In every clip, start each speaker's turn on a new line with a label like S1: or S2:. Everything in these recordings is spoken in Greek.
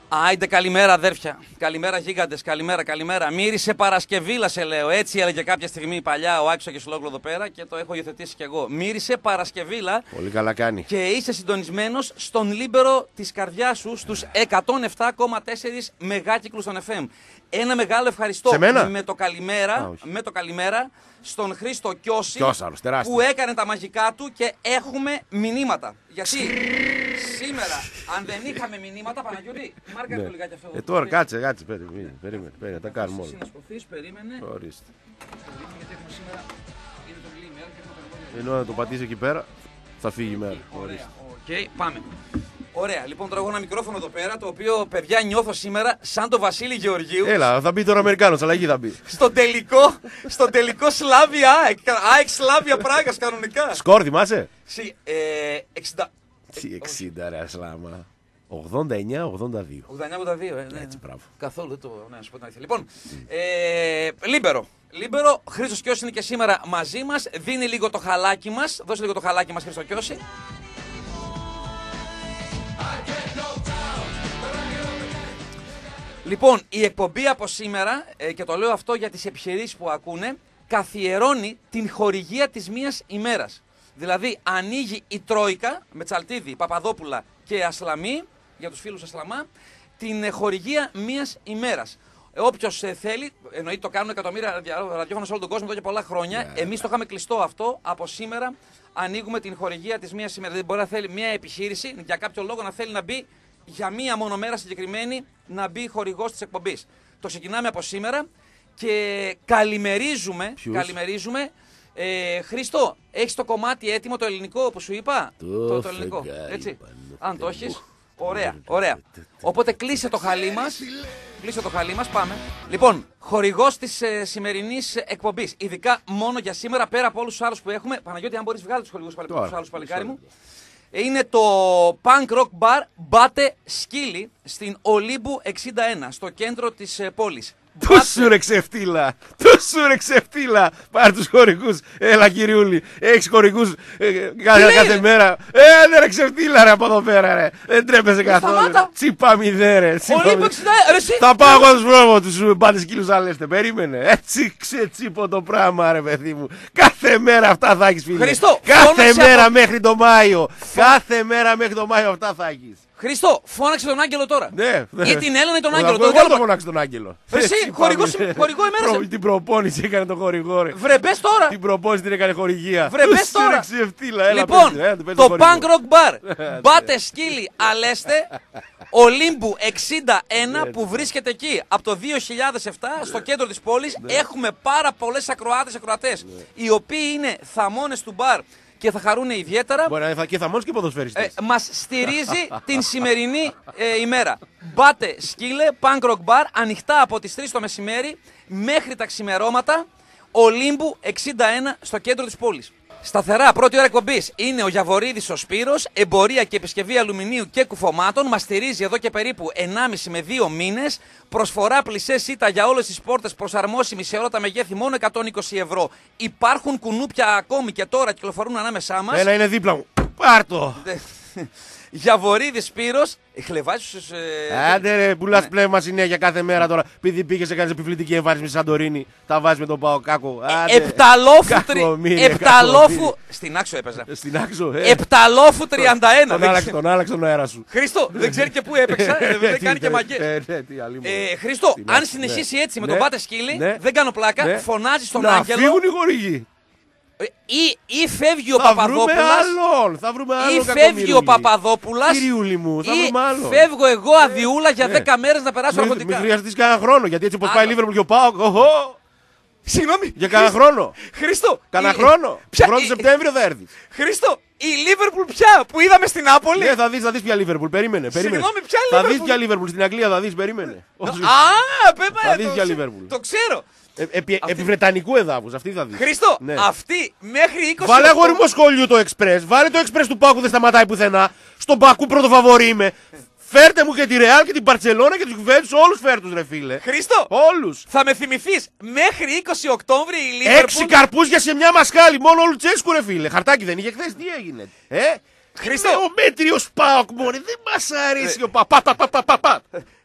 S1: Άιντε, καλημέρα αδέρφια. Καλημέρα γίγαντες, καλημέρα. Μύρισε Παρασκευήλα, σε λέω. Έτσι έλεγε κάποια στιγμή παλιά ο Άκης ο Κεσλόγλου εδώ πέρα και το έχω υιοθετήσει κι εγώ. Μύρισε Παρασκευήλα.
S2: Πολύ καλά κάνει.
S1: Και είσαι συντονισμένος στον λίμπερο της καρδιάς σου στους 107,4 μεγάκυκλους των FM. Ένα μεγάλο ευχαριστώ με το καλημέρα στον Χρήστο Κιώση που έκανε τα μαγικά του και έχουμε μηνύματα. Γιατί σήμερα, αν δεν είχαμε μηνύματα, Παναγιώτη, μάρκαρε το λιγάκι αυτό.
S2: Τώρα κάτσε, περίμενε, τα κάνουμε όλα.
S1: Συνασπωθείς, περίμενε.
S2: Ορίστε.
S1: Γιατί έχουμε σήμερα, είναι το γλύμι,
S2: ενώ να το πατήσει εκεί πέρα, θα φύγει η μέρα.
S1: Ωραία, οκ, πάμε. Ωραία, λοιπόν τώρα έχω ένα μικρόφωνο εδώ πέρα, το οποίο, παιδιά, νιώθω σήμερα σαν το Βασίλη Γεωργίου.
S2: Έλα, θα μπει τώρα Αμερικάνος, αλλαγή θα μπει.
S1: Στον τελικό Σλάβια ΑΕΚ Σλάβια Πράγας κανονικά.
S2: Σκορ, θυμάσαι?
S1: 60.
S2: Τι 60 ρε Σλάμα. 89-82.
S1: 89-82, ναι.
S2: Έτσι, μπράβο.
S1: Καθόλου δεν το. Ναι, να σου πω την αλήθεια. Λοιπόν, Λίμπερο, Χρήστος Κιώσης είναι και σήμερα μαζί μας. Δίνει λίγο το χαλάκι μας. Δώσε λίγο το χαλάκι μας, Χρήστο Κιώση. Λοιπόν, η εκπομπή από σήμερα, και το λέω αυτό για τις επιχειρήσεις που ακούνε, καθιερώνει την χορηγία της μίας ημέρας. Δηλαδή, ανοίγει η Τρόικα με Τσαλτίδη, Παπαδόπουλα και Ασλαμή, για τους φίλους Ασλαμά, την χορηγία μίας ημέρας. Όποιος θέλει, εννοείται το κάνουν εκατομμύρια ραδιόφωνα σε όλο τον κόσμο εδώ και πολλά χρόνια. Εμείς το είχαμε κλειστό αυτό. Από σήμερα ανοίγουμε την χορηγία της μίας ημέρας. Δηλαδή, μπορεί να θέλει μια επιχείρηση για κάποιο λόγο να θέλει να μπει για μία μόνο μέρα συγκεκριμένη, να μπει χορηγός της εκπομπής. Το ξεκινάμε από σήμερα και καλημερίζουμε. Χρήστο, έχεις το κομμάτι έτοιμο, το ελληνικό που σου είπα? Το ελληνικό, έτσι. Αν το έχεις, ωραία. Οπότε κλείσε το χαλί μας, πάμε. Λοιπόν, χορηγός της σημερινής εκπομπής, ειδικά μόνο για σήμερα, πέρα από όλους τους άλλους που έχουμε. Παναγιώτη, αν μπορείς βγάλει τους χορηγούς τους άλλους, παλικάρι μου. Είναι το Punk Rock Bar Μπάτε Σκύλι στην Ολύμπου 61, στο κέντρο της πόλης.
S2: Του ρε ξεφτύλα! Πάρε τους χορηγούς. Έλα κυριούλη, έχεις χορηγούς κάθε μέρα. Ναι ρε ξεφτύλα ρε από εδώ πέρα ρε. Δεν τρέπεσαι καθόλου. Τσίπα μηδέ ρε.
S1: Ολύμπου 61,
S2: θα πάω εγώ τους πρόμο τους Μπάτες Σκύλους αν λέστε. Περίμενε. Έτσι ξετσίπω το πράγμα ρε παιδί μου. Κάθε μέρα αυτά θα έχεις φίλε. Κάθε μέρα μέχρι το Μάιο. Αυτά θα έχεις.
S1: Χρήστο, φώναξε τον Άγγελο τώρα.
S2: Ναι.
S1: Ή την Έλενα ή τον Άγγελο.
S2: Εγώ δεν φώναξε τον Άγγελο.
S1: Εσύ, χορηγό ημέρα.
S2: Την προπόνηση έκανε το χορηγό.
S1: Βρε, μπες τώρα.
S2: Την προπόνηση την έκανε χορηγία.
S1: Βρε, μπες τώρα. Λοιπόν, το Punk Rock Bar Μπάτε Σκύλι Αλέστε Ολύμπου 61 που βρίσκεται εκεί από το 2007 στο κέντρο της πόλης. Έχουμε πάρα πολλές ακροατές οι οποίοι είναι θαμώνες του μπαρ και θα χαρούν ιδιαίτερα.
S2: Μπορεί να είναι και θαμώνες και ποδοσφαιριστές.
S1: Μας στηρίζει την σημερινή ημέρα. Μπάτε Σκύλε, Punk Rock Bar, ανοιχτά από τις 3 το μεσημέρι μέχρι τα ξημερώματα. Ολύμπου 61 στο κέντρο της πόλης. Σταθερά, πρώτη ώρα εκπομπής είναι ο Γιαβορίδης ο Σπύρος, εμπορία και επισκευή αλουμινίου και κουφωμάτων. Μας στηρίζει εδώ και περίπου 1,5 με 2 μήνες. Προσφορά πλυσέ σίτα για όλες τις πόρτες, προσαρμόσιμη σε όλα τα μεγέθη, μόνο 120 ευρώ. Υπάρχουν κουνούπια ακόμη και τώρα κυκλοφορούν ανάμεσά μας.
S2: Ένα είναι δίπλα μου. Πάρτο!
S1: Γιαβορίδης Σπύρος, χλεβάζεις.
S2: Άντε ρε, πουλάς πνεύμα συνέχεια κάθε μέρα τώρα. Επειδή πήγες, έκανες επιβλητική εμφάνιση με Σαντορίνη, τα βάζεις με τον Παοκάκο.
S1: Επταλόφου. Στην Άξο έπαιζα.
S2: Στην Άξο,
S1: Επταλόφου 31.
S2: Τον άλλαξε τον αέρα σου.
S1: Χρήστο, δεν ξέρει και πού έπαιξα. Δεν κάνει και μαγκές. Χρήστο, αν συνεχίσει έτσι με τον Μπάτε Σκύλι, δεν κάνω πλάκα, φωνάζει στον Άγγελο.
S2: Να φύγουν οι χορηγοί.
S1: Ή φεύγει ο Παπαδόπουλας.
S2: Θα βρούμε άλλον.
S1: Ή φεύγει ο Παπαδόπουλας.
S2: Κυριούλη μου, θα βρούμε άλλον.
S1: Φεύγω εγώ αδειούλα για 10 μέρες να περάσω αγωνιστικά.
S2: Μην χρειαστείς κανένα χρόνο, γιατί έτσι όπως πάει η Λίβερπουλ και ο ΠΑΟΚ.
S1: Συγγνώμη.
S2: Για κανένα χρόνο.
S1: Χρήστο.
S2: Κανένα χρόνο. Τον Σεπτέμβριο θα έρθει.
S1: Χρήστο, η Λίβερπουλ πια που είδαμε στην Νάπολη.
S2: Ναι, θα δεις πια Λίβερπουλ. Περίμενε.
S1: Συγγνώμη, ποια
S2: Λίβερπουλ. Θα δεις πια Λίβερπουλ στην Αγγλία, θα δεις. Περίμενε.
S1: Θα
S2: δεις πια Λίβερπουλ.
S1: Το ξέρω.
S2: Επί βρετανικού εδάφους, αυτή θα δεις.
S1: Χρήστο, αυτή μέχρι 20.
S2: Βάλε αγόρι μου σχολείο το Express. Βάλε το Express του Πάκου, δεν σταματάει πουθενά. Στον Πακού πρώτο φαβορί είμαι. Φέρτε μου και τη Ρεάλ και την Μπαρτσελόνα και τους Γιουβέντους, όλους φέρτους ρε φίλε.
S1: Χρήστο,
S2: όλους.
S1: Θα με θυμηθείς, μέχρι 20 Οκτώβρη η Λίβερπουλ.
S2: 6 καρπούζια σε μια μασκάλη, μόνο ο Λουτσέσκου ρε φίλε. Χαρτάκι δεν είχε χθες, τι έγινε.
S1: Χρήστο.
S2: Ο μέτριος ΠΑΟΚ μωρέ, δεν μας αρέσει ο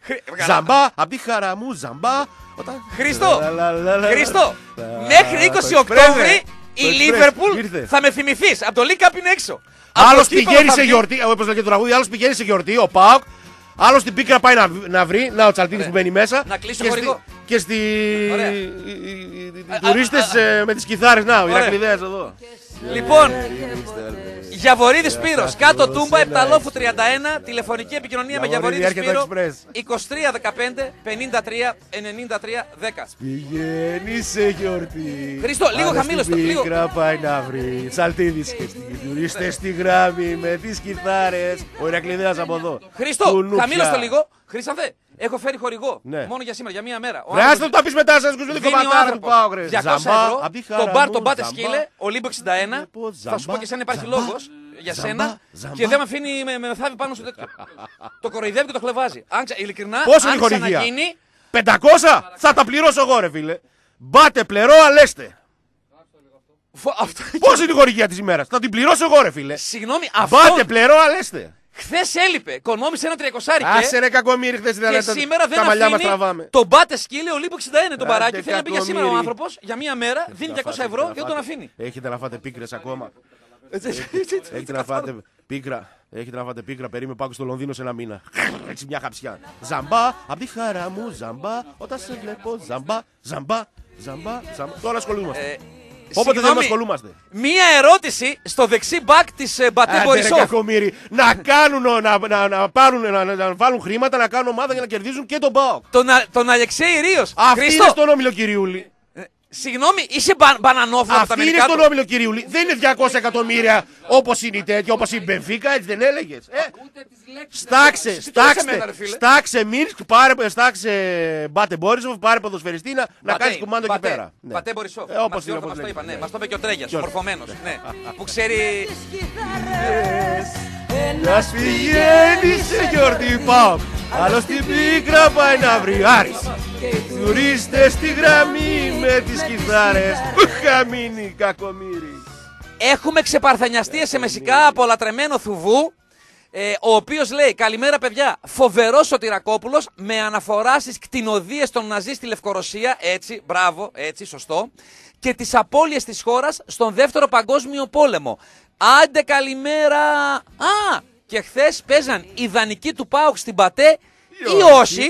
S2: Ζαμπά, απ' τη χαρά μου, ζαμπά.
S1: Χρήστο, μέχρι 20 Οκτώβρη η Λίβερπουλ θα με θυμηθείς. Από το League Cup είναι έξω.
S2: Άλλος πηγαίνει σε γιορτή, όπως λέγεται το τραγούδι, άλλος πηγαίνει σε γιορτή, ο ΠΑΟΚ. Άλλος την πίκρα πάει να βρει, να ο Τσαλτίδης που μπαίνει μέσα.
S1: Να κλείσει το χορηγό.
S2: Και οι τουρίστες με τις κιθάρες, να, ο Ηρακλειδέας εδώ.
S1: Λοιπόν, Γιαβορίδης Σπύρος, κάτω Τούμπα, Επταλόφου 31, τηλεφωνική επικοινωνία με Γιαβορίδη Σπύρο 2315 53 93 10.
S2: Πηγαίνει σε γιορτή.
S1: Χρήστο, λίγο χαμήλως το λίγο.
S2: Πίκρα πάει να βρει. Τσαλτίδης και οι τουρίστες στη γράμμη με τις κιθάρες. Ο Ηρακλειδέας από εδώ.
S1: Χρήστο, χαμήλως το λίγο. Χρήστανθε, έχω φέρει χορηγό. Μόνο για σήμερα, για μία μέρα.
S2: Βρεάστε το τα πεις μετά, σας κουζούν κομματάρα του πάω,
S1: 200 ευρώ, τον μπαρ τον Μπάτε Σκύλε, ο Λίμπο 61. Θα σου πω και εσένα υπάρχει λόγος για σένα και δεν με αφήνει με θάβει πάνω στο τέτοιο. Το κοροϊδεύει και το χλεβάζει. Ειλικρινά, αν ξαναγίνει.
S2: 500 θα τα πληρώσω εγώ, ρε φίλε. Μπάτε πλερό, αλέστε. Πώς είναι η χορηγία της ημέρας? Θα την πληρώσω εγώ, ρε φίλε.
S1: Συγγνώμη,
S2: μπάτε πλερό, αλέστε.
S1: Χθες έλειπε, κονόμησε ένα 300.
S2: Άσε ρε κακομοίρη, χθες
S1: και σήμερα δεν αφήνει τον Μπάτε Σκύλε, ο Λίμπο 61 τον παράκι. Θέλει να πει για σήμερα ο άνθρωπος, για μία μέρα, δίνει 200 ευρώ και δεν τον αφήνει.
S2: Έχετε να φάτε πίκρες ακόμα? Έχετε να φάτε πίκρα? Έχετε να φάτε πίκρα? Περίμενε πάω στο Λονδίνο σε ένα μήνα. Έτσι μια χαψιά. Ζαμπά, απ' τη χαρά μου, ζαμπά. Όταν σε βλέπω, ζαμπά, ζαμπά, ζαμπά. Τώρα ασχολούμαστε. Όποτε δεν ασχολούμαστε.
S1: Μία ερώτηση στο δεξί μπακ της Μπατέ Μπορισόφ.
S2: Να βάλουν χρήματα, να κάνουν ομάδα για να κερδίζουν και τον ΠΑΟΚ.
S1: Τον Αλεξέη Ρίος.
S2: Αυτή είναι στον όμιλο Κυριούλη.
S1: Συγγνώμη, είσαι μπανανόφωνο από τα
S2: Αυτή είναι στον όμιλο Κυριούλη. Δεν είναι 200 εκατομμύρια όπως είναι η τέτοια, όπως η Μπενφίκα, έτσι δεν έλεγες? Στάξε Μίνσκ, στάξε Μπάτε Μπόρισοφ, πάρε ποδοσφαιριστή να κάνεις κουμάντο εκεί πέρα.
S1: Μπατέ Μπορισόφ.
S2: Όπως είναι.
S1: Μας το είπε και ο Τρέγιας, μορφωμένος. Που ξέρει.
S2: Ένας πηγαίνει σε γιορτή ΠΑΟΚ, άλλος την πίκρα πάει να βρει. Άρης, τουρίστες στη γραμμή με τις κιθάρες. Χαμίνι κακομύρι.
S1: Έχουμε ξεπαρθενιαστεί σε μεσικά από λατρεμένο Θουβού, ο οποίος λέει: καλημέρα παιδιά, φοβερός Σωτηρακόπουλος με αναφορά στις κτηνοδίες των Ναζί στη Λευκορωσία, έτσι, μπράβο, έτσι, σωστό, και τις απώλειες της χώρας στον Δεύτερο Παγκόσμιο Πόλεμο. Άντε καλημέρα! Και χθες παίζαν οι δανεικοί του ΠΑΟΚ στην Πατέ ή όχι.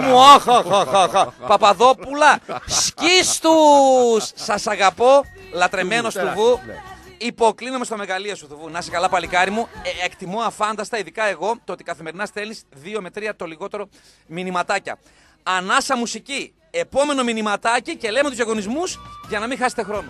S1: Παπαδόπουλα, σκίστους! Σας αγαπώ, λατρεμένος του Βου. Υποκλίνομαι στο μεγαλείο σου, Θουβού. Να είσαι καλά, παλικάρι μου. Εκτιμώ αφάνταστα, ειδικά εγώ, το ότι καθημερινά στέλνεις 2 με 3 το λιγότερο μηνυματάκια. Ανάσα μουσική. Επόμενο μηνυματάκι και λέμε τους διαγωνισμούς για να μην χάσετε χρόνο.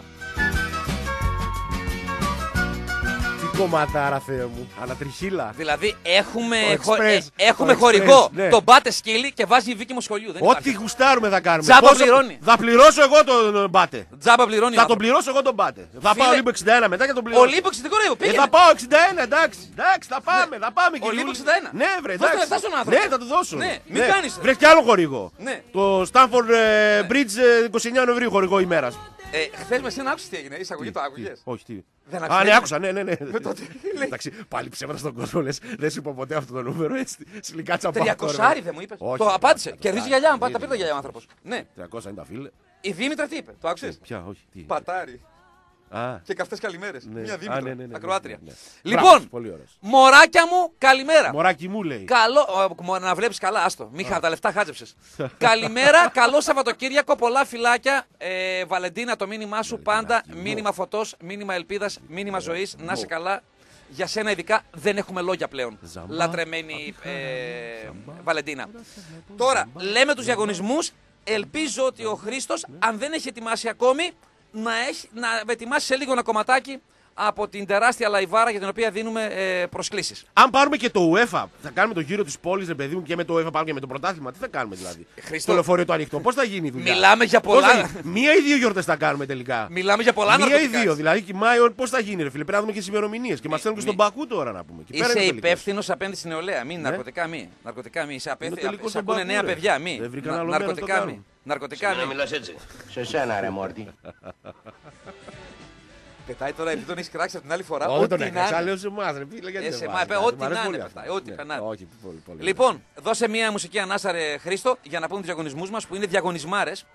S2: Κομματάρα, Θεέ μου. Ανατριχίλα.
S1: Δηλαδή έχουμε χορηγό τον Μπάτε Σκύλι και βάζει η Βίκη μου σχολείου.
S2: Ό,τι γουστάρουμε θα κάνουμε.
S1: Τζάμπα πληρώνει.
S2: Θα πληρώσω εγώ τον Μπάτε.
S1: Τζάμπα πληρώνει.
S2: Θα τον πληρώσω εγώ τον Μπάτε. Θα πάω Λίμπο 61 μετά και τον πληρώσω.
S1: Ο Λίμπο 61
S2: θα πάω 61, εντάξει. Θα πάμε.
S1: Ο Λίμπο 61.
S2: Ναι, βρε.
S1: Εντάξει.
S2: Ναι, θα του δώσω.
S1: Ναι, μην κάνεις.
S2: Βρε κι άλλο χορηγό. Το Stanford Bridge 29 Νοεμβρίου χορηγό ημέρα.
S1: Χθες με εσένα άκουσες τι έγινε, εισαγωγή το άκουγες?
S2: Όχι, τι.
S1: Ναι,
S2: άκουσα, ναι. Εντάξει, πάλι ψέματα στον κόσμο, λες, δεν σου είπα ποτέ αυτό το νούμερο, έτσι. Σιλικά τσαμπάκο.
S1: 300 δεν μου είπες. Το απάντησε. Κερδίζει γυαλιά, αν τα πήρε τα γυαλιά ο άνθρωπος. Ναι.
S2: 300 είναι τα φίλε.
S1: Η Δήμητρα τι είπε, το άκουσες?
S2: Ποια, όχι, τι.
S1: Πατάρι. Και καυτές καλημέρες. Μια Δήμητρα, ακροάτρια.
S2: Ναι.
S1: Λοιπόν, μωράκια μου, καλημέρα.
S2: Μωράκι μου λέει.
S1: Καλό, να βλέπεις καλά, άστο. Μίχα, τα λεφτά χάζεψες. Καλημέρα, καλό Σαββατοκύριακο, πολλά φυλάκια. Βαλεντίνα, το μήνυμά σου πάντα. Μήνυμα φωτός, μήνυμα ελπίδας, μήνυμα ζωής. Να είσαι καλά. Για σένα ειδικά δεν έχουμε λόγια πλέον. Λατρεμένη Βαλεντίνα. Τώρα, λέμε τους διαγωνισμούς. Ελπίζω ότι ο Χρήστος, αν δεν έχει ετοιμάσει ακόμη, να ετοιμάσει σε λίγο ένα κομματάκι από την τεράστια λαϊβάρα για την οποία δίνουμε προσκλήσεις.
S2: Αν πάρουμε και το UEFA, θα κάνουμε το γύρο της πόλης, ρε παιδί μου, και με το UEFA πάρουμε και με το πρωτάθλημα. Τι θα κάνουμε δηλαδή?
S1: Χρήστο,
S2: το λεωφορείο το ανοιχτό, πώς θα γίνει η δουλειά?
S1: Μιλάμε για πολλά.
S2: Μία ή δύο γιορτές θα κάνουμε τελικά.
S1: Μιλάμε για πολλά
S2: ναρκωτικά. Μία ή δύο, δηλαδή και Μάιο, πώς θα γίνει, ρε φίλε? Πρέπει να δούμε και τις ημερομηνίες. Και μας στέλνουν και στον Πακού τώρα να πούμε.
S1: Είσαι υπεύθυνος απέναντι στην νεολαία. Μη ναρκωτικά, μη. Είσαι απέναντι. Σε ακούνε νέα παιδιά, μη. Ναρκωτικά, μη.
S3: Να μιλάς έτσι. Σε σένα, ρε Μόρτι.
S1: Πετάει τώρα επειδή τον έχει κράξει από την άλλη φορά.
S2: Όχι, τον έκραξα, λέω σε εμάς, ρε φίλε.
S1: Ό,τι να είναι πετάει. Ό,τι περνάει. Λοιπόν, δώσε μια μουσική ανάσα, ρε Χρήστο, για να πούμε τους διαγωνισμούς μας που είναι διαγωνισμάρες.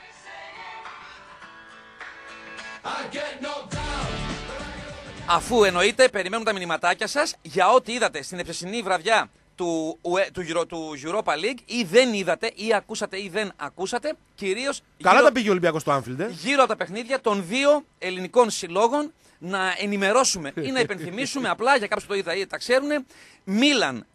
S1: Αφού εννοείται, περιμένουμε τα μηνυματάκια σας για ό,τι είδατε στην επτεσινή βραδιά του Europa League ή δεν είδατε ή ακούσατε ή δεν ακούσατε. Κυρίως
S2: καλά τα πήγε ο Ολυμπιακός στο Anfield.
S1: Γύρω από τα παιχνίδια των δύο ελληνικών συλλόγων να ενημερώσουμε ή να υπενθυμίσουμε απλά για κάποιους που το είδα ή τα ξέρουν. Μίλαν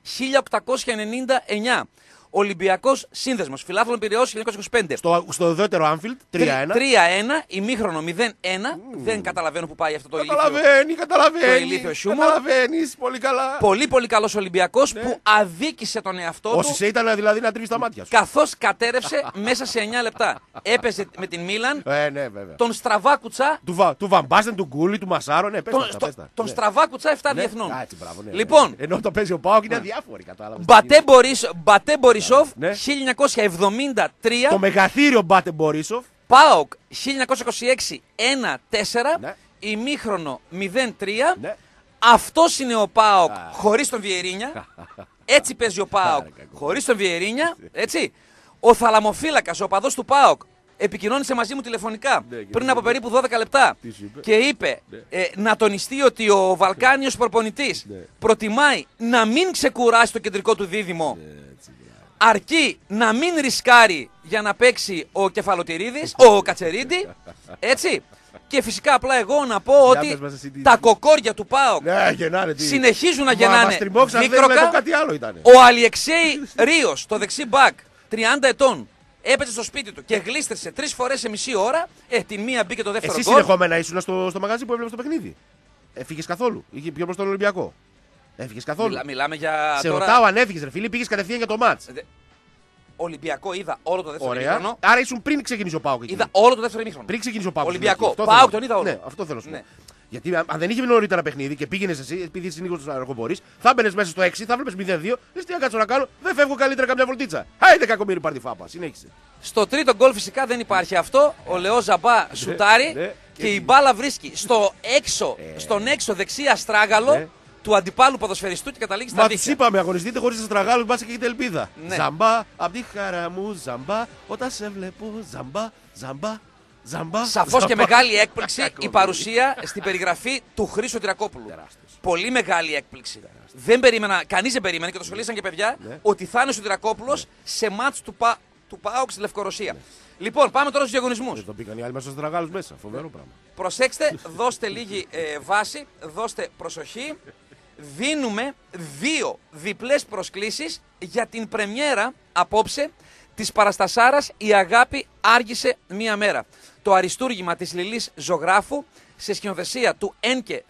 S1: 1899. Ολυμπιακός Σύνδεσμος, Φιλάθλων Πειραιώς 1925.
S2: Στο δεύτερο Anfield, 3-1.
S1: 3-1, ημίχρονο 0-1. Δεν καταλαβαίνω που πάει αυτό το ηλίθιο.
S2: Καταλαβαίνει.
S1: Το ηλίθιο χιούμορ.
S2: Καταλαβαίνεις πολύ καλά.
S1: Πολύ καλός Ολυμπιακός που αδίκησε τον εαυτό του.
S2: Όσοι ήταν δηλαδή να τρίβει τα μάτια σου.
S1: Καθώς κατέρευσε μέσα σε 9 λεπτά. Έπαιζε με την Μίλαν.
S2: Ναι, βέβαια.
S1: Τον στραβάκουτσα.
S2: Του Βαμπάστεν, του Γκούλι, του Μασάρο. Ναι,
S1: τον στραβάκουτσα 7 διεθνών.
S2: Λοιπόν. Ενώ το παίζει ο Πάοκ είναι αδιάφοροι, κατάλαβε.
S1: Μπατέ Μπορισόφ,
S2: ναι.
S1: 1973.
S2: Το μεγαθύριο Μπάτε Μπορισόφ.
S1: ΠΑΟΚ 1926 1-4.
S2: Ναι.
S1: Ημίχρονο 0-3.
S2: Ναι.
S1: Αυτός είναι ο ΠΑΟΚ χωρίς τον Βιερίνια. Έτσι παίζει ο ΠΑΟΚ χωρίς τον Βιερίνια. Έτσι. Ο θαλαμοφύλακας, ο οπαδός του ΠΑΟΚ, επικοινώνησε μαζί μου τηλεφωνικά πριν από περίπου 12 λεπτά και είπε να τονιστεί ότι ο Βαλκάνιος προπονητής προτιμάει να μην ξεκουράσει το κεντρικό του δίδυμο, αρκεί να μην ρισκάρει για να παίξει ο Κεφαλοτηρίδης, ο Κατσερίδη, έτσι. Και φυσικά απλά εγώ να πω ότι τα κοκόρια του ΠΑΟΚ συνεχίζουν να γεννάνε δίκροκα. Ο Αλιεξέη Ρίος, το δεξί μπακ, 30 ετών, έπαιζε στο σπίτι του και γλίστρησε 3 φορές σε μισή ώρα. Την μία μπήκε το δεύτερο γκολ.
S2: Εσύ συνεχόμενα ήσουν στο μαγαζί που έβλεπες το παιχνίδι. Έφυγες καθόλου? Είχε πιο προς τον Ολυμπιακό? Έφυγες καθόλου?
S1: Μιλάμε για.
S2: Σε ρωτάω αν έφυγες, ρε φίλε, πήγες κατευθείαν για το μάτς.
S1: Ολυμπιακό είδα όλο το δεύτερο ημίχρονο.
S2: Άρα ήσουν πριν ξεκινήσει ο ΠΑΟΚ.
S1: Είδα όλο το δεύτερο ημίχρονο.
S2: Πριν ξεκινήσει ο ΠΑΟΚ.
S1: Ολυμπιακό. ΠΑΟΚ τον είδα όλο.
S2: Ναι, αυτό θέλω να σου πω. Γιατί αν δεν είχε νωρίτερα παιχνίδι και πήγαινε εσύ, επειδή συνήθω το αεροκομπορεί, θα μπαινε μέσα στο 6, θα βλέπει 0-2. Λες τι να κάτσω να κάνω, δεν φεύγω καλύτερα καμιά βολτίτσα. Άιντε κακομοίρη πάρτι φάπα. Συνέχισε.
S1: Στο τρίτο γκολ φυσικά δεν υπάρχει αυτό. Ο Λεό Ζαμπά σουτάρει και η μπάλα βρίσκει στον έξω δεξί αστράγαλο του αντιπάλου ποδοσφαιριστού και καταλήγει στα δίχτυα.
S2: Μα τους είπαμε, αγωνιστείτε χωρίς αστραγάλους, μπάσε και έχετε ελπίδα. Ναι. Ζαμπά, απ' τη χαρά μου, ζαμπά, όταν σε βλέπω, ζαμπά.
S1: Σαφώς και μεγάλη έκπληξη η παρουσία στην περιγραφή του Χρήστο Τυρακόπουλου. Πολύ μεγάλη έκπληξη. Κανείς δεν περίμενε και το σχολίασαν και παιδιά ότι θα είναι ο Τυρακόπουλος σε μάτς του ΠΑΟΚ στη Λευκορωσία. Λοιπόν, πάμε τώρα στους διαγωνισμούς.
S2: Δεν το πήγαν οι άλλοι μέσα στους αστραγάλους μέσα. Φοβερό πράγμα.
S1: Προσέξτε, δώστε λίγη βάση, δώστε προσοχή. Δίνουμε 2 διπλές προσκλήσεις για την πρεμιέρα απόψε της παραστασάρας «Η αγάπη άργησε μία μέρα». Το αριστούργημα της Λιλής Ζωγράφου σε σκηνοθεσία του Ένκε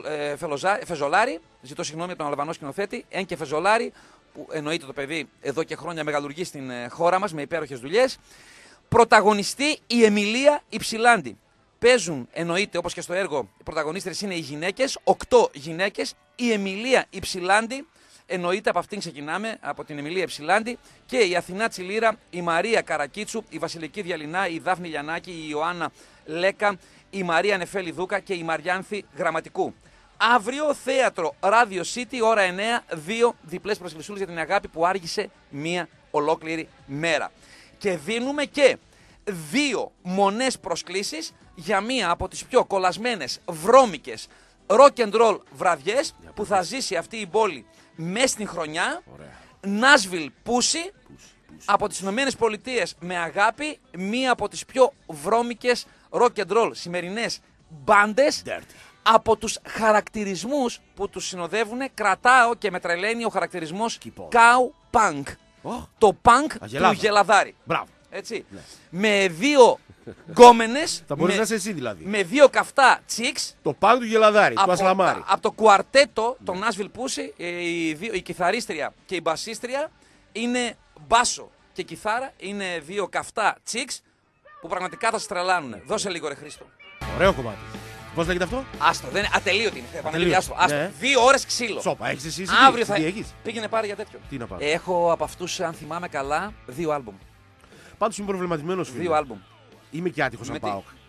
S1: Φεζολάρη, ζητώ συγγνώμη από τον Αλβανό σκηνοθέτη, Ένκε Φεζολάρη, που εννοείται το παιδί εδώ και χρόνια μεγαλουργεί στην χώρα μας με υπέροχες δουλειές. Πρωταγωνιστή η Εμιλία Υψηλάντη. Παίζουν, εννοείται, όπως και στο έργο, οι πρωταγωνίστρες είναι οι γυναίκες, 8 γυναίκες. Η Εμιλία Υψηλάντη, εννοείται από αυτήν ξεκινάμε, από την Εμιλία Υψηλάντη, και η Αθηνά Τσιλίρα, η Μαρία Καρακίτσου, η Βασιλική Διαλυνά, η Δάφνη Λιανάκη, η Ιωάννα Λέκα, η Μαρία Νεφέλη Δούκα και η Μαριάνθη Γραμματικού. Αύριο θέατρο Radio City, ώρα 9, 2 διπλές προσκλησούλες για την αγάπη που άργησε μία ολόκληρη μέρα. Και δίνουμε και 2 μονές προσκλήσεις για μία από τις πιο κολλασμένες, βρώμικες, rock and roll βραδιές που θα ζήσει αυτή η πόλη μέσα στην χρονιά. Nashville Pussy από τις Ηνωμένες Πολιτείες με αγάπη, μία από τις πιο βρώμικες rock and roll σημερινές μπάντες. Από τους χαρακτηρισμούς που τους συνοδεύουν, κρατάω και με τρελαίνει ο χαρακτηρισμός Cow Punk. Το punk του Γελαδάρη.
S2: Μπράβο.
S1: Έτσι. Ναι. Με 2 γκόμενες.
S2: Θα μπορείς να είσαι εσύ δηλαδή.
S1: Με 2 καυτά chicks.
S2: Το punk του Γελαδάρη, του Ασλαμάρη.
S1: Από το κουαρτέτο, το Nashville Pussy, η κιθαρίστρια και η μπασίστρια είναι μπάσο και κιθάρα. Είναι 2 καυτά chicks που πραγματικά θα σας τρελάνουν. Δώσε λίγο, ρε Χρήστο.
S2: Ωραίο κομμάτι. Πώς λέγεται αυτό?
S1: Άστο, δεν είναι ατελείωτη. Άστο. 2 ώρες ξύλο.
S2: Σόπα, έχεις εσύ.
S1: Αύριο θα
S2: έχεις.
S1: Πήγαινε πάρει για τέτοιο.
S2: Τι να πάρει?
S1: Έχω από αυτούς, αν θυμάμαι καλά, 2 άλμπουμ.
S2: Πάντως είμαι προβληματισμένος, φίλε.
S1: 2 άλμπουμ.
S2: Είμαι και άτυχος να πάω.
S1: Ναι.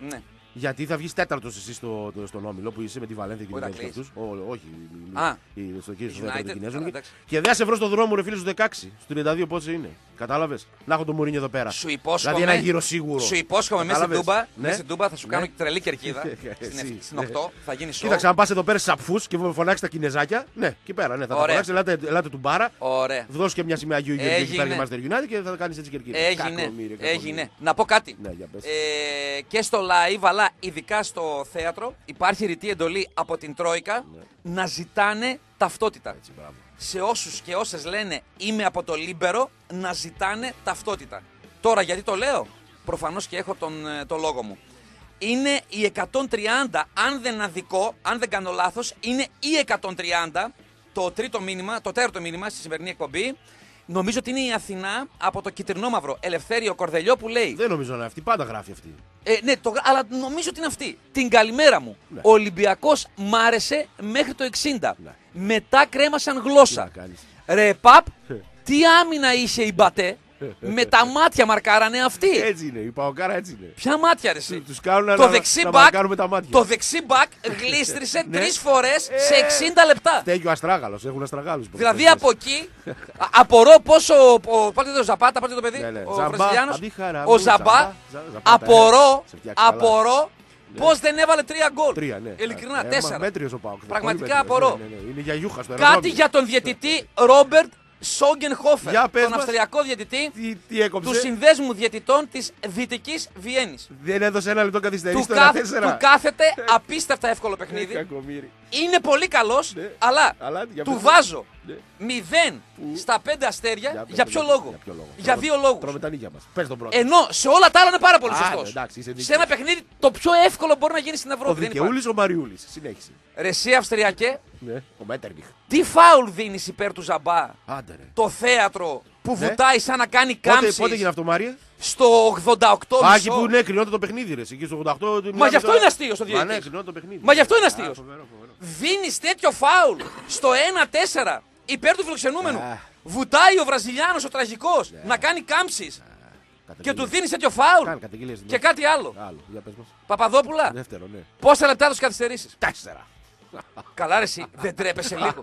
S2: Γιατί θα βγει τέταρτος εσύ στον όμιλο που είσαι με τη Βαλένθια και τους αυτούς. Όχι, στο δεύτερο του Κινέζου. Και δεν σε βρω στον δρόμο, ρε φίλε, στους 16. Στους 32 πόσο είναι. Κατάλαβες. Να έχω τον Μουρίνιο εδώ πέρα.
S1: Σου υπόσχομαι.
S2: Δηλαδή ένα γύρο σίγουρο.
S1: Σου υπόσχομαι μέσα στην Τούμπα θα σου κάνω τρελή κερκίδα. Στην 8 θα γίνει σοου.
S2: Κοίταξε, αν πας εδώ πέρα στις Απφούς και φωνάξει τα Κινεζάκια. Ναι, εκεί πέρα. Θα τα φωνάξει. Ελάτε του μπάρα. Δώσ' και μια σημαία Αγίου Γεωργίου εκεί πέρα Master United και θα κάνει έτσι κερκίδα.
S1: Έγινε. Να πω κάτι. Και στο live, αλλά ειδικά στο θέατρο, υπάρχει ρητή εντολή από την Τρόικα να ζητάνε ταυτότητα. Σε όσους και όσες λένε είμαι από το Λίμπερο, να ζητάνε ταυτότητα. Τώρα γιατί το λέω, προφανώς και έχω το λόγο μου. Είναι οι 130, αν δεν αδικώ, αν δεν κάνω λάθος, είναι οι 130, το τέταρτο μήνυμα στη σημερινή εκπομπή. Νομίζω ότι είναι η Αθηνά από το κυτρινόμαυρο Ελευθέριο Κορδελιό που λέει.
S2: Δεν νομίζω να είναι αυτή, πάντα γράφει αυτή.
S1: Ναι, αλλά νομίζω ότι είναι αυτή. Την καλημέρα μου. Ναι. Ο Ολυμπιακός μ' άρεσε μέχρι το 60. Ναι. Μετά κρέμασαν γλώσσα. Ρε παπ, τι άμυνα είσαι η Μπατέ. Με τα μάτια μαρκάρανε αυτοί.
S2: Έτσι είναι, η Παοκάρα έτσι είναι.
S1: Ποια μάτια ρε εσύ.
S2: Τους κάνουν
S1: το δεξί μπακ γλίστρισε 3 φορές σε 60 λεπτά.
S2: Φταίει ο Αστράγαλος, έχουν Αστραγάλους.
S1: Δηλαδή από εκεί απορώ πόσο. Πάτε το Ζαπάτα, πάτε το παιδί. Ο Βραζιλιάνος. Ο Ζαμπά. Απορώ. Πώς δεν έβαλε 3 γκολ. Ειλικρινά, 4. Πραγματικά απορώ. Κάτι για τον διαιτητή Ρόμπερτ Σόγκενχόφερ, τον Αυστριακό διαιτητή του Συνδέσμου Διαιτητών της Δυτικής Βιέννης.
S2: Δεν έδωσε ένα λεπτό καθυστερήσει στο 4.
S1: Του κάθεται απίστευτα εύκολο παιχνίδι. Είναι πολύ καλός, αλλά του βάζω 0 στα 5 αστέρια. Για ποιο λόγο? Για 2 λόγους.
S2: Τρώμε τα νύχια μας. Πες τον πρώτο.
S1: Ενώ σε όλα τα άλλα είναι πάρα πολύ σωστός. Σε ένα παιχνίδι το πιο εύκολο μπορεί να γίνει στην Ευρώπη.
S2: Ο Δικαιούλης, ο Μαριούλης. Συνέχισε.
S1: Ρε εσύ Αυστριακέ.
S2: Ναι, ο Μέττερνιχ.
S1: Τι φάουλ δίνεις υπέρ του Ζαμπά? Το θέατρο που βουτάει σαν να κάνει κάμψεις.
S2: Πότε έγινε αυτό, Μάρια?
S1: Στο 88.
S2: Άκη που ναι, κρινόταν το παιχνίδι, ρε. Εκεί στο 88.
S1: Μα γι' αυτό είναι αστείο στο διαιτητή.
S2: Ναι, κρινόταν το παιχνίδι.
S1: Μα γι' αυτό είναι αστείο. Δίνεις τέτοιο φάουλ στο 1-4 υπέρ του φιλοξενούμενου. Βουτάει ο Βραζιλιάνος ο τραγικός να κάνει κάμψεις. Και του δίνεις τέτοιο φάουλ. Και κάτι άλλο. Παπαδόπουλα. Πόσα λεπτά τους καθυστερήσεις?
S2: 4.
S1: Καλά ρε εσύ, δεν τρέπεσαι λίγο?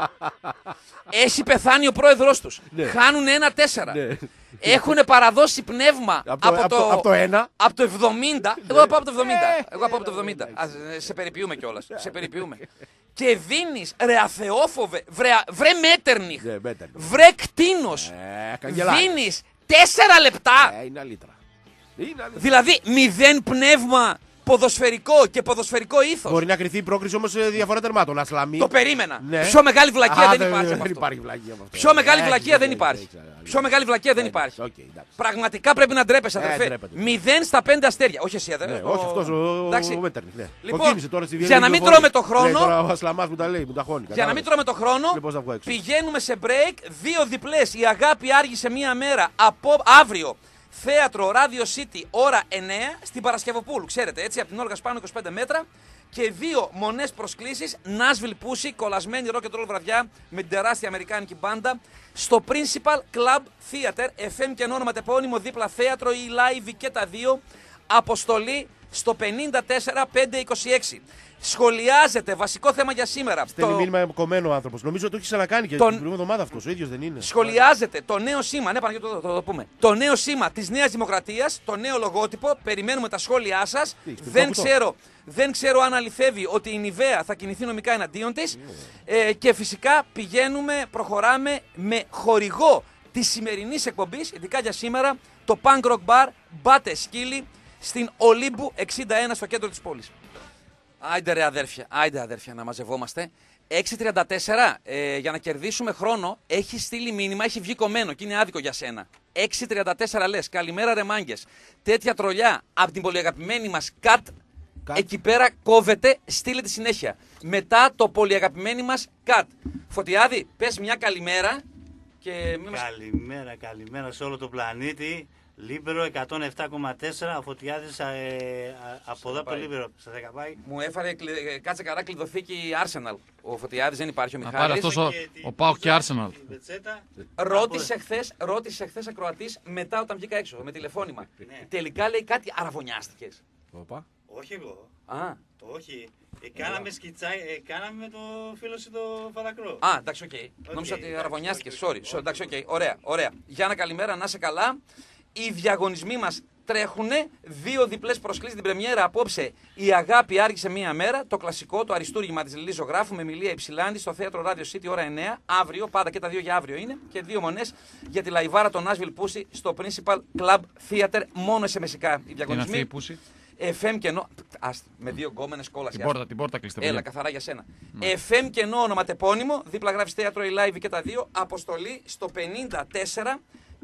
S1: Έχει πεθάνει ο πρόεδρος τους. Χάνουν 1-4. Έχουν παραδώσει πνεύμα από
S2: το 1.
S1: Από το 70. Εγώ πάω από το 70. Σε περιποιούμε κιόλας. Σε περιποιούμε. Και δίνεις ρε αθεόφοβε, βρε Μέττερνιχ, βρε κτίνος. Δίνεις 4 λεπτά.
S2: Είναι αλήτρα.
S1: Δηλαδή 0 πνεύμα ποδοσφαιρικό και ποδοσφαιρικό ήθος.
S2: Μπορεί να κρυθεί η πρόκριση όμως σε διαφορά τερμάτων. Ασλαμί.
S1: Το περίμενα. Ναι. Πιο μεγάλη βλακεία δεν υπάρχει.
S2: Δεν υπάρχει βλακεία από αυτό.
S1: Πιο μεγάλη βλακεία δεν υπάρχει. Πιο μεγάλη βλακεία δεν υπάρχει. Πραγματικά πρέπει να ντρέπεσαι, αδερφέ. 0 στα 5 αστέρια. Όχι εσύ, αδερφέ.
S2: Όχι αυτό ο Μέττερνιχ.
S1: Λοιπόν, για να μην τρώμε το χρόνο.
S2: Ο Ασλαμάς που τα λέει, που τα χώνει.
S1: Για να μην τρώμε το χρόνο, πηγαίνουμε σε break. 2 διπλές. Η αγάπη άργησε μία μέρα από αύριο. Θέατρο Radio City, ώρα 9 στην Παρασκευοπούλου. Ξέρετε, έτσι, από την Όλγα πάνω 25 μέτρα. Και 2 μονές προσκλήσεις. Nashville Pussy, κολλασμένη rock and roll βραδιά με την τεράστια αμερικάνικη μπάντα. Στο Principal Club Theater, FM και όνομα τεπώνυμο, δίπλα θέατρο ή live και τα 2. Αποστολή στο 54526. Σχολιάζεται βασικό θέμα για σήμερα.
S2: Στέλνει μήνυμα κομμένο ο άνθρωπος. Νομίζω ότι το έχει ξανακάνει και την προηγούμενη εβδομάδα αυτός. Ο ίδιος δεν είναι.
S1: Σχολιάζεται το νέο σήμα. Ναι, Παναγιώτη, το πούμε. Το νέο σήμα της Νέας Δημοκρατίας, το νέο λογότυπο. Περιμένουμε τα σχόλιά σας. Δεν ξέρω αν αληθεύει ότι η Νιβαία θα κινηθεί νομικά εναντίον της. Και φυσικά προχωράμε με χορηγό της σημερινής εκπομπής, ειδικά για σήμερα, το Punk Rock Bar Μπάτε Σκύλι στην Ολύμπου 61 στο κέντρο της πόλης. Άιντε ρε αδέρφια να μαζευόμαστε. 6.34 για να κερδίσουμε χρόνο. Έχει στείλει μήνυμα, έχει βγει κομμένο και είναι άδικο για σένα. 6.34 λες, καλημέρα ρε μάγκες. Τέτοια τρολιά από την πολυαγαπημένη μας Κατ. Εκεί πέρα κόβεται, στείλε τη συνέχεια. Μετά το πολυαγαπημένη μας Κατ. Φωτιάδη, πες μια καλημέρα. Και...
S3: Καλημέρα σε όλο το πλανήτη. Λίμπερο 107,4, ο Φωτιάδης από εδώ από το Λίμπερο. Σας έκαπάει.
S1: Μου έφερε κάτσε καρά κλειδοθήκη Arsenal. Ο Φωτιάδης δεν υπάρχει, ο Μιχάλης.
S4: Να πάρει αυτός ο ΠΑΟΚ και Arsenal.
S1: Ρώτησε χθες ακροατής μετά όταν βγήκα έξω με τηλεφώνημα. Τελικά λέει κάτι αραβωνιάστηκες.
S3: Όχι εγώ.
S1: Α.
S3: Όχι. Κάναμε με το φίλο σου το Φαλακρό.
S1: Α, εντάξει, οκ. Νόμιζα ότι αραβωνιάστηκε. Sorry. Εντάξει, οκ. Ωραία. Γιάννα, καλημέρα, να είσαι καλά. Οι διαγωνισμοί μας τρέχουνε. 2 διπλές προσκλήσεις την πρεμιέρα απόψε. Η αγάπη άργησε μία μέρα. Το κλασικό, το αριστούργημα της Λιλής Ζωγράφου με Εμιλία Υψηλάντη στο θέατρο Radio City ώρα 9. Αύριο, πάντα και τα 2 για αύριο είναι. Και 2 μονές για τη λαϊβάρα των Nashville Pussy στο Principal Club Theater. Μόνο SMS-ικά οι διαγωνισμοί.
S4: Είναι αυτή η Pussy.
S1: FM κενό. Με 2 γκόμενες κόλαση.
S4: Την πόρτα κλείστε.
S1: Έλα, καθαρά για σένα. FM κενό ονοματεπώνυμο. Δίπλα γράφει θέατρο ή live και τα 2. Αποστολή στο 54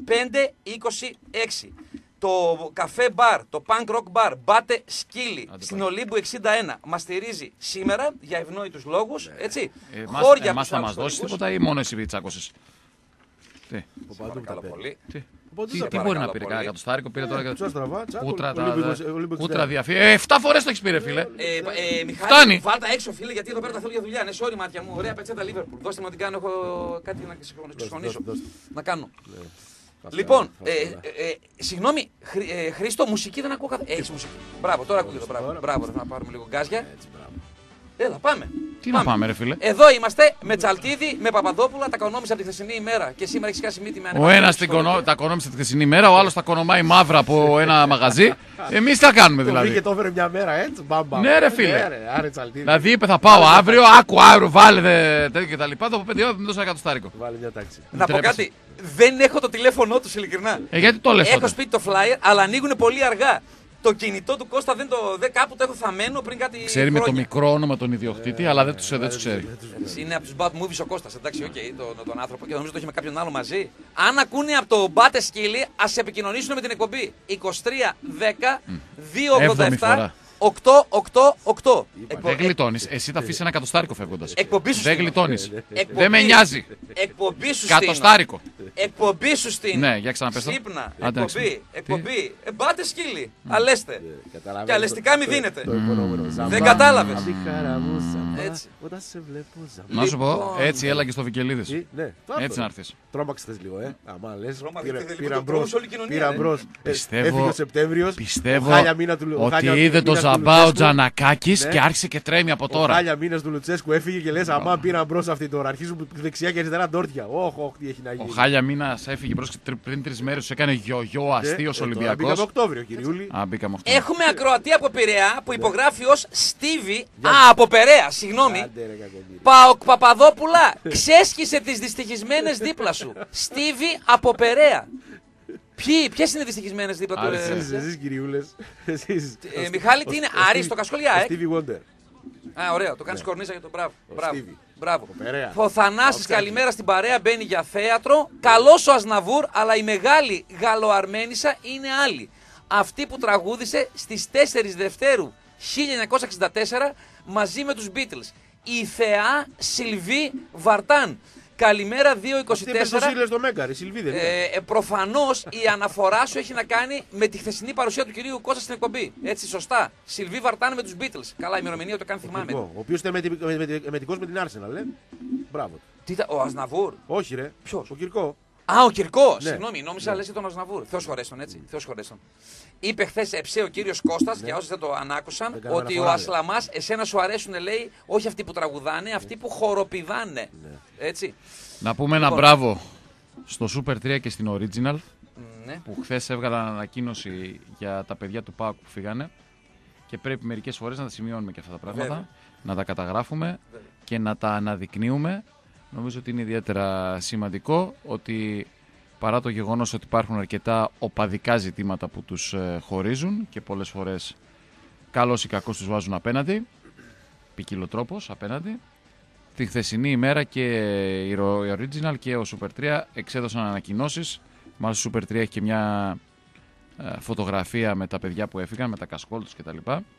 S1: 526. Το καφέ μπαρ, το punk rock bar, μπάτε σκύλι στην Ολύμπου 61. Μας στηρίζει σήμερα για ευνόητους λόγους. Έτσι. Χώρια
S4: μας θα μας δώσει τίποτα ή μόνο εσύ τσάκωσες? Τι.
S1: Παρακαλώ πολύ.
S4: Τι μπορεί να πήρε, κανένα εκατοστάρικο πήρε τώρα? Κούτρα διαφύγει. 7 φορές το έχεις πει, ρε φίλε.
S1: Μιχάλη, βάλτα έξω, φίλε, γιατί εδώ πέρα τα θέλω για δουλειά. Ναι, sorry, μάτια μου. Ωραία πετσέτα Liverpool. Δώστε μου να την κάνω. Έχω κάτι να ξεχωνίσω. Να κάνω. Λοιπόν, συγγνώμη, Χρήστο, μουσική δεν ακούω καθόλου. Έχεις μουσική. Μπράβο, τώρα ακούγεται. Μπράβο, να πάρουμε λίγο γκάζια. Έλα, πάμε.
S4: Τι να πάμε, ρε φίλε.
S1: Εδώ είμαστε με Τσαλτίδη, με Παπαδόπουλα, τα κονόμησα από τη χθεσινή ημέρα. Και σήμερα έχει σκάσει μύτη με
S4: Ο ένας τα κονόμησε τη χθεσινή ημέρα, ο άλλος τα κονομάει μαύρα από ένα μαγαζί. Εμείς τι θα κάνουμε δηλαδή?
S2: Και το έφερε μια μέρα έτσι, μπαμπα.
S4: Ναι, ρε φίλε. Δηλαδή είπε θα πάω αύριο, άκου αύριο, βάλε τέτοιο και τα λοιπά. Το 5 ώρα δεν δώσα εκατοστάρικο.
S2: Βάλε μια τάξη.
S1: Να πω κάτι. Δεν έχω το τηλέφωνό του, ειλικρινά.
S4: Γιατί το λες?
S1: Έχω σπίτι το flyer, αλλά ανοίγουν πολύ αργά. Το κινητό του Κώστα κάπου το έχω θαμμένο πριν κάτι.
S4: Ξέρει με το μικρό όνομα τον ιδιοκτήτη, αλλά δεν του ξέρει.
S1: Είναι από του Bad Movies ο Κώστας, εντάξει, τον άνθρωπο και νομίζω το έχει με κάποιον άλλο μαζί. Αν ακούνε από το Μπάτε Σκύλι, ας επικοινωνήσουν με την εκπομπή. 2310 287 888.
S4: Δεν γλιτώνεις. Εσύ θα αφήσεις ένα εκατοστάρικο φεύγοντας.
S1: Εκπομπή σου.
S4: Δεν γλιτώνεις. Δεν με νοιάζει.
S1: Εκπομπή σου.
S4: Κατοστάρικο.
S1: Εκπομπή σου στην.
S4: Ναι, για ξαναπες το.
S1: Ξύπνα. Εκπομπή. Μπάτε σκύλι. Αλέστε. Και αλεστικά μη δίνετε. Δεν κατάλαβες. Έτσι.
S4: Να σου πω, έτσι έλα και στο Βικελίδης. Έτσι να έρθεις.
S2: Τρόμαξες λίγο, Αμά λες.
S1: Πήρα
S2: μπρος.
S4: Πιστεύω ότι είδε το Ζαμπά ο Τζανακάκης και άρχισε και τρέμει από τώρα.
S2: Ο χάλια μήνας του Λουτσέσκου έφυγε και λες αμά πήραν μπρος αυτή τώρα. Αρχίζουν δεξιά και αριστερά ντόρτια. Όχι, τι έχει να γίνει.
S4: Ο χάλια μήνας έφυγε μπρος πριν 3 μέρες, του έκανε γιογιό αστείος Ολυμπιακός.
S2: Μπήκαμε Οκτώβριο, κυριούλη.
S1: Έχουμε ακροατή από Πειραιά που υπογράφει ως Στίβη. Από Περαία, συγγνώμη. Παοκ Παπαδόπουλα, ξέσχισε τις δυστυχισμένες δίπλα σου. Στίβη από Περαία. Ποιες είναι δυστυχισμένες δίπλα του?
S2: Εσείς κυριούλες.
S1: Μιχάλη, τι είναι? Άρης, το Κασκολιά,
S2: Stevie Wonder.
S1: Α, ωραίο, το κάνεις κορνίζα για τον μπράβο. Ο Θανάσης, καλημέρα στην παρέα, μπαίνει για θέατρο. Καλός ο Ασναβούρ, αλλά η μεγάλη Γαλλοαρμένισσα είναι άλλη. Αυτή που τραγούδισε στις 4 Δευτέρου 1964 μαζί με τους Beatles. Η θεά Σιλβί Βαρτάν. Καλημέρα 224.
S2: Στο Μέγκαρ, η Σιλβί δεν είναι.
S1: Προφανώς η αναφορά σου έχει να κάνει με τη χθεσινή παρουσία του κυρίου Κώστα στην εκπομπή. Έτσι, σωστά. Σιλβί Βαρτάν με τους Beatles. Καλά, η ημερομηνία το κάνει, θυμάμαι.
S2: Ο οποίος ήταν μετικός με την Arsenal, Μπράβο.
S1: Ο Ασναβούρ.
S2: Όχι, ρε.
S1: Ποιος?
S2: Ο Κυρκό.
S1: Α, ο Κυρκό.
S2: Ναι.
S1: Συγγνώμη, νόμιζα λες τον Ασναβούρ. Θεός χωρέστον, έτσι. Θεός χωρέστον. Είπε χθες ο κύριος Κώστας, για όσοι δεν το ανάκουσαν, ότι ο Ασλαμάς, εσένα σου αρέσουν, λέει, όχι αυτοί που τραγουδάνε, αυτοί που χοροπηδάνε. Έτσι.
S4: Να πούμε ένα μπράβο στο Super 3 και στην Original, που χθες έβγαλαν ανακοίνωση για τα παιδιά του ΠΑΟΚ που φύγανε και πρέπει μερικές φορές να τα σημειώνουμε και αυτά τα πράγματα, να τα καταγράφουμε και να τα αναδεικνύουμε. Νομίζω ότι είναι ιδιαίτερα σημαντικό ότι παρά το γεγονός ότι υπάρχουν αρκετά οπαδικά ζητήματα που τους χωρίζουν και πολλές φορές καλώς ή κακώς τους βάζουν απέναντι, ποικιλοτρόπως απέναντι, τη χθεσινή ημέρα και η Original και ο Super 3 εξέδωσαν ανακοινώσεις. Μάλιστα ο Super 3 έχει και μια φωτογραφία με τα παιδιά που έφυγαν, με τα κασκόλ τους κτλ.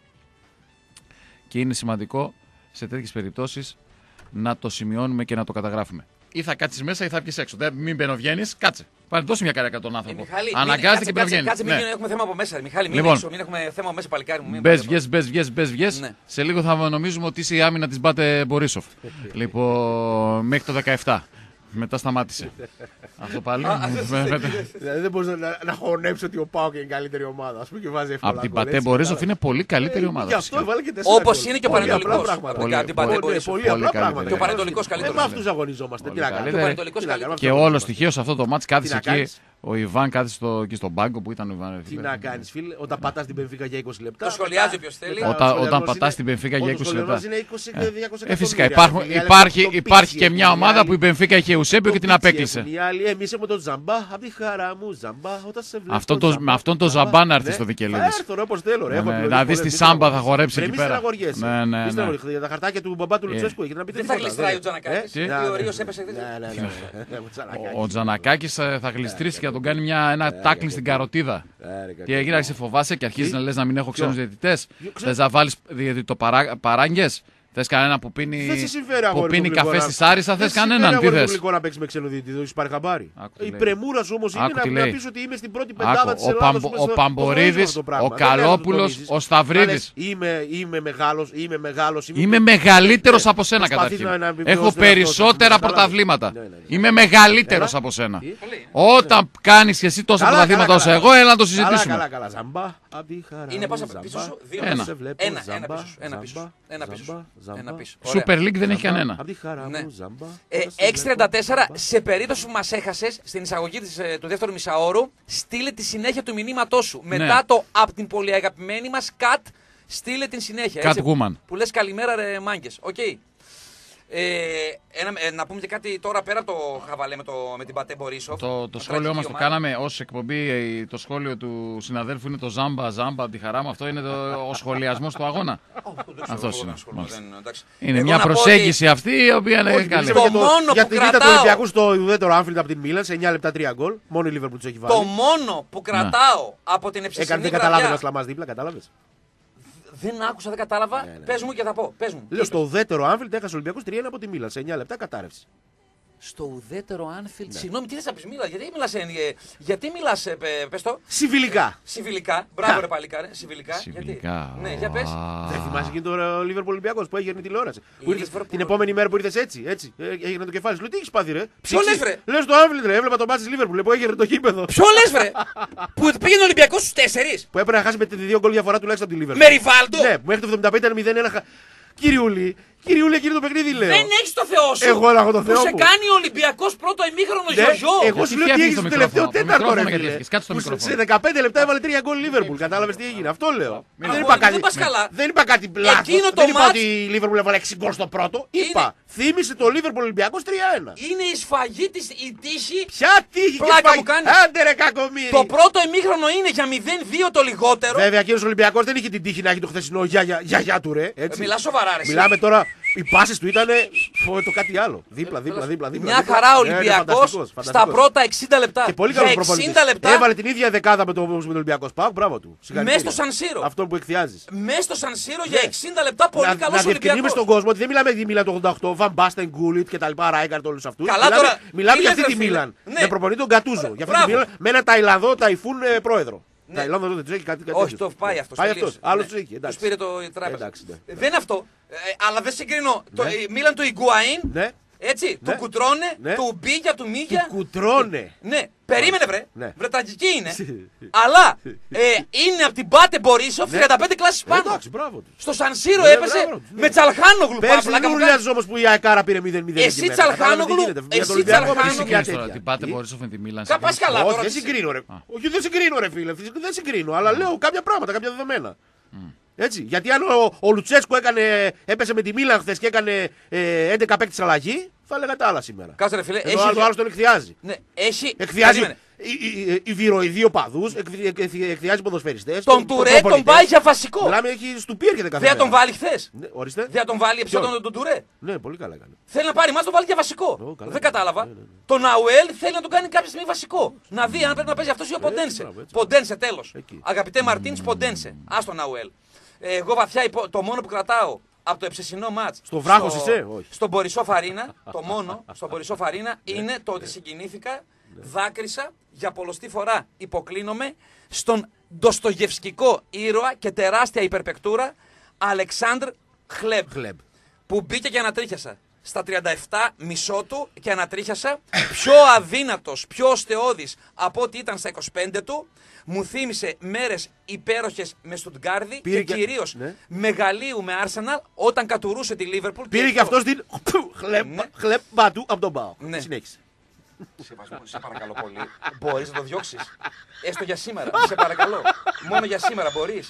S4: Και είναι σημαντικό σε τέτοιες περιπτώσεις να το σημειώνουμε και να το καταγράφουμε. Ή θα κάτσεις μέσα ή θα βγεις έξω. Μην μπαινοβγαίνεις, κάτσε. Πάρε δώσει μια καρέκα τον άνθρωπο. Αναγκάζεται και πρέπει να βγαίνει.
S1: Κάτσε, μην έχουμε θέμα από μέσα. Μιχάλη, μην έχουμε θέμα από μέσα, παλικάρι μου.
S4: Βγες. Ναι. Σε λίγο θα νομίζουμε ότι είσαι η άμυνα της Μπάτε Μπορίσοφ. Λοιπόν, μέχρι το 17. Μετά σταμάτησε. Αυτό πάλι.
S2: Δηλαδή δεν μπορεί να χωνέψει ότι ο ΠΑΟΚ είναι η καλύτερη ομάδα. Ας πούμε και βάζει εύκολα.
S4: Από την Πατέ Μπορίσοφ είναι πολύ καλύτερη ομάδα.
S2: Γι' αυτό έβαλε και 4.
S1: Όπως είναι και ο Πανετολικός.
S2: Πολύ απλά πράγματα.
S1: Και ο Πανετολικός καλύτερος.
S2: Με αυτούς αγωνιζόμαστε. Τι να κάνουμε.
S4: Και όλο στοιχείο σε αυτό το μάτς κάθισε εκεί. Ο Ιβάν κάθισε εκεί στον πάγκο που ήταν ο Ιβάν.
S2: Τι να κάνει, φίλε, όταν πατά την Μπενφίκα για 20 λεπτά.
S1: Το σχολιάζει όποιος θέλει.
S4: Όταν πατά την Μπενφίκα για 20 λεπτά.
S2: Είναι
S4: φυσικά υπάρχει και μια ομάδα που η Μπενφίκα είχε Ουσέμπιο και την απέκλεισε.
S2: Εμείς έχουμε τον Ζαμπά, απ' τη χαρά μου, Ζαμπά, όταν σε
S4: βλέπω. Με αυτόν τον Ζαμπά να έρθει στο Δικελίδης.
S2: Θα έρθω όπως θέλω.
S4: Να δεις τη σάμπα θα χορέψει εκεί πέρα.
S2: Για τα χαρτάκια του μπαμπά του Λουτσέσκου έχετε να πείτε.
S1: Δεν θα γλιστράει ο Τζανακάκης. Ο Ρίος έπεσε.
S4: Ο Τζανακάκης θα γλιστρήσει και θα τον κάνει ένα τάκλινγκ στην καροτίδα. Τι έγινε, σε φοβάσαι και αρχίζει να λες να μην έχω ξένους διαιτητές. Θες να βάλεις παράγγες. Θες κανένα που πίνει καφέ στη Σάρισα, θες κανέναν. Τι θες.
S2: Να παίξει με ξένο διαιτητή, το έχεις πάρει χαμπάρι. Η πρεμούρα σου όμως είναι να πεις ότι είμαι στην πρώτη πεντάδα της Ελλάδας.
S4: Ο Παμπορίδης, ο Καλόπουλος, ο Σταυρίδης.
S2: Είμαι μεγάλος.
S4: Είμαι μεγαλύτερος από σένα καταρχήν. Έχω περισσότερα πρωταβλήματα. Είμαι μεγαλύτερος από σένα. Όταν κάνεις και εσύ τόσα πρωταβλήματα όσο εγώ, έλα να το συζητήσουμε.
S1: Είναι πάσα πίσω σου. Ένα πίσω.
S4: Super League δεν έχει κανένα.
S1: 6.34, σε περίπτωση που μας έχασες στην εισαγωγή του δεύτερου μισάωρου, στείλε τη συνέχεια του μηνύματός σου. Μετά το από την πολύ αγαπημένη μας Cat, στείλε την συνέχεια.
S4: Cat Woman.
S1: Που λες καλημέρα ρε μάγκες. Να πούμε και κάτι τώρα πέρα από το χαβαλέ με την Πατέ Μπορίσοφ.
S4: Το σχόλιο μας το κάναμε ως εκπομπή. Το σχόλιο του συναδέλφου είναι το Ζάμπα, τη χαρά μου. Αυτό είναι ο σχολιασμός του αγώνα. Αυτός είναι. Είναι μια προσέγγιση αυτή η οποία είναι καλή.
S2: Για την ήττα του Ολυμπιακού στο ουδέτερο Άμφιλντ από την Μίλαν σε 9 λεπτά 3 γκολ. Μόνο η Λίβερπουλ τους έχει βάλει.
S1: Το μόνο που κρατάω από την εψισινή βραδιά.
S2: Δεν καταλάβαινε να σλαμάς δίπλα, κατάλαβες.
S1: Δεν άκουσα, δεν κατάλαβα. Πες μου και θα πω.
S2: Λέω στο ουδέτερο Άμφιλντ έχασε ο Ολυμπιακός 3-1 από τη Μίλαν σε 9 λεπτά κατάρρευση.
S1: Στο ουδέτερο Άνφιλντ. Συγγνώμη, τι θες να πεις, Μίλα, γιατί μιλάς, πες το.
S2: Συμβιλικά.
S1: Μπράβο ρε παλικάρε, συμβιλικά.
S4: Ναι,
S1: για πες.
S2: Δεν θυμάσαι και το Λίβερπουλ Ολυμπιακός που έγινε τηλεόραση. Την επόμενη μέρα που ήρθες έτσι, έγινε το κεφάλι σου. Λέω τι έχεις πάθει ρε.
S1: Ποιο λες βρε.
S2: Λέω στο Άμφιλντ ρε, έβλεπα τον μπάτσι της Λίβερπουλ που έγινε το γήπεδο.
S1: Ποιο λες βρε. Που πήγαινε ο Ολυμπιακός στους 4.
S2: Που έπρεπε να χάσει με 2 γκολ διαφορά τουλάχιστον από τη Λίβερπουλ.
S1: Με Ριβάλντο.
S2: Ναι, μέχρι το 75 ήταν 0-1. Κυριούλη, εκείνο το παιχνίδι λέω.
S1: Δεν έχεις το Θεό σου.
S2: Εγώ έχω το Θεό
S1: που
S2: μου.
S1: σε κάνει ο Ολυμπιακός πρώτο ημίχρονο γιογιό.
S2: Εγώ σου λέω τι έγινε στο τελευταίο τέταρτο ρε φίλε. Σε 15 λεπτά έβαλε 3 γκολ Λίβερπουλ. Κατάλαβες τι έγινε. Αυτό λέω. Δεν είπα κάτι πλάθος. Δεν είπα ότι η Λίβερπουλ έβαλε 6 γκολ στο πρώτο. Είπα, θύμισε το Λίβερπουλ Ολυμπιακός 3-1.
S1: Είναι η σφαγή της η τύχη.
S2: Ποια τύχη
S1: πλάκα μου κάνει.
S2: Άντε ρε κακομοίρη.
S1: Το πρώτο ημίχρονο είναι για 0-2 το λιγότερο.
S2: Βέβαια κύριος Ολυμπιακός δεν είχε την τύχη να έχει το χθεσινό γιαγιά του ρε.
S1: Μιλά σοβαρά ρε.
S2: Μιλάμε τώρα. Οι πάσες του ήταν το κάτι άλλο. Δίπλα.
S1: Μια χαρά Ολυμπιακός στα πρώτα 60 λεπτά.
S2: Και πολύ καλό προπονητής. Έβαλε την ίδια δεκάδα με τον Ολυμπιακό ΣΠΑΟΚ. Μπράβο του.
S1: Μέσα στο Σαν Σύρο.
S2: Αυτό που εκθιάζεις.
S1: Μέσα στο Σαν Σύρο για 60 λεπτά πολύ καλό Ολυμπιακός.
S2: Να διευκρινίσουμε στον κόσμο ότι δεν μιλάμε για τη Μίλαν το 88, Βαν Μπάστεν, Γκούλιτ και τα λοιπά, Ράικαρτ, όλους αυτούς. Μιλάμε για αυτή τη Μίλαν. Με προπονητή τον Γκατούζο. Για αυτή τη Μίλαν με ένα Ταϊλανδό Ταϊφούν πρόεδρο. Ταϊλάνδο δεν του έχει κάτι.
S1: Όχι, το πάει αυτό.
S2: Άλλο του έχει.
S1: Του πήρε το τράπεζα. Δεν είναι αυτό. Αλλά δεν συγκρίνω. Μίλαν του Ιγκουαΐν. Έτσι, του Κουτρώνε, του Μπίγια, του Μίγια.
S2: Του Κουτρώνε.
S1: Ναι, περίμενε βρε. Βρε τραγική είναι. Αλλά είναι από την Πάτε Μπορίσοφ 35 κλάσεις πάνω. Στο Σαν Σύρο έπεσε με Τσαλχάνογλου.
S2: Πέρσι δεν ουρλιάζει όμως που η Αεκάρα πήρε 0-0.
S1: Εσύ Τσαλχάνογλου.
S2: Εσύ Τσαλχάνογλου.
S4: Την Πάτε Μπορίσοφ με τη Μίλαν.
S1: Πας καλά τώρα.
S2: Δεν συγκρίνω ρε. Όχι δεν συγκρίνω ρε φίλε. Δεν συγκρίνω. Αλλά λέω κάποια πράγματα, κάποια δεδομένα. Έτσι, γιατί αν ο Λουτσέσκου έπεσε με τη Μίλαν χθες και έκανε 11 παίκτες αλλαγή, θα έλεγα τα άλλα σήμερα.
S1: Κάτσε ρε φίλε.
S2: Ο άλλος τον εκθιάζει.
S1: Ναι, έχει.
S2: Εκθιάζει οι οπαδούς, εκθιάζει ποδοσφαιριστές.
S1: Τον Τουρέ τον πάει για βασικό.
S2: Μιλάμε, έχει στουπί έρχεται καθένα.
S1: Δεν τον βάλει χθες.
S2: Ορίστε.
S1: Δεν τον βάλει τον Τουρέ.
S2: Ναι, πολύ καλά έκανε.
S1: Θέλει να πάρει μας τον βάλει για βασικό. Δεν κατάλαβα. Τον Ναουέλ θέλει να τον κάνει κάποια στιγμή βασικό. Να δει αν πρέπει να παίζει αυτός ή ο Ποντένσε. Ποντένσε τέλος. Αγαπητέ Μαρτίνς, Ποντένσε. Α τον Ναουέλ. Εγώ βαθιά το μόνο που κρατάω από το εψεσινό μάτς.
S2: Στο βράχος είσαι, όχι.
S1: Στον Μπορισόφ Αρίνα, το μόνο στον Μπορισόφ Αρίνα είναι το ότι συγκινήθηκα, δάκρυσα, για πολλοστή φορά υποκλίνομαι στον ντοστογευσκικό ήρωα και τεράστια υπερπεκτούρα Αλεξάνδρ Χλεμπ. Που μπήκε και ανατρίχιασα. στα 37 μισό του και ανατρίχιασα. Πιο αδύνατος, πιο οστεώδης από ό,τι ήταν στα 25 του. Μου θύμισε μέρες υπέροχες με Στουτγκάρδη και κυρίως μεγαλείου με Arsenal όταν κατουρούσε τη Liverpool.
S2: Πήρε και αυτός την χλέπα του από τον Πάο. Συνέχισε.
S1: Σε παρακαλώ πολύ. Μπορείς να το διώξεις. Έστω για σήμερα. Σε παρακαλώ. Μόνο για σήμερα μπορείς.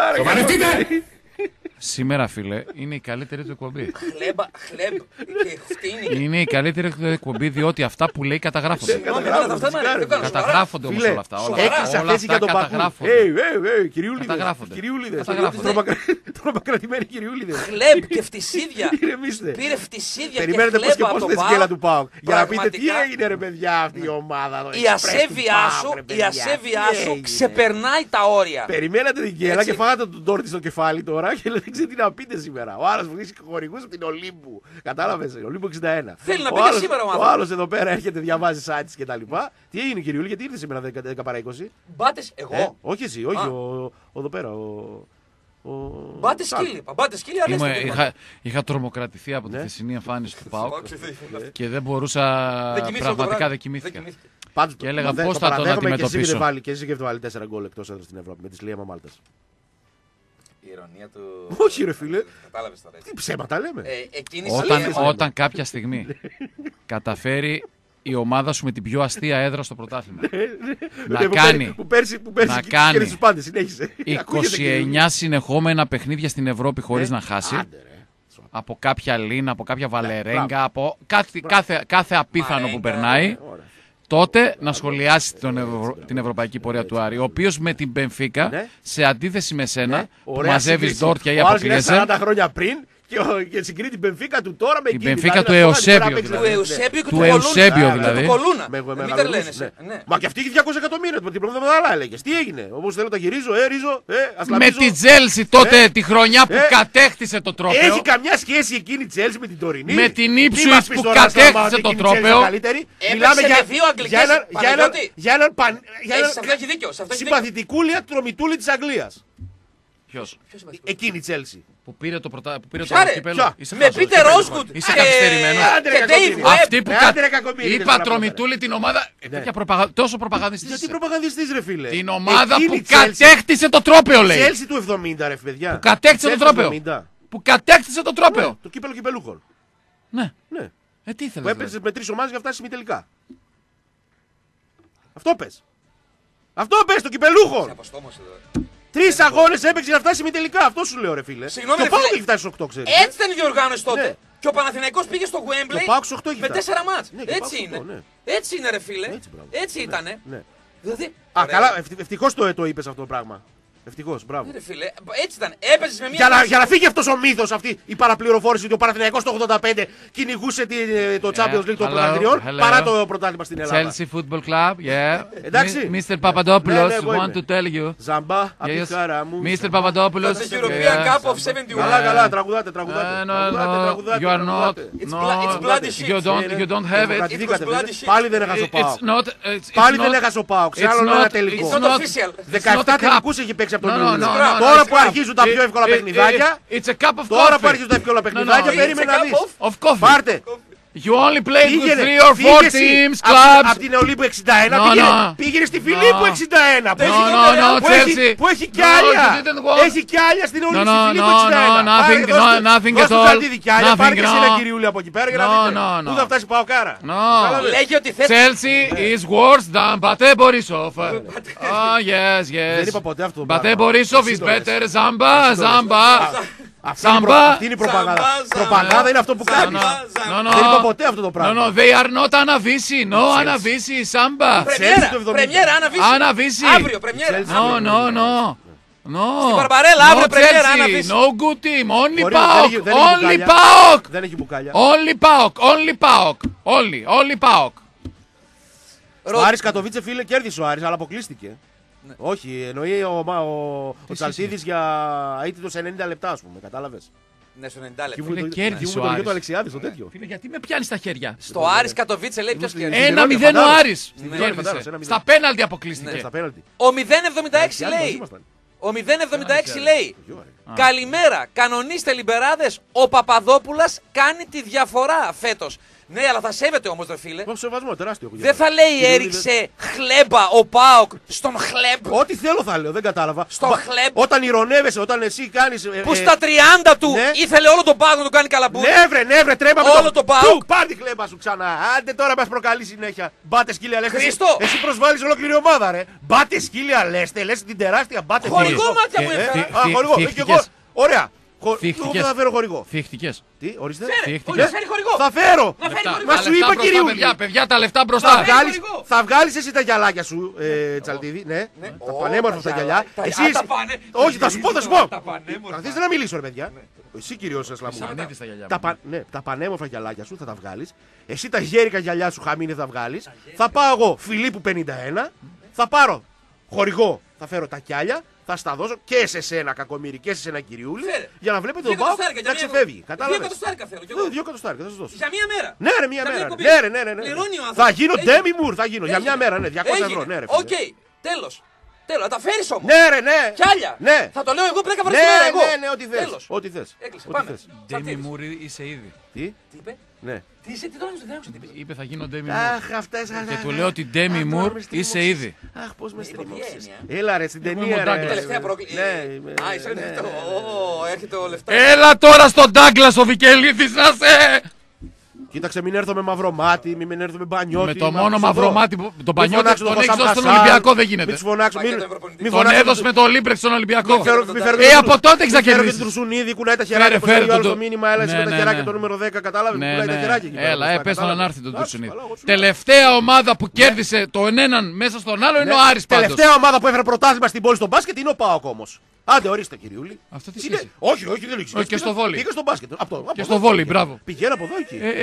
S4: Σήμερα, φίλε, είναι η καλύτερη του εκπομπή.
S1: Χλέμπ και φτύνει.
S4: Είναι η καλύτερη του εκπομπή διότι αυτά που λέει καταγράφονται. Καταγράφονται όμως όλα αυτά.
S2: Έκλεισα θέση για τον Πακού.
S4: Κυριούλιδες.
S2: Τρομακρατημένοι κυριούλιδες.
S1: Χλέμπ και φτυσίδια. Πήρε φτυσίδια και
S2: περιμένετε πώς και
S1: χλέμπα
S2: πώς
S1: από
S2: θες
S1: τον
S2: γέλα του ΠΑΟΚ. Για να πείτε τι
S1: Πραγματικά.
S2: έγινε ρε παιδιά αυτή η ομάδα.
S1: Η ασέβειά σου ξεπερνάει τα όρια.
S2: Περιμένατε την γέλα
S1: Έτσι.
S2: και φάγατε τον τόρτι στο κεφάλι τώρα και δεν ξέρετε τι να πείτε σήμερα. Ο άλλος που έχει χορηγούς από την Ολύμπου. Κατάλαβες, Ολύμπου 61.
S1: Θέλει να πει και σήμερα ο
S2: Ο
S1: άνθρωπος.
S2: άλλος εδώ πέρα έρχεται, διαβάζει sites και τα λοιπά. Τι έγινε κυριούλη, γιατί ήρθε σήμερα 10 παρά 20.
S1: Μπάτες εγώ.
S2: Όχι εσύ, όχι
S1: Α.
S2: εδώ πέρα.
S1: Μπάτες σκύλι. Μπάτες σκύλι αρέστε.
S4: Είχα τρομοκρατηθεί από τη χθεσινή εμφάνιση του ΠΑΟΚ
S1: Ναι.
S4: και δεν μπορούσα. Πραγματικά δεν κοιμήθηκα.
S2: Πάντως,
S4: Και έλεγα πώς θα τον
S2: παραδέχομαι
S4: αντιμετωπίσω.
S2: Και εσύ και βάλει 4 γκολ εκτός έδρας στην Ευρώπη με τη Σλίαμα Μάλτας.
S1: Η ηρωνία του.
S2: Όχι, ρε φίλε.
S1: Κατάλαβες τώρα.
S2: Τι ψέματα λέμε.
S4: Όταν κάποια στιγμή καταφέρει η ομάδα σου με την πιο αστεία έδρα στο πρωτάθλημα να κάνει
S2: Που πέρσι
S4: να κάνει
S2: τους πάντες, συνέχισε.
S4: 29 συνεχόμενα παιχνίδια στην Ευρώπη χωρίς να χάσει. Από κάποια Λίνα, από κάποια Βαλερέγκα, από κάθε απίθανο που περνάει. Τότε να σχολιάσει την ευρωπαϊκή πορεία του Άρη, ο οποίος με την Μπενφίκα, σε αντίθεση με σένα, που μαζεύεις ντόρτια ή αποκλείεσαι.
S2: 40 χρόνια πριν και συγκρίνει την Μπενφίκα του τώρα με
S4: Την
S2: εκείνη.
S4: Μπενφίκα
S2: δηλαδή,
S4: του
S2: να βγάλει
S4: Εωσέμπιο,
S2: πέρα απ' έξω.
S1: Του Εουσέμπιο και
S4: Του
S1: του
S4: Εουσέμπιο,
S1: Κολούνα.
S4: δηλαδή.
S1: Του Κολούνα.
S2: Με
S1: Μην τρελαίνεσαι. Ναι.
S2: Μα και αυτή έχει 200 εκατομμύρια. Την προηγούμενη εβδομάδα έλεγε. Τι έγινε. Όπως θέλω τα γυρίζω, ρίζω,
S4: Με
S2: ασλαμίζω.
S4: την Τζέλσι τότε τη χρονιά που κατέκτησε το τρόπαιο.
S2: Έχει καμιά σχέση εκείνη η Τσέλσι με την τωρινή.
S4: Με την
S2: Μη
S4: Ipswich
S2: μας πεις
S4: που
S2: τώρα, Σταμάτη,
S4: κατέκτησε το
S2: εκείνη η Chelsea
S4: τρόπαιο.
S2: καλύτερη.
S1: Έπαιξε
S2: Μιλάμε
S1: με
S2: για
S1: δύο αγγλικές,
S2: για έναν
S1: Σε αυτό έχει δίκιο.
S2: συμπαθητικούλια τρομητούλη της Αγγλίας.
S4: Ποιος?
S2: Εκείνη η Τσέλσι.
S4: Που πήρε το
S1: Ποια, ρε,
S4: κύπελλο.
S2: ποια?
S4: Είσαι
S1: Με
S4: χαζός.
S1: Πίτερ Ρόσγκουτ
S4: Είσαι καθυστερημένος.
S1: και Dave Webb.
S4: Αυτή που
S2: Άντε, ρε, κακομοίριδες,
S4: είπα
S2: να
S4: τρομητούλη την ομάδα. Τόσο προπαγανδιστής.
S2: Γιατί
S4: είσαι.
S2: προπαγανδιστής ρε φίλε.
S4: Την ομάδα
S2: Εκείνη
S4: που
S2: η Chelsea-
S4: κατέκτησε το τρόπαιο,
S2: η
S4: λέει.
S2: Chelsea του 70 ρε παιδιά.
S4: Που κατέκτησε το
S2: Chelsea
S4: τρόπαιο.
S2: 70.
S4: Που κατέκτησε το τρόπαιο.
S2: Το κύπελο κυπελούχων.
S4: Ναι.
S2: Ναι.
S4: Τι
S2: Που
S4: ήθελες.
S2: έπαιζε με 3 ομάδες για να φτάσει ημιτελικά. Αυτό πες. Αυτό πες το κυπελούχων.
S1: Αποστόμωσε εδώ.
S2: 3 αγώνες έπαιξε για να φτάσει ημιτελικά. Αυτό σου λέω ρε φίλε.
S1: Συγγνώμη,
S2: Το
S1: ρε
S2: Πάοκ
S1: φίλε.
S2: έχει φτάσει στους 8 ξέρεις.
S1: Έτσι ήταν η διοργάνωση τότε.
S2: Ναι.
S1: Και ο Παναθηναϊκός πήγε στο Wembley
S2: Το Πάοκ στους 8 έχει
S1: με
S2: φτάσει.
S1: 4 μάτς.
S2: Ναι, και ο Πάοκ
S1: Έτσι
S2: στους
S1: είναι.
S2: 8, ναι.
S1: Έτσι είναι ρε φίλε.
S2: Έτσι, μπράβο.
S1: Έτσι ήτανε.
S2: Ναι.
S1: Δηλαδή.
S2: Α,
S1: ωραία.
S2: καλά, ευτυχώς το είπες αυτό το πράγμα. Ευτυχώς, μπράβο.
S1: Ρε φίλε, έτσι ήταν. Έπαιζες με μια.
S2: Για να φύγει αυτός ο μύθος, αυτή η παραπληροφόρηση ότι ο Παναθηναϊκός το 85 κυνηγούσε το Champions League των
S4: hello,
S2: πρωταθλητριών
S4: hello.
S2: παρά το πρωτάθλημα στην Ελλάδα.
S4: Chelsea Football Club, yeah.
S2: Εντάξει.
S4: Mr. Papadopoulos,
S2: Ναι, εγώ
S4: want
S2: είμαι.
S4: to tell you.
S2: Ζαμπά, απ' τη
S4: Yes.
S2: χαρά μου.
S4: Mr. Papadopoulos.
S1: The European Cup of 71.
S2: Καλά, καλά, τραγουδάτε.
S4: No, you are not.
S1: It's bloody shit.
S4: You don't have it.
S2: Δημοκρατηθήκατε,
S1: It was bloody
S2: βέβαια.
S1: shit.
S2: Πάλι δεν έχασε ο
S4: It's
S2: Πάοκ.
S4: not.
S2: Πάλι δεν έχασε ο Πάοκ. Σε
S4: it's
S2: άλλο
S4: not-
S2: ένα τελικό.
S1: It's not official.
S2: 17
S4: not a cup.
S2: τελικούς έχει παίξει από τον
S4: No, no,
S2: Ιούλιο.
S4: no, no,
S2: Τώρα
S4: it's
S2: που
S4: cup.
S2: αρχίζουν τα πιο εύκολα παιχνιδάκια.
S4: It's a cup of
S2: Τώρα που
S4: coffee.
S2: αρχίζουν τα εύκολα παιχνιδάκια,
S4: no,
S2: περίμενε
S1: it's a
S2: να
S1: cup
S2: δεις.
S4: Of coffee.
S2: Πάρτε.
S4: You only played with
S2: Πήγαινε,
S4: 3 or 4 teams, clubs.
S2: Από την Ολύμπου 61
S4: No, no.
S2: πήγαινε στη Φιλίππου 61.
S1: No, no,
S4: Chelsea.
S2: Που έχει κι
S4: No,
S2: άλλα.
S4: you didn't want-
S2: Έχει κι άλλα στην Ολύμπου
S4: No,
S2: Φιλίππου
S4: no,
S2: 61.
S4: no, nothing, nothing at all.
S2: Πάρε
S4: Nothing,
S2: και εσύ ένα
S4: no.
S2: κυριούλι από εκεί πέρα για να
S4: No,
S2: δείτε.
S4: no, no.
S2: Πού θα φτάσει πάω κάρα.
S4: No.
S1: Λέγει ότι θες.
S4: Chelsea is worse than Bate Borisov. Oh, yes, yes.
S2: Δεν είπα ποτέ αυτό το
S4: Bate
S2: πράγμα.
S4: Borisov
S2: Εσύ
S4: is
S2: το λες.
S4: better. Zamba, Zamba. Samba.
S2: Αυτή είναι η προπαγάνδα.
S1: Samba,
S2: Προπαγάνδα είναι αυτό που
S1: Samba.
S2: κάνεις.
S4: No,
S2: Δεν είπα
S4: no.
S2: ποτέ αυτό το
S4: No,
S2: πράγμα.
S4: no, they are not Anavisi. No, Anavisi, Samba.
S1: Πρεμιέρα,
S2: το 70.
S1: πρεμιέρα, Αναβίση.
S4: Anavisi.
S1: Αύριο, πρεμιέρα.
S4: No, no, no. No.
S1: Μπαρμπαρέλα, αύριο
S4: No
S1: πρεμιέρα,
S4: Chelsea,
S1: Anavisi.
S4: no good team. Only
S2: Μπορεί,
S4: PAOK.
S2: δεν έχει
S4: Only
S2: μπουκάλια.
S4: PAOK.
S2: Δεν έχει μπουκάλια.
S4: Only PAOK. Only PAOK. Only PAOK.
S2: Ο Άρης Κατοβίτσε φίλε κέρδισε ο Άρης αλλά αποκλείστηκε. Όχι, εννοεί ο Τσαλσίδης για αίτητο σε 90 λεπτά ας πούμε, κατάλαβες.
S1: Ναι, στο 90 λεπτά.
S4: Φίλε, κέρδισε ο
S2: το
S4: Άρης.
S2: το Αλεξιάδης το τέτοιο.
S4: Φίλε, γιατί με πιάνει στα χέρια.
S1: Στο Άρης Κατοβίτσε λέει ποιος κέρδισε.
S4: 1-0 ο
S2: φαντάζομαι.
S4: Άρης.
S2: Ναι,
S4: Κέρδισε.
S2: φαντάζομαι, 1-0.
S4: Στα πέναλτι
S2: Ναι,
S4: αποκλείστηκε.
S2: στα πέναλτι.
S1: Ο 0,76 λέει.
S2: ήμασταν.
S1: Ο 076 λέει: καλημέρα, κανονίστε λιμπεράδες. Ο Παπαδόπουλας κάνει τη διαφορά φέτος. Ναι, αλλά θα σέβεται όμως, ρε φίλε.
S2: Το σεβασμό, τεράστιο.
S1: Δεν θα λέει έριξε χλέμπα ο ΠΑΟΚ στον χλέμπ.
S2: Ό,τι θέλω θα λέω, δεν κατάλαβα.
S1: Στον χλέμπ.
S2: Όταν ηρωνεύεσαι, όταν εσύ κάνεις.
S1: Που στα 30 του ήθελε όλο τον ΠΑΟΚ να τον κάνει καλαμπούρι.
S2: Ναι, βρε, τρέμπα με
S1: όλο το ΠΑΟΚ.
S2: Πάρ' τη χλέμπα σου ξανά. Άντε τώρα μας προκαλεί συνέχεια. Μπάτε σκύλια λέστε.
S1: Χριστό.
S2: Εσύ προσβάλλεις ολόκληρη ομάδα, ρε. Μπάτε σκύλια λέστε, λες την τεράστια μπάτε.
S1: Χορηγό μάτια μου έφερα.
S2: Ωραία.
S4: Θύχτηκες.
S2: Θα φέρω χορηγό.
S4: Θύχτηκες.
S2: Τι, ορίστε.
S1: Φέρει χορηγό.
S2: Θα φέρω. Μα σου είπα, κυρίου.
S4: Παιδιά, τα λεφτά μπροστά.
S2: Θα βγάλεις εσύ τα γυαλάκια σου, Τσαλτίδη. Ναι, τα πανέμορφα τα γυαλιά. Όχι, θα σου πω. Καθίστε να μιλήσω, ρε παιδιά. Εσύ, κυρίως Ασλαμού. Τα πανέμορφα γυαλάκια σου θα τα βγάλεις. Εσύ τα γέρικα γυαλιά σου χαμίνε θα βγάλεις. Θα πάω εγώ Φιλίππου 51. Θα πάρω χορηγό. Θα φέρω τα κιάλια. Θα στα δώσω και σε σένα, κακομοίρη, και σε σένα, κυριούλη, για να βλέπετε τον ΠΑΟΚ να ξεφεύγει. Κατάλαβες.
S1: 2 εκατοστάρικα θέλω κι εγώ.
S2: 2 εκατοστάρικα θα σας δώσω.
S1: Για μία μέρα.
S2: Ναι, ρε, μία μέρα. Ναι.
S1: Πληρώνει ο άνθρωπος.
S2: Θα γίνω Demi Moore, θα γίνω. Για μια μέρα, ναι, 200 ευρώ. Ναι, ρε.
S1: Οκ, τέλος. Να τα φέρεις όμως.
S2: Ναι.
S1: Κιάλια.
S2: Ναι.
S1: Θα το λέω εγώ, πρέπει να βαρεθώ εγώ.
S2: Ναι, ό,τι θες.
S1: Έκλεισε, πάμε.
S4: Ντέμι Μούρι είσαι ήδη.
S2: Τι
S1: είπε.
S2: Ναι.
S1: Τι είσαι, τι το άκουσα,
S4: Είπε θα γίνω Ντέμι Μουρ.
S2: Αχ, αυτές.
S4: Και του λέω ότι Ντέμι Μουρ είσαι ήδη.
S2: Αχ, πώς με στριμώξεις. Έλα ρε, στην ταινία
S4: ήμουν
S2: ρε.
S4: Douglas.
S1: Τελευταία πρόκληση. Α, είσαι αυτό. Έρχεται ο λεφτά.
S4: Έλα τώρα στον Ντάγκλας ο Βικελίδης να σε...
S2: Κοίταξε, μην έρθω με μαύρο μάτι, μην έρθω με μπανιώτη.
S4: Με το μόνο μαύρο μάτι που τον Πανιώτη τον έχεις δώσει στον Ολυμπιακό δεν γίνεται.
S2: Μην τους φωνάξω,
S4: Τον έδωσε με το Λίμπρεξ στον Ολυμπιακό. Από τότε έχεις να
S2: κερδίσεις.
S4: κερδίσεις.
S2: Τρουσούν ήδη, κουνάει τα χεράκια. Πώς λέει άλλο το μήνυμα, έλα εσύ με τα χεράκια το νούμερο 10, κατάλαβε. Κουνάει τα χεράκια.
S4: Έλα, πες τον να έρθει τον Τρουσουνίδη. Τελευταία ομάδα που κέρδισε το έναν μέσα στον άλλο είναι ο Άρης πάντως.
S2: Τελευταία ομάδα που έφερε πρωτάθλημα στην πόλη στο μπάσκετ είναι ο ΠΑΟΚ όμως. Άντε, ορίστε, κυριούλη.
S4: Αυτό τι σχέση.
S2: Όχι, δεν έχει.
S4: Και στο βόλι.
S2: Πήγα στο μπάσκετ.
S4: Και στο βόλι, μπράβο.
S2: Πηγαίνω από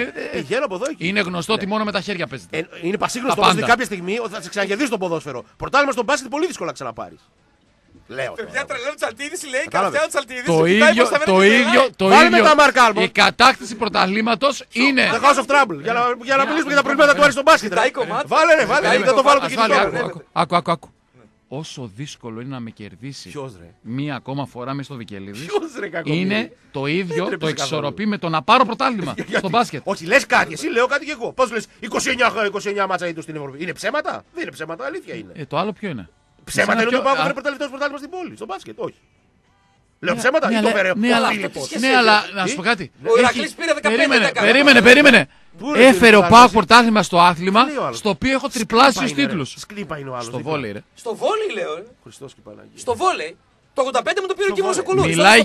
S2: εδώ εκεί.
S4: Είναι γνωστό ότι μόνο με τα χέρια παίζεται.
S2: Είναι πασίγνωστο ότι κάποια στιγμή θα σε ξαναγερδίσει το ποδόσφαιρο. Πρωτάθλημα στο μπάσκετ πολύ δύσκολα ξαναπάρει. Λέω.
S1: Παιδιά, τρελαίνω Τσαλτίδης, λέει τελευταία ο Τσαλτίδης.
S4: Το ίδιο. Η κατάκτηση πρωταθλήματος είναι.
S2: The House of Trouble. Για να μιλήσουμε για τα προβλήματα του Άρη στο μπάσκετ. Βάλε, δεν το βάλω το κινητό.
S4: Άκου. Όσο δύσκολο είναι να με κερδίσει μία ακόμα φορά μέσα στο Βικελίδη, είναι το ίδιο το εξισορροπεί με το να πάρω πρωτάθλημα στο μπάσκετ.
S2: Όχι, λες κάτι, εσύ λέω κάτι και εγώ. Πώς λες 29 μάτσα ήττος στην Ευρώπη. Είναι ψέματα? Δεν είναι ψέματα, αλήθεια είναι.
S4: Το άλλο ποιο είναι?
S2: Ψέματα είναι ότι πάω να πρωτάθλημα στην πόλη, στο μπάσκετ, όχι. Λέω ψέματα ή το φέρε ο Φίλιππος?
S4: Ναι, αλλά να σου πω κάτι.
S1: Ο Ηρακλής πήρε 15%.
S4: Περίμενε. Έφερε ο ΠΑΟΚ πρωτάθλημα στο άθλημα, στο οποίο έχω τριπλάσιους τίτλους.
S2: Σκλίπα είναι ο άλλος.
S4: Στο βόλεϊ, ρε.
S1: Στο βόλεϊ, λέω.
S2: Χριστός και Παναγία.
S1: Στο βόλεϊ. Το 85 μου το πήρε ο Κίμωνος ο Κουλούρης.
S4: Μιλάμε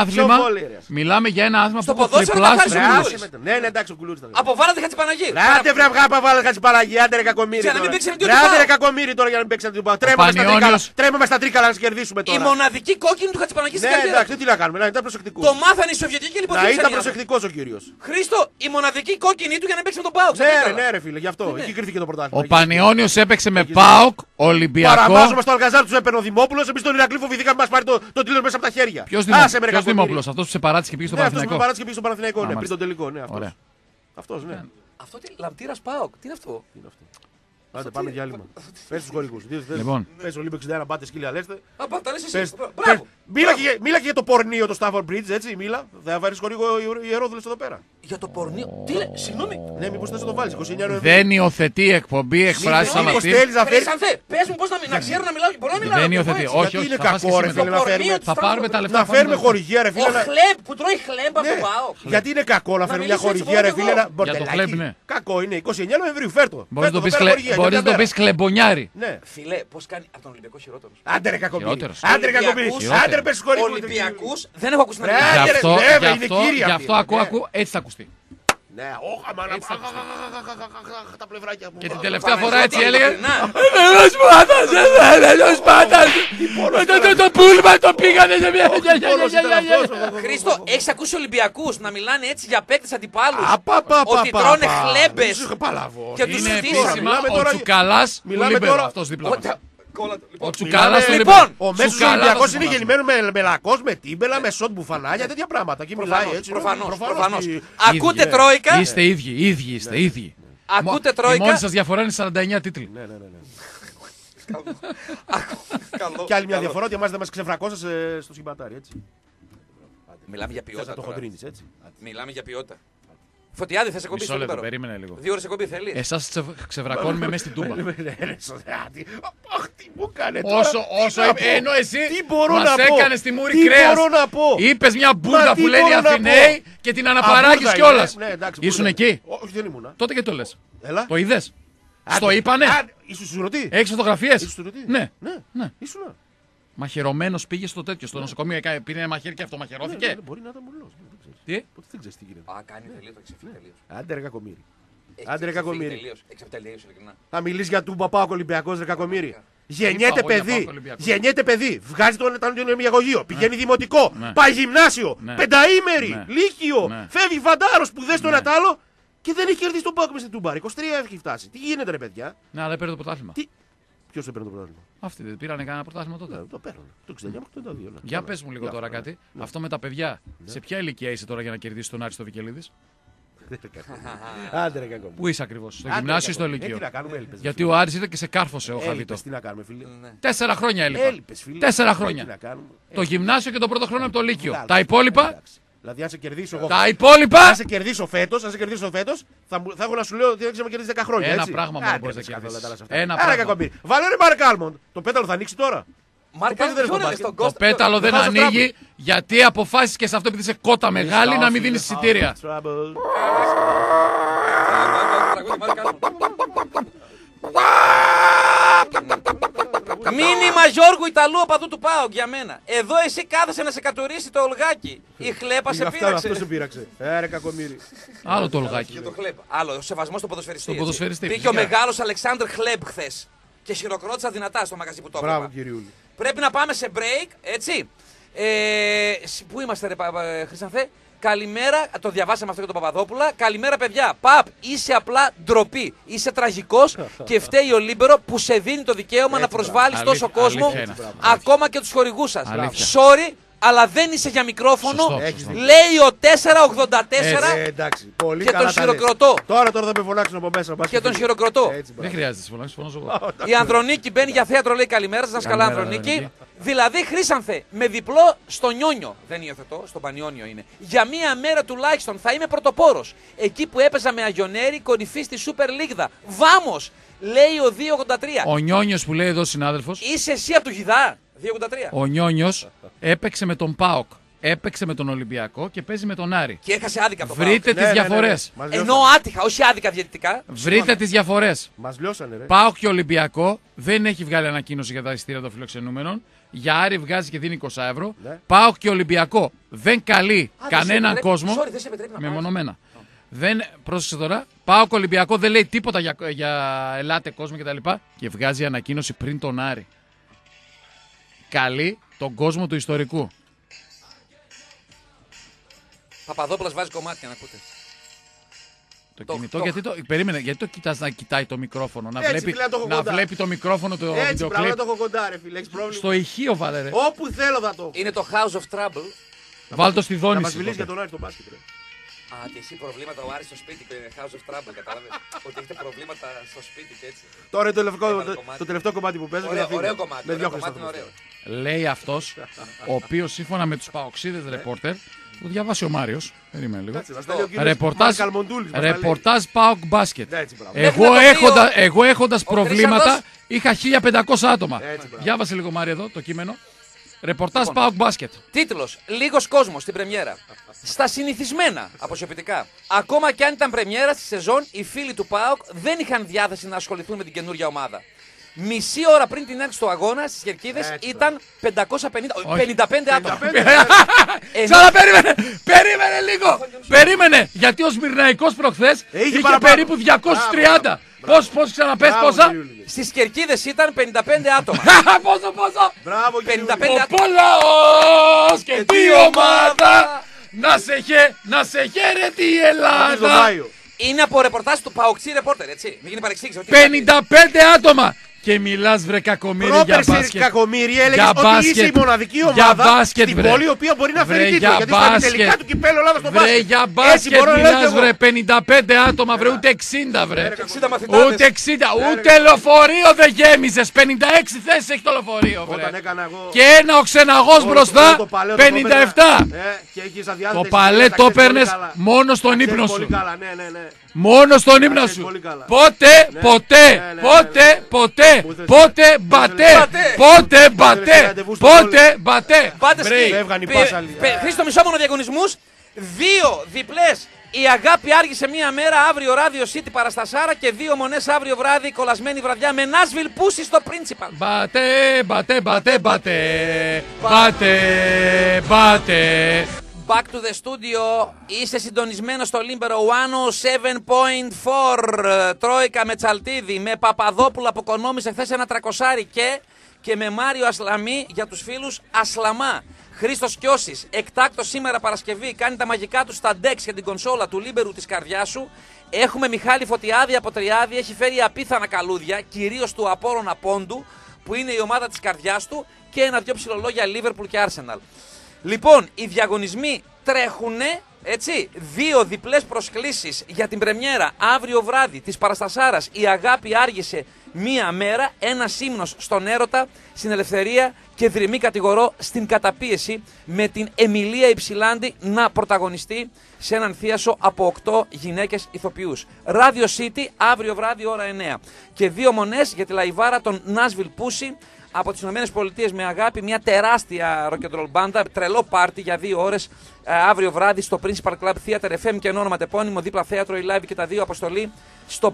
S4: για ένα άθλημα που έχω τριπλάσιους τίτλους.
S2: Ναι, εντάξει, ο Κουλούρης.
S1: Αποβάλλατε Χατζηπαναγή.
S2: Άντε βρε αυγά, αποβάλλατε Χατζηπαναγή. Άντε ρε κακομοίρη.
S1: Για να μην παίξει
S2: Άντε ρε κακομοίρη τώρα για να μην παίξει αντιπάω. Τρέμαμε στα τρίκαλα να κερδίσουμε τώρα.
S1: Η μοναδική κόκκινη του Χατζηπαναγή στην καριέρα.
S2: Εντάξει, τι να κάνουμε, να ήταν προσεκτικός.
S1: Το μάθανε οι Σοβιετικοί λοιπόν.
S2: Να ήταν προσεκτικός ο κύριος.
S1: Χρήστο, η μοναδική κόκκινη του για να παίξει με τον ΠΑΟΚ.
S2: Ναι, ρε φίλε, γι' αυτό. Εκεί κρίθηκε το πρωτάθλημα.
S4: Ο Πανιόνιος έπαιξε με ΠΑΟΚ, Ολυμπιακό.
S2: Παραβάζουμε στο Αλκαζάρ του έπαιρνε ο Δημόπουλος, εμείς τον Ηρακλή φοβηθήκαμε να μας πάρει το τίλο μέσα από τα χέρια.
S4: Ποιος Δημόπουλος, αυτός που σε παράτησε και πήγε στο Παναθηναϊκό.
S2: Αυτός που παράτησε και πήγε στο Παναθηναϊκό, ναι, πριν τον τελικό, ναι. Αυτός, ναι.
S1: Αυτό τι λαμπτήρας ΠΑΟΚ, τι είναι αυτό?
S2: Άντε, πάμε διάλειμμα. Πες τους χωρικούς.
S4: Λοιπόν.
S2: Πες ο Λίμπε 61, πάτε σκύλια, λέστε.
S1: Τα λες εσύ. Μπράβο.
S2: Μίλα και για το πορνείο, το Stafford Bridge, έτσι, μίλα. Θα βάλεις χορηγό ιερόδουλες εδώ πέρα.
S1: Για το πορνείο. Τι λέει, συγγνώμη.
S2: Ναι, μήπως θες να το βάλεις, 29 Νοεμβρίου.
S4: Δεν υιοθετεί εκπομπή εκφράσεις σαν αυτή.
S1: Πες μου πώς να ξέρω να μιλάω και μπορώ να μιλάω.
S4: Δεν υιοθετεί. Όχι,
S2: είναι κακό ρε φίλε να φέρουμε.
S4: Θα πάρουμε τα λεφτά.
S2: Να φέρουμε χορηγία ρε φίλε.
S1: Ο χλέμπ που τρώει χλέμπ από το ΠΑΟΚ.
S2: Γιατί είναι κακό να φέρουμε μια χορηγία ρε φίλε.
S4: Για το χλέμπ, ναι.
S2: Κακό είναι, 29 Νοεμβρίου, φέρτο.
S4: Μπορείς να το πεις κλεμπονιάρι.
S1: Φιλέ, πώς κάνει από τον Ολυμπιακό χειρότερο.
S2: Άντε ρε κακομοίρη.
S4: Χειρότερος.
S2: Άντε ρε κακομοίρη. Άντε ρε πες χορηγούς.
S1: Ολυμπιακούς δεν έχω ακούσει να
S4: Γι' αυτό ακούω, έτσι θα ακουστεί.
S2: Ναι, όχα μάνα, τα πλευράκια μου.
S4: Και την τελευταία φορά έτσι έλεγε. Το πούλμα το πήγανε σε μια.
S1: Χρήστο, έχεις ακούσει Ολυμπιακούς να μιλάνε έτσι για παίκτες αντιπάλους? Ότι τρώνε χλέμπες και τους στήσαμε.
S4: Ο Τσουκαλάς του Λίμπερο, αυτός δίπλα μας. Ο Τσουκαλάς του
S1: Λοιπόν,
S2: ο μέσος Ολυμπιακός είναι γεννημένο με λακός, με τίμπελα, με σότ μπουφανάκια, τέτοια πράγματα. Εκεί μιλάει έτσι.
S1: Προφανώς. Ακούτε Τρόικα.
S4: Είστε ίδιοι.
S1: Ακούτε Τρόικα.
S4: Η μόνη σας διαφορά είναι 49 τίτλοι.
S1: Καλό.
S2: Και άλλη μια διαφορά ότι εμάς δεν μας ξεφρακώσασε στο συμπατάρι, έτσι.
S1: Μιλάμε για
S2: Θες
S1: ποιότητα.
S2: να το
S1: τώρα.
S2: χοντρίνεις, έτσι.
S1: Μιλάμε για ποιότητα. Φωτιάδη, θες εκπομπή
S4: Μισό
S1: στο
S4: λεπτό,
S1: Λίμπερο.
S4: περίμενε λίγο.
S1: 2 ώρες εκπομπή θέλεις.
S4: Εσάς ξεβρακώνουμε μέσα στην τούμπα.
S2: Αχ, τι μου κάνε τώρα.
S4: Όσο ενώ εσύ
S2: Τι μπορώ
S4: μας
S2: να πω.
S4: έκανες τη μούρη
S2: Τι
S4: κρέας.
S2: μπορώ να πω.
S4: Είπες μια μπουρδα
S2: Μα
S4: που
S2: τι
S4: λένε οι
S2: μπορώ να
S4: Αθηναίοι και την αναπαράγεις κιόλας. Ήσουν εκεί.
S2: Όχι, δεν ήμουνα.
S4: Τότε και το λες.
S2: Έλα.
S4: Το είδες. Στο είπανε.
S2: Ήσουν σουρωτή.
S4: Έχεις φωτογραφίες.
S2: Ήσουν σουρωτή.
S4: Ναι.
S2: Ναι. Ήσουν.
S4: Μαχαιρωμένος πήγε στο τέτοιο, στο νοσοκομείο. Πήρε ένα μαχαίρι και αυτό μαχαιρώθηκε.
S2: Μπορεί να ήταν μουλός.
S4: Τι.
S2: Ποτέ δεν ξέρεις τι γίνεται.
S1: Α, κάνει τελείως, το ξεφύγει τελείως.
S2: Άντε ρε κακομοίρη.
S1: Έχει
S2: Άντε ρε
S1: ξεφύγει
S2: κακομοίρη.
S1: τελείως. Εξαπτελείως, ειλικρινά.
S2: Θα μιλήσει για του Παπάοκ Ολυμπιακός ρε κακομοίρη. Γεννιέται
S4: εγώ για
S2: παιδί.
S4: Πάοκ Ολυμπιακός.
S2: Γεννιέται παιδί. Βγάζει τον νηπιαγωγείο. Πηγαίνει δημοτικό.
S4: Ναι.
S2: Πάει γυμνάσιο.
S4: Ναι.
S2: Πενταήμερη.
S4: Ναι.
S2: Λύκειο.
S4: Ναι.
S2: Φεύγει φαντάρο που δες το
S4: Ναι.
S2: ένα τ' άλλο. Και δεν έχει κερδίσει τον Πάοκ μες στην Τούμπαρ. 23 έχει φτάσει. Τι γίνεται ρε παιδιά.
S4: Ναι, αλλά έπαιρνε το πρωτάθλημα.
S2: Τι- Ποιος δεν παίρνει το πρωτάθλημα.
S4: Αυτοί δεν πήρανε κανένα πρωτάθλημα τότε.
S2: Το παίρνουν. Το 69 μέχρι το 92.
S4: Για πες μου λίγο τώρα κάτι. Αυτό με τα παιδιά. Σε ποια ηλικία είσαι τώρα για να κερδίσει τον Άρη στο Βικελίδης.
S2: Άντε ρε κακό.
S4: Πού είσαι ακριβώς, στο γυμνάσιο ή στο
S2: Τι
S4: λύκειο.
S2: να κάνουμε, έλειπες.
S4: Γιατί ο Άρης ήταν και σε κάρφωσε ο Χαβίτο.
S2: Έλειπες, τι να κάνουμε φίλε.
S4: 4 χρόνια έλειπα.
S2: Έλειπες φίλε.
S4: 4 χρόνια.
S2: Τι να κάνουμε.
S4: Το γυμνάσιο και το πρώτο χρόνο από το λύκειο.
S2: Βγάλε.
S4: Τα υπόλοιπα.
S2: Εντάξει. Δηλαδή αν σε κερδίσω εγώ.
S4: Τα υπόλοιπα.
S2: Αν σε κερδίσω φέτος, θα έχω να σου λέω ότι δεν ξέρω να κερδίσει 10 χρόνια.
S4: Ένα
S2: έτσι.
S4: πράγμα μόνο
S2: Άντε,
S4: μπορείς να
S2: ρε, σκάφαλα,
S4: κερδίσεις.
S2: τα άλλα αυτά.
S4: Ένα
S2: Άρα,
S4: πράγμα.
S2: κακομοίρη. Βάλε ρε Μαρκ Άλμοντ. Το πέταλο θα ανοίξει τώρα.
S1: Μάρκα,
S2: παίζει, δεν
S1: ποιο
S2: είναι
S1: είναι
S2: στο
S1: στον
S4: Το
S1: Κώστα.
S4: πέταλο δεν
S2: Βάζω
S4: ανοίγει γιατί αποφάσισε και σε αυτό επειδή είσαι κότα μεγάλη να μην δίνει εισιτήρια.
S2: Trouble.
S1: Μήνυμα Γιώργου Ιταλού οπαδού του ΠΑΟΚ για μένα. Εδώ εσύ κάθεσαι να σε κατουρίσει το Ολγάκι. Η χλέπα σε
S2: Αυτό σε
S1: πείραξε.
S2: πείραξε. Ρε κακομοίρη.
S4: Άλλο το ολγάκι.
S1: Και το χλέπ. Άλλο, ο σεβασμό στον ποδοσφαιριστή.
S4: Στον
S1: έτσι.
S4: ποδοσφαιριστή,
S1: Πήγε ο
S4: φυσικά.
S1: μεγάλο Αλεξάνδρ Χλέμπ χθε. Και χειροκρότησα δυνατά στο μαγαζί που το
S2: Μπράβο
S1: έπρεπε.
S2: κυριούλη.
S1: Πρέπει να πάμε σε break, έτσι. Πού είμαστε, ρε Χρυσανθέ. Καλημέρα, το διαβάσαμε αυτό για τον Παπαδόπουλα. Καλημέρα, παιδιά. Παπ, είσαι απλά ντροπή. Είσαι τραγικός και φταίει ο Λίμπερο που σε δίνει το δικαίωμα να προσβάλλεις
S4: Αλήθεια,
S1: τόσο κόσμο,
S4: αλήθεια είναι.
S1: ακόμα και τους χορηγούς σας.
S4: Αλήθεια.
S1: Sorry, αλλά δεν είσαι για μικρόφωνο.
S4: Σωστό,
S2: Έχεις δίκιο.
S1: Λέει ο 484
S2: Εντάξει, πολύ
S1: και
S2: καλά
S1: τον
S2: τα λες.
S1: χειροκροτώ.
S2: Τώρα θα με φωνάξουν από μέσα. μπας
S1: Και τον
S2: φύγει.
S1: χειροκροτώ.
S2: Έτσι,
S4: Δεν
S2: μπράβο.
S4: χρειάζεται συμφωνώ, συμφωνώ εγώ.
S1: Η Ανδρονίκη μπαίνει για θέατρο, λέει καλημέρα σας. Καλά,
S4: Καλημέρα,
S1: Ανδρονίκη.
S4: Ανδρονίκη.
S1: Δηλαδή, Χρήσανθε, με διπλό στο Νιόνιο, δεν υιοθετώ, στο Πανιόνιο είναι. Για μία μέρα τουλάχιστον θα είμαι πρωτοπόρος. Εκεί που έπαιζα με Αγιονέρη, κορυφή στη Σούπερ Λίγδα. Βάμος, λέει ο 283.
S4: Ο Νιόνιος που λέει εδώ συνάδελφος,
S1: Είσαι εσύ από του Γιδά, 283.
S4: ο Νιόνιος έπαιξε με τον ΠΑΟΚ, έπαιξε με τον Ολυμπιακό και παίζει με τον Άρη.
S1: Και έχασε άδικα από το
S4: Βρείτε
S2: Ναι,
S4: τις
S2: ναι, ναι, ναι.
S4: διαφορές.
S2: Μας
S1: Ενώ
S2: λιώσανε.
S1: άτυχα, όχι άδικα διαιτητικά.
S4: Βρείτε τις διαφορές.
S2: Μας λιώσανε ρε.
S4: ΠΑΟΚ και Ολυμπιακό δεν έχει βγάλει ανακοίνωση για τα εισιτήρια των φιλοξενούμενων. Για Άρη βγάζει και δίνει 20 ευρώ.
S2: Ναι.
S4: ΠΑΟΚ και Ολυμπιακό δεν καλεί
S1: Α, δεν σε
S4: κανέναν
S1: επιτρέπει-
S4: κόσμο.
S1: Sorry, δεν σε επιτρέπει να πας.
S4: Μεμονωμένα. Δεν, πρόσεξε τώρα, ΠΑΟΚ Ολυμπιακό δεν λέει τίποτα για ελάτε κόσμο κτλ. Και βγάζει ανακοίνωση πριν τον Άρη. Καλεί τον κόσμο του ιστορικού.
S1: Παπαδόπουλος βάζει κομμάτια να ακούτε.
S4: Το κινητό, περίμενε, γιατί το κοιτάς να κοιτάει το μικρόφωνο, να,
S2: Έτσι,
S4: βλέπει,
S2: φίλε, να το έχω
S4: να
S2: κοντά.
S4: βλέπει το μικρόφωνο του
S2: Έτσι, πράγμα
S4: βιντεοκλίπ.
S2: το έχω κοντά ρε φίλε. Έχεις πρόβλημα.
S4: Στο ηχείο βάλε ρε.
S2: Όπου θέλω θα το έχω.
S1: Είναι το House of Trouble.
S4: Βάλ το στη
S2: Να μας
S4: δόνηση.
S2: μιλήσει για
S4: τότε.
S2: τον Άρη στο μπάσκετ ρε.
S1: Α, και εσύ προβλήματα ο Άρης στο σπίτι και House of Trouble, κατάλαβες. Ότι έχετε προβλήματα στο σπίτι και έτσι.
S2: Τώρα είναι
S1: Έβαλε κομμάτι.
S2: το τελευταίο κομμάτι που παίζω.
S1: Ωραίο,
S2: και θα
S1: ωραίο
S2: φύγω.
S1: κομμάτι.
S2: Με
S1: Ωραίο
S2: διώχνεις
S1: κομμάτι
S2: το
S1: είναι
S2: τελευταίο.
S1: ωραίο.
S4: Λέει αυτός, ο οποίος σύμφωνα με τους παοξίδες ρεπόρτερ, το διαβάσει ο Μάριος, περίμενε λίγο.
S2: Κάτσε, μας τα λέει ο κύριος
S4: Ρεπορτάζ,
S2: Μαρκ Αλμοντούλης, μας τα λέει.
S4: ρεπορτάζ ΠΑΟΚ μπάσκετ.
S2: Έτσι, μπράβο.
S1: Μέχρι να το πει
S4: Εγώ έχοντας προβλήματα
S1: Χρυσανθός.
S4: είχα 1500 άτομα.
S2: Έτσι, μπράβο.
S4: Διάβασε λίγο Μάριο εδώ το κείμενο. Ρεπορτάζ ΠΑΟΚ μπάσκετ.
S1: Τίτλος: Λίγος κόσμος στην πρεμιέρα. Στα συνηθισμένα αποσιοποιητικά. Ακόμα και αν ήταν πρεμιέρα στη σεζόν, οι φίλοι του ΠΑΟΚ δεν είχαν διάθεση να ασχοληθούν με την καινούργια ομάδα. Μισή ώρα πριν την έναρξη του αγώνα στις Κερκίδες
S2: Έτσι,
S1: ήταν 550,
S4: Όχι.
S1: 55 άτομα. Ενώ-
S4: Ξανά περίμενε λίγο. Περίμενε, γιατί ο Σμυρναϊκός προχθές είχε
S2: παραπάνω.
S4: περίπου 230. Πώς ξαναπες
S2: Μπράβο,
S4: πόσα?
S2: κυριούλη.
S1: Στις Κερκίδες ήταν 55 άτομα.
S4: Πόσο?
S2: Μπράβο,
S1: 55
S2: κυριούλη.
S4: Ο
S1: άτομα.
S4: Πολαός και
S1: τι
S4: τι ομάδα να σε χαίρεται η
S2: Τον
S4: Ελλάδα.
S2: Μάιο.
S1: Είναι από ρεπορτάζ του Παοξή Ρεπόρτερ, έτσι. Μην γίνει παρεξήγηση. ότι-
S4: 55 άτομα Και μιλάς βρε κακομοίρι για μπάσκετ.
S2: Κακομοίρι έλεγες ότι είσαι η μοναδική ομάδα στην πόλη η οποία μπορεί να φέρει τίτλο. Γιατί στα τελικά του κυπέλλου Ελλάδας στο μπάσκετ.
S4: Βρε για μπάσκετ μιλάς βρε, 55 άτομα βρε, ούτε 60 βρε. Ούτε 60, ούτε λεωφορείο δεν γέμισες, 56 θέσεις έχει το λεωφορείο βρε. Και ένα ο ξεναγός μπροστά, 57. Το παλέ το έπαιρνες μόνο στον ύπνο σου. Μόνο στον ύπνο σου. Πότε μπατέ.
S1: Χρήστο, μισό μόνο διαγωνισμούς. 2 διπλές. Η αγάπη άργησε μία μέρα, αύριο Radio City Παραστασάρα και 2 μονές αύριο βράδυ, κολλασμένη βραδιά με Nashville Pussy στο Principal. Μπατέ. Back to the studio. Είστε συντονισμένος στο Λίμπερο 107.4. Τρόικα με Τσαλτίδη, με Παπαδόπουλα που οικονόμησε χθες ένα 300 και με Μάριο Ασλαμή για τους φίλους Ασλαμά. Χρήστος Κιώσης, εκτάκτος σήμερα Παρασκευή, κάνει τα μαγικά του στα Dex και την κονσόλα του Λίμπερου της καρδιάς σου. Έχουμε Μιχάλη Φωτιάδη από Τριάδη, έχει φέρει απίθανα καλούδια, κυρίως του Απόλλωνα Πόντου, που είναι η ομάδα της καρδιάς του, και 1-2 ψιλολόγια Liverpool και Arsenal. Λοιπόν, οι διαγωνισμοί τρέχουνε, έτσι, 2 διπλές προσκλήσεις για την πρεμιέρα αύριο βράδυ της Παραστασάρας. Η αγάπη άργησε μία μέρα, ένα ύμνος στον έρωτα, στην ελευθερία και δρυμή κατηγορώ στην καταπίεση, με την Εμιλία Υψηλάντη να πρωταγωνιστεί σε έναν θίασο από 8 γυναίκες ηθοποιούς. Radio City αύριο βράδυ ώρα 9. Και 2 μονές για τη λαϊβάρα των Nashville Pussy από τις ΗΠΑ με αγάπη, μια τεράστια rock and roll μπάντα, τρελό πάρτι για 2 ώρες αύριο βράδυ στο Principal Club Theater FM και όνομα τεπώνυμο, δίπλα θέατρο, η live και τα 2 αποστολή στο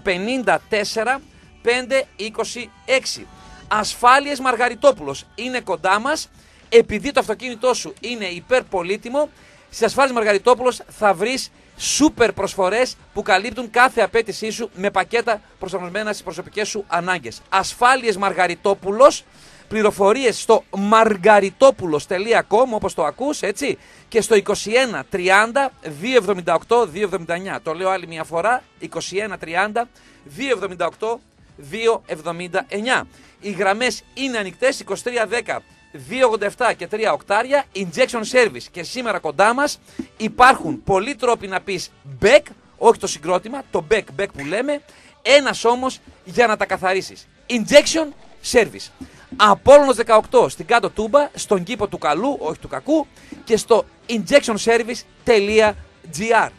S1: 54-526. Ασφάλειες Μαργαριτόπουλος είναι κοντά μας, επειδή το αυτοκίνητό σου είναι υπερπολίτιμο. Στις Ασφάλειες Μαργαριτόπουλος θα βρεις σούπερ προσφορές που καλύπτουν κάθε απέτησή σου με πακέτα προσαρμοσμένα στις προσωπικές σου ανάγκες. Ασφάλειες Μαργαριτόπουλος, πληροφορίες στο margaritopoulos.com όπως το ακούς, έτσι, και στο 21 30 278 279. Το λέω άλλη μια φορά, 21 30 278 279. Οι γραμμές είναι ανοιχτές, 2310 287 και 3 οκτάρια, injection service, και σήμερα κοντά μας υπάρχουν πολλοί τρόποι να πεις back, όχι το συγκρότημα, το back που λέμε, ένας όμως για να τα καθαρίσεις. Injection service. Απόλλωνος 18 στην κάτω Τούμπα, στον κήπο του καλού, όχι του κακού, και στο injectionservice.gr.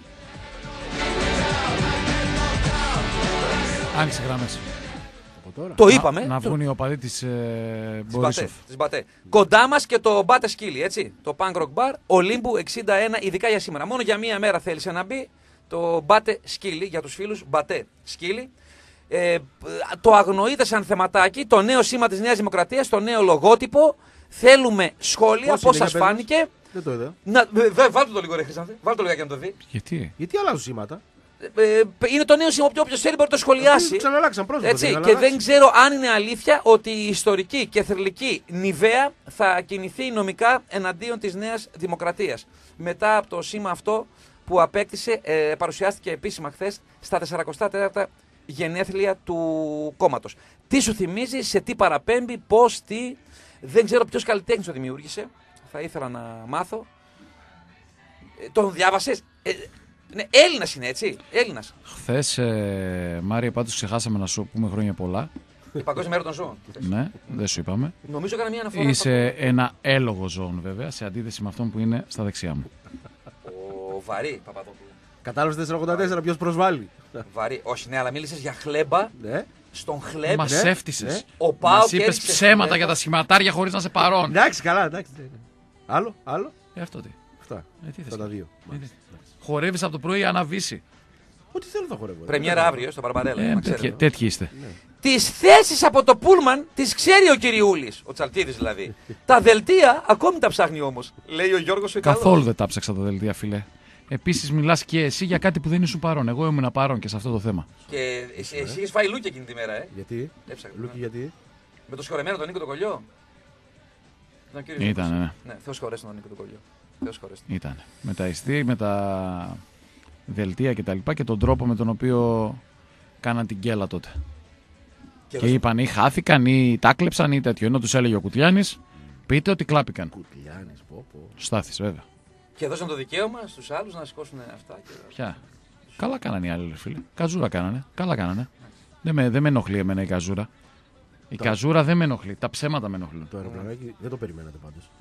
S4: Άνοιξε γραμμές.
S1: Το είπαμε.
S4: Να βγουν οι οπαδοί της Μπορισόφ.
S1: Μπατέ. Κοντά μας και το Μπάτε Σκύλι, έτσι. Το Punk Rock Bar, Ολύμπου 61, ειδικά για σήμερα. Μόνο για μία μέρα θέλησε να μπει το Μπάτε Σκύλι, για τους φίλους Μπατέ Σκύλι. Το αγνοείτε σαν θεματάκι, το νέο σήμα της Νέας Δημοκρατίας, το νέο λογότυπο. Θέλουμε σχόλια, πώς σας φάνηκε.
S2: Δεν το είδα.
S1: Βάλτε το λίγο ρε Χρυσάνθε, βάλτε το λίγο για να το δει.
S2: Γιατί αλλάζουν σήματα.
S1: Είναι το νέο σήμα, όποιος θέλει μπορεί να το σχολιάσει.
S2: Ξαναλλάξαν πρόσφατα.
S1: Έτσι, και δεν ξέρω αν είναι αλήθεια ότι η ιστορική και θρυλική Νιβαία θα κινηθεί νομικά εναντίον της Νέας Δημοκρατίας. Μετά από το σήμα αυτό που απέκτησε, παρουσιάστηκε επίσημα χθες στα 44 γενέθλια του κόμματος. Τι σου θυμίζει, σε τι παραπέμπει, πώς, τι. Δεν ξέρω ποιος καλλιτέχνης το δημιούργησε. Θα ήθελα να μάθω. Τον διάβασες. Ναι, Έλληνας είναι, έτσι. Έλληνας.
S4: Χθες, Μάρια, πάντως ξεχάσαμε να σου πούμε χρόνια πολλά.
S1: Η Παγκόσμια Μέρα των Ζώων.
S4: Ναι, δεν σου είπαμε.
S1: Νομίζω έκανα μια αναφορά.
S4: Είσαι ένα έλογο ζώων, βέβαια, σε αντίθεση με αυτόν που είναι στα δεξιά μου.
S1: Ο βαρύ Παπαδόπουλο.
S2: Κατάλαβε 484, ποιος προσβάλλει.
S1: Βαρύ, όχι, ναι, αλλά μίλησες για χλέμπα.
S2: Ναι.
S1: Στον χλέμπ.
S4: Μας έφτισες.
S1: Ο Πάοκ
S4: μας είπες ψέματα για τα σχηματάρια χωρίς να σε παρών.
S2: Εντάξει, καλά, εντάξει. Άλλο.
S4: Αυτό τι.
S2: Αυτά.
S4: Τι θες.
S2: Τα 2.
S4: Χορεύεις από το πρωί αναβήσει.
S2: Ό,τι θέλω θα χορεύω.
S1: Πρεμιέρα αύριο στο Παρμπαρέλα.
S4: Τέτοιοι είστε.
S1: Τις θέσεις από το πούλμαν τις ξέρει ο κυριούλης. Ο Τσαλτίδης δηλαδή. Τα δελτία ακόμη τα ψάχνει όμως. Λέει ο Γιώργος ο Ικαλός.
S4: Καθόλου δεν τα ψάξα τα δελτία, φίλε. Επίσης, μιλάς και εσύ για κάτι που δεν ήσουν παρόν. Εγώ ήμουν παρόν και σε αυτό το θέμα.
S1: Και εσύ είχες φάει λούκι εκείνη τη μέρα,
S2: Γιατί? Λούκι γιατί?
S1: Με το συγχωρεμένο τον Νίκο τον Κολλιό.
S4: Ήτανε, ναι.
S1: Ναι, Θεός χωρέσει τον Νίκο τον Κολλιό.
S4: Ήτανε. Με τα ιστή, με τα δελτία και τα λοιπά και τον τρόπο με τον οποίο κάναν την γκέλα τότε. Και είπαν ή χάθηκαν ή τα κλέψαν ή τέτοιο. Ενώ τους έλεγε ο Κουτιάνης, πείτε ότι κλάπηκαν.
S2: Κουτιάνης, πω.
S4: Στάθης, βέβαια.
S1: Και δώσαν το δικαίωμα στους άλλους να σηκώσουν αυτά.
S4: Ποια. Καλά κάνανε οι άλλοι, φίλε. Καζούρα κάνανε. Καλά κάνανε. Δεν με ενοχλεί εμένα η καζούρα. Η καζούρα δεν με ενοχλεί. Τα ψέματα με ενοχλούν.
S2: Το αεροπλανάκι δεν το περιμένατε πάντως.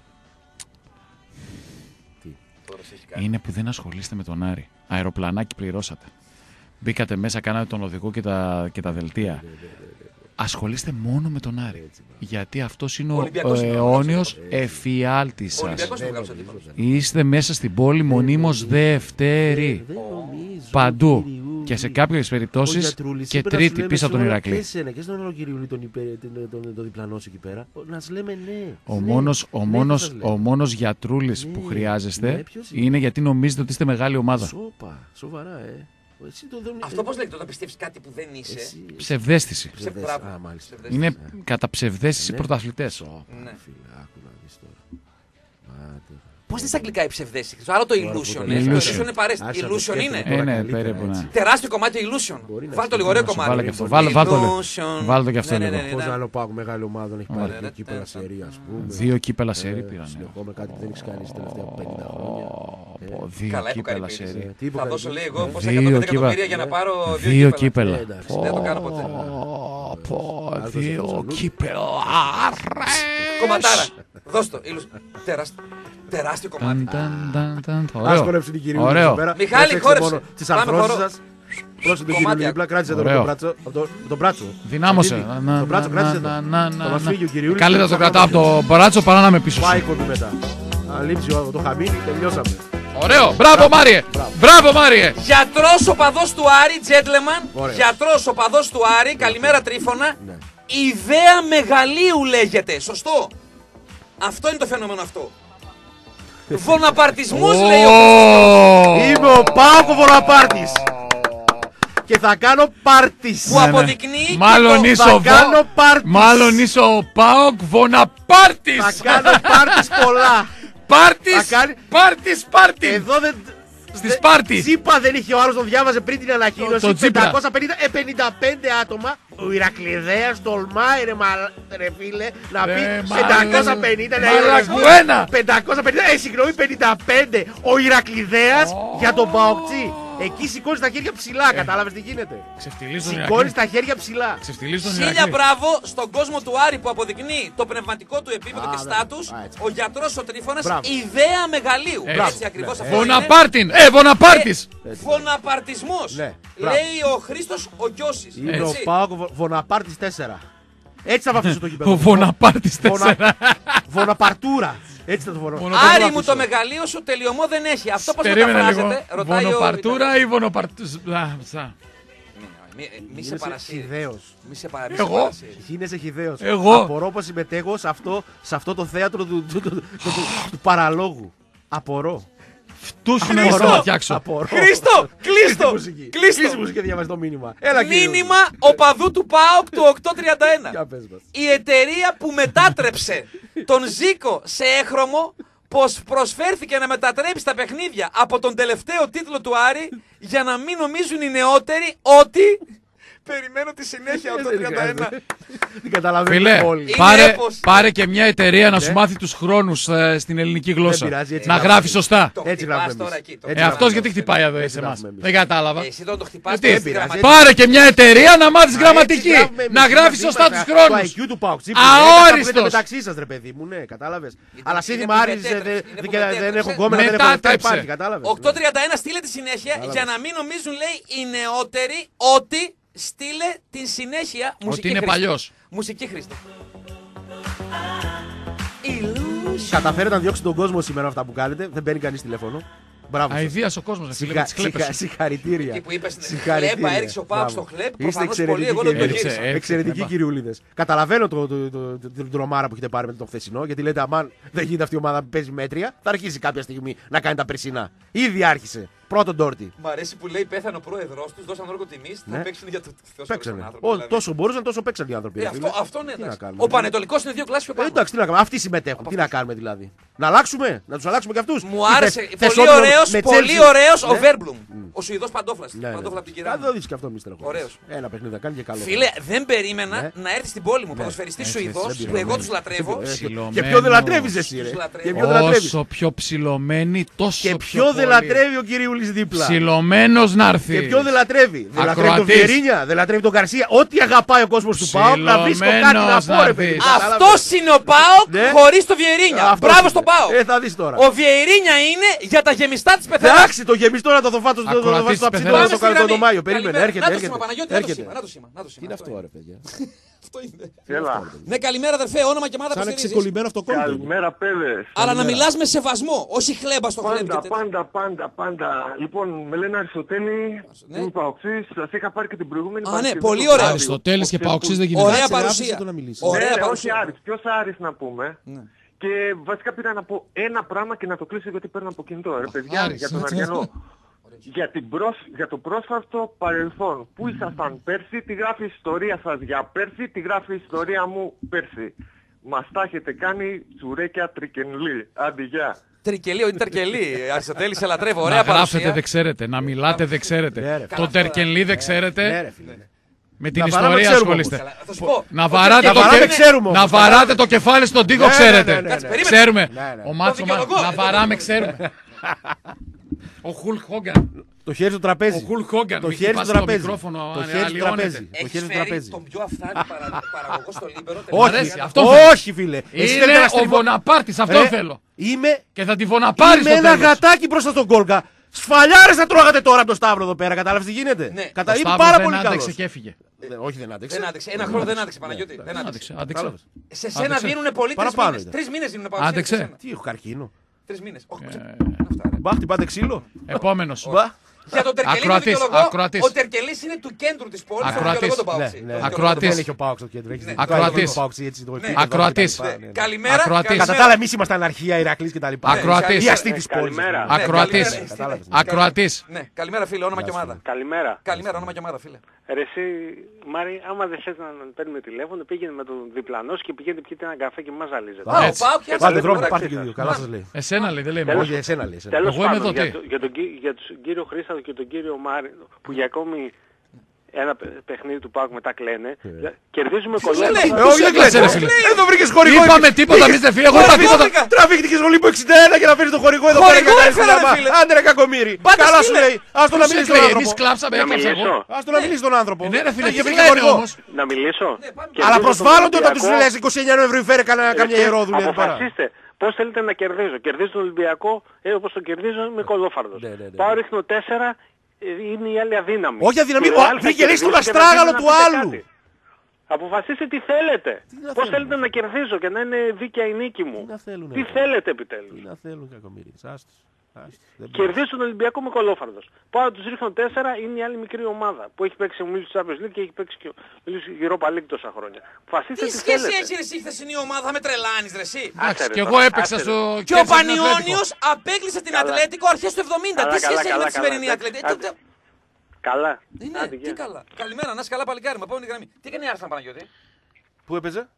S4: Είναι που δεν ασχολείστε με τον Άρη. Αεροπλανάκι πληρώσατε. Μπήκατε μέσα, κάνατε τον οδηγό και τα δελτία. Ασχολείστε μόνο με τον Άρη. Γιατί αυτός είναι ο αιώνιος εφιάλτης σας. Είστε μέσα στην πόλη μονίμως δεύτερη. Παντού. Και σε κάποιες περιπτώσεις και τρίτη πίσω από τον Ηρακλή.
S2: Και στον Ολοκυριούλη τον διπλανός εκεί πέρα. Να σου λέμε ναι.
S4: Ο μόνος γιατρούλης που χρειάζεστε είναι γιατί νομίζετε ότι είστε μεγάλη ομάδα.
S2: Σοβαρά,
S1: Αυτό πώς λέγεται όταν πιστεύεις κάτι που δεν είσαι?
S4: Ψευδαίσθηση. Είναι κατά ψευδαίσθηση πρωταθλητές.
S1: Πώς είναι στα αγγλικά η ψευδαίσθηση? Άρα το illusion. Το illusion είναι παρέστη. Illusion είναι.
S4: Ναι, περίπου.
S1: Τεράστιο κομμάτι illusion. Βάλτε το λίγο ωραίο κομμάτι.
S4: Βάλτε το και αυτό λίγο.
S2: Πώς άλλο πάω μεγάλη ομάδα έχει πάρει 2 κύπελα σερί, ας πούμε.
S4: 2 κύπελα σερί πήραν.
S2: Συνεχόμενα κάτι που δεν έχεις κάνει στα τελευταία 50 χρόνια.
S4: 2 κύπελα σερί.
S1: Θα δώσω λέει εγώ πόσα 150 εκατομμύρια για να πάρω 2
S4: κύπελα.
S1: Δεν το κάνω ποτέ.
S4: 2 κύπελα.
S1: Κομματάρα. Δώσ' το. Τεράστιο κομμάτι.
S2: Άσκολεψε την κυρία
S4: Ωραίο.
S1: Μιχάλη, χόρεψε.
S2: Τις αρθρώσεις σας. Πρόσεχε τον κύριο δίπλα, κράτησε εδώ τον μπράτσο.
S4: Δυνάμωσε.
S2: Τον μπράτσο κράτησε εδώ. Θα μας φύγει ο κυριούλης.
S4: Καλύτερα το κρατάω από το μπράτσο παρά να είμαι πίσω.
S2: Πάει κοντού μετά. Αν λείψει το χαμίνι, τελειώσαμε.
S4: Ωραίο. Μπράβο Μάριε. Μπράβο Μάριε.
S1: Γιατρός οπαδός του Άρη, gentleman. Γιατρός οπαδός του Άρη, καλημέρα Τρίφωνα. Ιδέα μεγαλείου λέγεται, σωστό. Αυτό είναι το φαινόμενο αυτό. Βοναπαρτισμός λέει ο Χριστός.
S2: Είμαι ο Πάοκ Βοναπάρτης. Και θα κάνω πάρτις.
S1: Που αποδεικνύει
S4: μάλλον είσαι ο Πάοκ Βοναπάρτης.
S2: Θα κάνω πάρτις πολλά.
S4: Πάρτις.
S2: Εδώ δεν...
S4: Στη Σπάρτη.
S2: Τσίπα δεν είχε ο άλλος, τον διάβαζε πριν την ανακοίνωση. 555 άτομα. Ο Ηρακλειδέας τολμάει ρε φίλε να πει 550. Συγγνώμη, 55. Ο Ηρακλειδέας για τον Παοκτσί. Εκεί σηκώνει τα χέρια ψηλά, κατάλαβες τι γίνεται. Σηκώνει τα χέρια ψηλά.
S1: Χίλια μπράβο στον κόσμο του Άρη που αποδεικνύει το πνευματικό του επίπεδο και στάτους. Ο γιατρός ο Τρίφωνας, ιδέα μεγαλείου. Έτσι ακριβώς αυτό.
S4: Βοναπάρτης.
S1: Βοναπαρτισμός. Λέει ο Χρήστος ο Κιώσης.
S2: Είναι ο Πάοκ Βοναπάρτης 4. Έτσι θα βαφήσω το γήπεδο.
S4: Ο Βοναπάρτης 4.
S2: Βοναπαρτούρα. Έτσι θα το βοναπαρτούρα.
S1: Άρη μου το μεγαλείο σου τελειωμό δεν έχει. Αυτό πώς μεταφράζεται?
S4: Βονοπαρτούρα ή βονοπαρτούρα.
S1: Μη σε παρασύρει.
S2: Εγώ. Γίνεσαι χυδαίος. Απορώ πως συμμετέχω σε αυτό το θέατρο του παραλόγου. Απορώ.
S4: Φτούς να μπορώ να φτιάξω.
S1: Χρήστο, κλείστο.
S2: Κλείστο μουσική και διαβάζει το μήνυμα.
S1: Μήνυμα οπαδού του ΠΑΟΚ του 831. Η εταιρεία που μετάτρεψε τον Ζήκο σε έχρωμο πως προσφέρθηκε να μετατρέψει τα παιχνίδια από τον τελευταίο τίτλο του Άρη για να μην νομίζουν οι νεότεροι ότι... Περιμένω τη συνέχεια από το 31.
S2: Δεν καταλαβαίνω όλοι.
S4: Πάρε και μια εταιρεία να σου μάθει τους χρόνους στην ελληνική γλώσσα. Να γράφει σωστά.
S2: Έτσι γράφουμε.
S4: Αυτός γιατί χτυπάει εδώ σε εμάς? Δεν κατάλαβα.
S1: Εσύ δεν το χτυπάς.
S4: Πάρε και μια εταιρεία να μάθεις γραμματική. Να γράφει σωστά τους χρόνους.
S2: Το IQ του Πάοκ.
S4: Αόριστος.
S2: Μεταξύ σας ρε παιδί μου, ναι, κατάλαβες. Αλλά σύνθημα Άρης δεν έχω γκόμενα, δεν έχω λεφτά, υπάρχει, κατάλαβες.
S1: 831 στείλε τη συνέχεια για να μην νομίζουν λέει οι νεότεροι ότι στείλε την συνέχεια μουσική.
S4: Ότι είναι παλιός.
S1: Μουσική Χρήστο.
S2: Καταφέρετε να διώξετε τον κόσμο σήμερα αυτά που κάνετε. Δεν παίρνει κανείς τηλέφωνο. Μπράβο.
S4: Αηδίας ο κόσμος.
S2: Συγχαρητήρια.
S1: Εκεί που είπες χλέπα, έριξε ο Πάοκ στο χλέπ. Προφανώς πολύ εγώ δεν το γύρισα.
S2: Εξαιρετικοί κυριούλιδες. Καταλαβαίνω την τρομάρα που έχετε πάρει με το χθεσινό. Γιατί λέτε αμάν δεν γίνεται αυτή η ομάδα που παίζει μέτρια. Θα αρχίσει κάποια στιγμή να κάνει τα περσινά. Ήδη άρχισε. Πρώτον Ντόρτι.
S1: Μ' αρέσει που λέει πέθανε ο πρόεδρος τους, δώσαν όργο τιμής, θα παίξουν για το
S2: Παίξανε. Τόσο μπορούσαν, τόσο παίξαν οι άνθρωποι.
S1: Αυτό ναι, ο Πανετολικός είναι 2 κλάσεις πιο πάνω.
S2: Εντάξει, τι να κάνουμε. Αυτοί συμμετέχουν. Τι να κάνουμε δηλαδή. Να αλλάξουμε, να τους αλλάξουμε κι αυτούς.
S1: Μου άρεσε. Πολύ ωραίος ο Βέρμπλουμ. Ο Σουηδός παντόφλας. Παντόφλα από την κυρία.
S2: Θα το δεις κι αυτό μη στραχώ.
S1: Ωραίος.
S2: Ένα παιχνίδι θα κάνει και καλό.
S1: Φίλε, δεν περίμενα να έρθει στην πόλη μου ποδοσφαιριστής Σουηδός που εγώ τους λατρεύω.
S2: Και ποιο δεν λατρεύεις εσύ, ρε.
S4: Όσο πιο ψηλωμένοι, τόσο
S2: και ποιο δεν λατρεύει ο Κυριούλης δίπλα.
S4: Ψηλωμένος να έρθει.
S2: Και ποιο δεν λατρεύει. Δεν λατρεύει τον Βιερίνια, δεν λατρεύει τον Γκαρσία. Ό,τι αγαπάει ο κόσμος του ΠΑΟΚ να βρίσκω κάτι να πω, ρε παιδί.
S1: Αυτός είναι ο ΠΑΟΚ χωρίς το Βιερίνια. Μπράβο στον ΠΑΟΚ.
S2: Θα δεις τώρα.
S1: Ο Βιερίνια είναι για τα γεμιστά της πεθεράς.
S2: Εντάξει, το γεμιστό να το δοφάτω στο αψίδο στο Μάιο. Περίμενε, έρχεται.
S1: Να το σήμα.
S2: Τι είναι αυτό, ρε παιδιά.
S1: Αυτό είναι. Ναι, καλημέρα αδερφέ, όνομα και ομάδα που στηρίζεις.
S2: Σαν ξεκολλημένο αυτοκόλλητο.
S5: Καλημέρα, παιδες.
S1: Αλλά να μιλάς με σεβασμό, όχι χλέμπα στο χλέμπι.
S5: Πάντα. Λοιπόν, με λένε Αριστοτέλη, είμαι παοξής, σας είχα πάρει και την προηγούμενη
S1: ναι, πολύ ωραία.
S4: Αριστοτέλης και παοξής δεν γίνεται.
S1: Ωραία παρουσία.
S5: Όχι Άρης, ποιος Άρης να πούμε. Και βασικά πήρα να πω ένα πράγμα και να το κλείσω γιατί παίρνω από κινητό. Ρε παιδιά, για τον Αργιανό. Για το πρόσφατο παρελθόν. Πού ήσασταν πέρσι, τι γράφει η ιστορία σας για πέρσι, τι γράφει η ιστορία μου πέρσι. Μας τα έχετε κάνει τσουρέκια τρικενλή. Άντε γεια.
S1: Τρικελή, όχι τερκελή. Αριστοτέλη, σε λατρεύω. Ωραία
S4: να
S1: παρουσία.
S4: γράφετε δεν ξέρετε, να μιλάτε δεν ξέρετε. Το τερκελή δεν ξέρετε. Με την
S2: να
S4: ιστορία ασχολείστε.
S1: Να
S4: βαράτε το κεφάλι στον τοίχο, ξέρετε. Ξέρουμε. Ο Μάτσο να βαράμε, ξέρουμε. Ο Χουλκ Χόγκαν.
S2: Το χέρι στο τραπέζι.
S4: Ο Χουλκ Χόγκαν.
S2: Το χέρι στο τραπέζι.
S4: Το χέρι στο τραπέζι.
S1: Έχεις φέρει τον πιο αυθάρτη παραγωγό στο Λίμπερο.
S2: Όχι, φίλε.
S4: Είναι ο Βοναπάρτης, αυτό θέλω. Και θα τη Βοναπάρεις στο
S2: τέλος. Είμαι ένα γατάκι μπροστά στον κόλκα. Σφαλιάρες θα τρώγατε τώρα από το Σταύρο εδώ πέρα. Κατάλαβες τι γίνεται.
S1: Ναι.
S2: Είμαι πάρα πολύ καλός.
S4: Και έφυγε.
S2: Όχι, δεν άντεξε.
S1: Ένα χρόνο δεν άντεξε, Παναγιώτη. Δεν
S4: άντεξε.
S1: Σε σένα δίνουνε πολύ 3 μήνες. 3 μήνες δίνουνε πάνω.
S4: Άντεξε.
S2: Τι έχω καρκίνο.
S1: 3 μήνες.
S2: Μπα, χτυπάτε ξύλο.
S4: Επόμενος.
S1: Για τον Τερκελή δικαιολογώ. Ο Τερκελής είναι του κέντρου της πόλης.
S4: Ακροατής.
S2: Δεν έχει ο Πάοξ στο κέντρο.
S4: Ακροατής.
S1: Καλημέρα.
S2: Κατά τα άλλα, εμείς ήμασταν αναρχία, Ηρακλής κτλ.
S4: Ακροατής.
S2: Η αστή της πόλης.
S4: Ακροατής.
S1: Καλημέρα, φίλε, όνομα και ομάδα.
S5: Καλημέρα,
S1: όνομα και ομάδα, φίλε.
S5: Ρε εσύ, Μάρη, άμα δεν θες να παίρνουμε τηλέφωνο, πήγαινε με τον διπλανό και πήγαινε πιείτε ένα καφέ και μας ζαλίζετε.
S2: Πάτε δρόμο, πάρτε και δύο. Καλά σας λέει.
S4: Εσένα λέει, δεν λέει.
S2: Όχι, εσένα λέει.
S5: Τέλος πάντων, για τον κύριο Χρήσταδο και τον κύριο Μάρη, που για ακόμη ένα παιχνίδι του ΠΑΟΚ μετά κλαίνε, κερδίζουμε κολλές.
S2: Όχι, δεν κλαίνε. Δεν το βρήκες χορηγό.
S4: Είπαμε τίποτα, εμείς δεν φύγαμε.
S2: Τραβήχτηκε σχολή που 61 και να φέρει το χορηγό εδώ πέρα. Άντε ρε κακομοίρι. Καλά σου λέει. Ας το να μιλήσει τον άνθρωπο.
S4: Εμείς κλάψαμε, έκλαψα εγώ.
S2: Ας το να μιλήσει τον άνθρωπο.
S4: Ναι ρε φίλε, και βρήκε όμως.
S5: Να μιλήσω.
S2: Αλλά προσβάλλονται όταν τους λες 29 Νοεμβρίου φέρε καμιά ιερόδουλη εδώ πέρα.
S5: Αποφασίστε. Πώς θέλετε να κερδίζω. Κερδίζω τον Ολυμπιακό όπως το κερδίζω με κολόφαρδος. Πάω ρίχνω 4. Είναι η άλλη αδύναμη.
S2: Όχι αδύναμη, βρήκε λύση τον αστράγαλο του άλλου.
S5: Αποφασίστε τι θέλετε. Πώς θέλετε να κερδίζω και να είναι δίκαια η νίκη μου. Τι θέλετε επιτέλους.
S2: Τι να θέλουν κακομοίρες.
S5: Κερδίζω τον Ολυμπιακό με κολόφαρδος. Πάω να τους ρίχνω 4, είναι η άλλη μικρή ομάδα που έχει παίξει ο Μίλης Champions League και έχει παίξει και ο Μίλης Europa League τόσα χρόνια. Αποφασίστε τι θέλετε.
S1: Τι σχέση έχει εσύ χθεσινή ομάδα, θα με τρελάνεις ρε εσύ.
S4: Και εγώ έπαιξα στο...
S1: Και ο Πανιόνιος απέκλεισε την Ατλέτικο αρχές του 70. Τι σχέση έχει με τη σημερινή Ατλέτικο.
S5: Καλά.
S1: Τι καλά. Καλημέρα, να είσαι καλά παλικάρι. Πάμε την γραμμή. Τι έκανε η Άρσεν Παναγιώτη.
S2: Πού έπαιζε?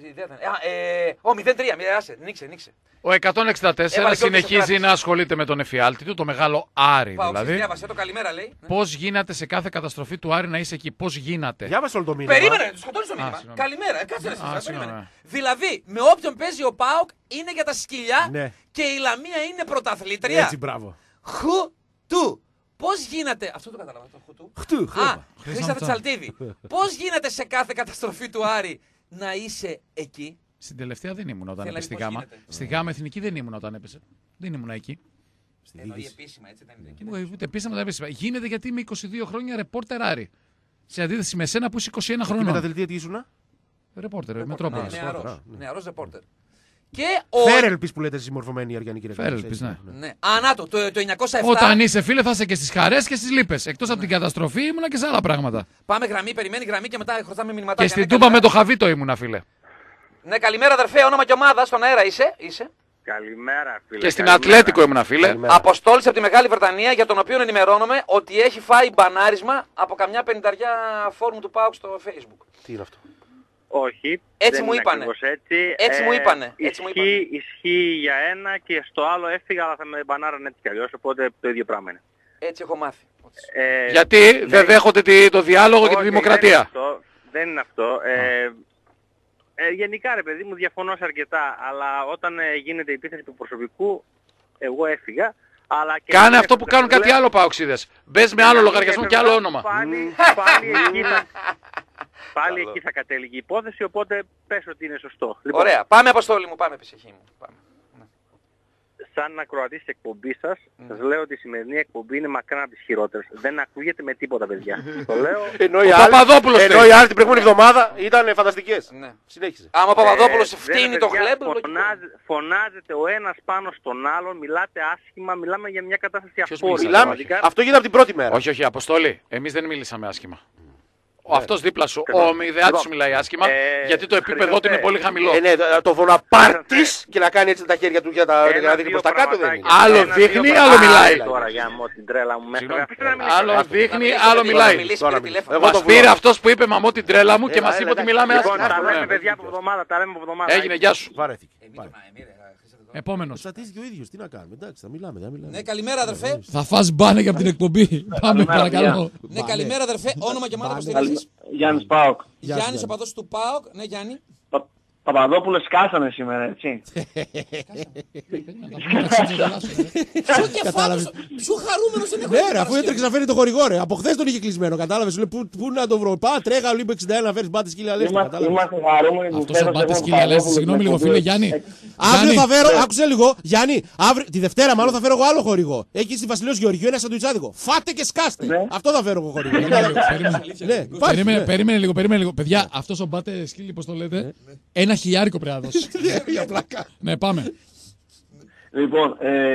S1: Ο 0-3, νίξε.
S4: Ο 164 συνεχίζει να ασχολείται με τον εφιάλτη του, το μεγάλο Άρη δηλαδή.
S1: Διάβασε το καλημέρα λέει.
S4: Πώς γίνεται σε κάθε καταστροφή του Άρη να είσαι εκεί, πώς γίνεται.
S2: Διάβασε όλο το μήνυμα.
S1: Περίμενε, σκοτώνεις το μήνυμα. Καλημέρα, κάτσε να περίμενε. Δηλαδή, με όποιον παίζει ο ΠΑΟΚ είναι για τα σκυλιά και η Λαμία είναι πρωταθλήτρια.
S2: Έτσι, μπράβο.
S1: Χου-του. Πώς γίνεται. Αυτό το κατάλαβα.
S2: Χτου.
S1: Χρήστα Τσαλτίδη. Πώς γίνεται σε κάθε καταστροφή του Άρη να είσαι εκεί.
S4: Στην τελευταία δεν ήμουν όταν έπεσε στη Γάμα. Στη Γάμα Εθνική δεν ήμουν όταν έπεσε. Δεν ήμουν εκεί.
S1: Εννοεί επίσημα, έτσι δεν είναι εκεί.
S4: Ούτε επίσημα δεν επίσημα. Γίνεται γιατί είμαι 22 χρόνια ρεπόρτερ Άρη. Σε αντίθεση με σένα που είσαι 21 χρόνια.
S2: Με τα δελτία τι ήσουνα?
S4: Ρεπόρτερ, Μετρόπολης.
S1: Νεαρός ρεπόρτερ.
S2: Φέρελπης που λέτε συμμορφωμένη η Αργιανική Ρεπόρτερ.
S4: Φέρελπης, ναι.
S1: Ανάτο, το 907.
S4: Όταν είσαι φίλε θα είσαι και στις χαρές και στις λύπες. Εκτός από την καταστροφή ήμουνα και σε άλλα πράγματα.
S1: Πάμε γραμμή, περιμένει γραμμή και μετά χρωστάμε μηνυματάκια.
S4: Και στην Τούπα με το Χαβίτο ήμουνα φίλε.
S1: Ναι, καλημέρα αδερφέ, όνομα και ομάδα, στον αέρα είσαι.
S6: Καλημέρα, φίλε.
S7: Και στην Ατλέτικο ήμουνα, φίλε.
S1: Αποστόλης από τη Μεγάλη Βρετανία, για τον οποίο ενημερώνομαι ότι έχει φάει μπανάρισμα από καμιά 50 φόρουμ του ΠΑΟΚ στο Facebook.
S2: Τι είναι αυτό?
S6: Όχι.
S1: Έτσι μου είπανε. Έτσι μου είπανε.
S6: Ισχύει για ένα και στο άλλο έφυγα, αλλά θα με μπανάρανε έτσι κι αλλιώς, οπότε το ίδιο πράγμα είναι.
S1: Έτσι έχω μάθει.
S7: Γιατί δεν δέχονται το διάλογο και τη δημοκρατία.
S6: Δεν είναι αυτό. Γενικά ρε παιδί μου διαφωνώ σε αρκετά, αλλά όταν γίνεται η επίθεση του προσωπικού, εγώ έφυγα. Αλλά και
S7: κάνε αυτό που κάνουν κάτι άλλο παοξίδες. Μπες με άλλο λογαριασμό και άλλο όνομα.
S6: Πάλι εκεί θα κατέληγε η υπόθεση, οπότε πες ότι είναι σωστό.
S1: Λοιπόν, ωραία, πάμε Αποστόλη μου, πάμε ψυχή μου. Πάμε.
S6: Σαν ακροατής εκπομπή σας, σας λέω ότι η σημερινή εκπομπή είναι μακράν από τις χειρότερες. Δεν ακούγεται με τίποτα, παιδιά. Το λέω.
S2: Ενώ οι άλλοι την προηγούμενη εβδομάδα ήταν φανταστικές. Ναι. Συνέχιζε.
S1: Άμα ο Παπαδόπουλος φτύνει το χλέμπ,
S6: φωνάζετε ο ένας πάνω στον άλλον, μιλάτε άσχημα, μιλάμε για μια κατάσταση αφόρητη.
S2: Αυτό γίνεται από την πρώτη μέρα.
S7: Όχι, Αποστόλη, εμείς δεν μίλησαμε άσχημα. Αυτός δίπλα σου, ο Μηδεάτης σου μιλάει άσχημα, γιατί το επίπεδό του είναι πολύ χαμηλό.
S2: Ναι, το βοναπάρτης και να κάνει έτσι τα χέρια του για να δείχνει προς τα κάτω δεν είναι.
S7: Άλλο δείχνει, άλλο μιλάει.
S6: Άλλο
S7: δείχνει, άλλο μιλάει. Μας πήρε αυτός που είπε μαμώ την τρέλα μου και μας είπε ότι μιλάμε άσχημα.
S6: Τα λέμε παιδιά από εβδομάδα,
S7: Έγινε, γεια σου.
S4: Επόμενος.
S2: Στατίζει ο ίδιος, τι να κάνουμε. Εντάξει, θα μιλάμε.
S1: Ναι, καλημέρα αδερφέ.
S4: Θα φας μπάνε και από την εκπομπή. Πάμε, παρακαλώ.
S1: Ναι, καλημέρα αδερφέ. Όνομα και μάνα υποστηρίζεις.
S6: Γιάννης ΠΑΟΚ.
S1: Γιάννης, οπαδός του ΠΑΟΚ. Ναι, Γιάννη.
S6: Παπαδόπουλος σκάσανε σήμερα, έτσι.
S1: Πιο χαρούμενος δεν έχω.
S2: Ναι, ρε, αφού έτρεξε να φέρει το χορηγό, ρε. Από χθες τον είχε κλεισμένο, κατάλαβες. Λέει, πού να το βρω. Πά, τρέχα, λίγο 61 να φέρεις μπάτες σκύλια λέστα.
S6: Είμαστε χαρούμενοι.
S4: Αυτός ο μπάτες σκύλια λέστα, συγγνώμη λίγο φίλε Γιάννη.
S2: Αύριο θα φέρω, άκουσε λίγο, Γιάννη, τη Δευτέρα μάλλον θα φέρω εγώ άλλο χορηγό. Έχει στη Βασιλείος Γεωργίου ένα σαντουιτσάδικο. Φάτε και σκάστε. Αυτό θα φέρω εγώ χορηγό.
S4: Περίμενε λίγο. Παιδιά, αυτός ο μπάτε σκύλι, πώς το λέτε, ένα χιλιάρικο πρέπει να δώσει.
S2: Για πλάκα.
S4: Ναι, πάμε.
S6: Λοιπόν,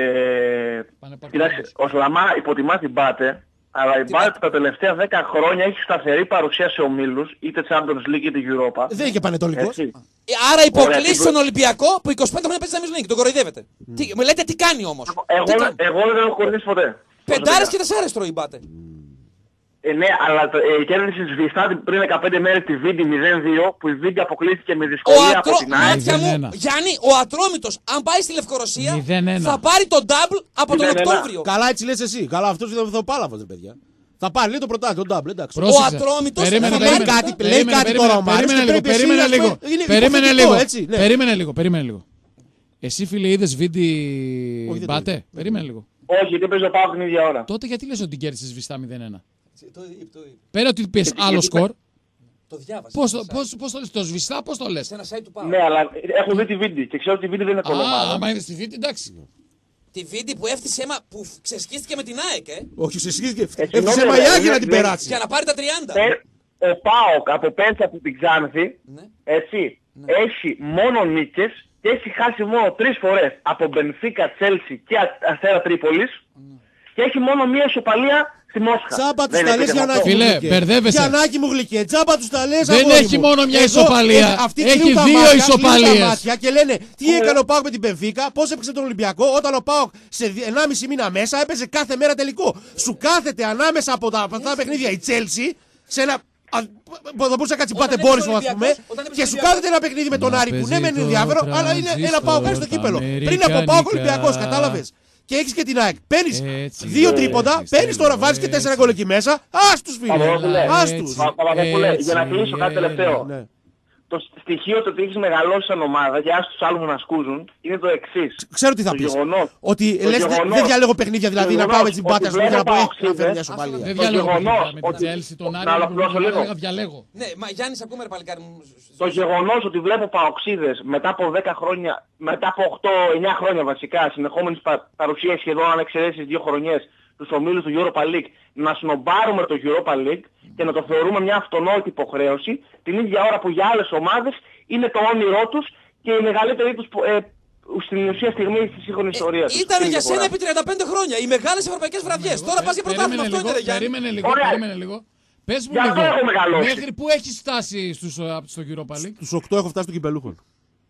S6: κοιτάξτε, ο Σλαμά υποτιμά την Μπάτε, αλλά η Μπάτε τα τελευταία 10 χρόνια έχει σταθερή παρουσία σε ομίλους, είτε Champions League είτε Europa.
S2: Δεν είχε πανετολικός.
S1: Άρα υποκλείσει τον Ολυμπιακό που 25 χρόνια παίζει Champions League, τον κοροϊδεύετε. Μου λέτε τι κάνει όμως.
S6: Εγώ δεν έχω κοροϊδεύσει ποτέ.
S1: Πεντάρες και τεσσάρες τρώει η Μπάτε.
S6: Ναι, αλλά κέρδισε σβηστά πριν 15 μέρες τη Βίντι 0-2 που η Βίντι αποκλείστηκε με δυσκολία από την ΑΕΚ.
S1: Γιάννη, ο Ατρόμητος αν πάει στη Λευκορωσία θα πάρει τον double από τον Οκτώβριο.
S2: Καλά έτσι λες εσύ. Καλά αυτός είναι ο Πάλαβος, ρε παιδιά. Θα πάρει λέει το πρωτάθλημα, τον double, εντάξει.
S1: Ο Ατρόμητος
S2: λέει κάτι τώρα ο Μάρης και πρέπει εσύ να είναι
S4: Περίμενε λίγο. Εσύ φίλε είδες Βίντι Μπάτε, περίμενε λίγο.
S6: Όχι, δεν παίζω πάω την ίδια ώρα.
S4: Τότε γιατί λες ότι κέρδισες σβηστά 0-1. Πέρα ότι πες άλλο σκορ.
S1: Το διάβασα.
S4: Πώς το λες, το σβηστά, πώς το λες.
S1: Σε ένα site του ΠΑΟΚ.
S6: Ναι, αλλά έχω δει τη Βίντι και ξέρω ότι η Βίντι δεν είναι κολομάδα.
S4: Άμα είδες τη Βίντι, εντάξει.
S1: Τη Βίντι που έφτιασε αίμα που ξεσκίστηκε με την ΑΕΚ,
S2: Όχι, ξεσκίστηκε. Έφτιασε αίμα η ΑΕΚ να την περάσει.
S1: Για να πάρει τα 30.
S6: Ο ΠΑΟΚ από πέρσι από την Ξάνθη, έτσι, έχει μόνο νίκες και έχει χάσει μόνο 3 φορές από Μπενφίκα, Τσέλσι και Αστέρα Τρίπολης και έχει μόνο μία ισοπαλία στη Μόσχα.
S2: Τσάπα τους τα λες Γιαννάκη.
S4: Φίλε, μπερδεύεσαι.
S2: Γιαννάκη μου γλυκέ, τσάπα τους τα λες.
S4: Δεν έχει μόνο μια ισοπαλία. Έχει 2 ισοπαλίες.
S2: Και λένε τι έκανε ο ΠΑΟΚ με την Μπενφίκα, πώς έπαιξε τον Ολυμπιακό όταν ο ΠΑΟΚ σε 1,5 μήνα μέσα έπαιζε κάθε μέρα τελικό. Σου κάθεται ανάμεσα από τα παιχνίδια η Τσέλσι σε ένα. Θα μπορούσε να κάτσει πάτε μπόρισμα, ας πούμε, και σου κάθεται ένα παιχνίδι με τον Άρη που ναι, μεν είναι ενδιαφέρον, αλλά είναι ένα ΠΑΟΚ στο κύπελο. Πριν από ΠΑΟΚ Ολυμπιακός, κατάλαβες. Και έχεις και την ΑΕΚ. Παίρνεις 2 τρίποντα, παίρνεις τώρα, βάζεις και 4 γκολ εκεί μέσα. Άστους φίλε. Άστους.
S6: Παπαδόπουλε, για να κλείσω κάτι τελευταίο. Το στοιχείο το ότι έχεις μεγαλώσει σαν ομάδα και άς τους άλλους να σκούζουν είναι το εξής.
S2: Ξέρω τι θα πεις. Ότι λες δεν διαλέγω παιχνίδια δηλαδή να πάω με τις μπάτες και να πω να φέρει μια σοπαλία.
S4: Δεν διαλέγω με την Τσέλσι, τον Άρη, να διαλέγω.
S1: Ναι, μα Γιάννης ακούμε ρε παλικάρι μου.
S6: Το γεγονός ότι βλέπω παοξίδες μετά από 10 χρόνια, μετά από 8-9 χρόνια βασικά, συνεχόμενης παρουσίας σχεδόν αν εξαιρέσεις 2 χρονιές, τους ομίλους του Europa League, να σνομπάρουμε το Europa League και να το θεωρούμε μια αυτονόητη υποχρέωση, την ίδια ώρα που για άλλες ομάδες είναι το όνειρό τους και η μεγαλύτερη τους στην ουσία στιγμή της σύγχρονης ιστορίας.
S1: Ήταν για σένα επί 35 χρόνια, οι μεγάλες ευρωπαϊκές βραδιές. Τώρα πας για πρωτάθλημα, αυτό είναι ρε Γιάννη.
S4: Περίμενε λίγο. Πες μου λίγο, μέχρι πού έχεις φτάσει στο Europa League?
S2: Στους 8 έχω φτάσει του κυπελούχων.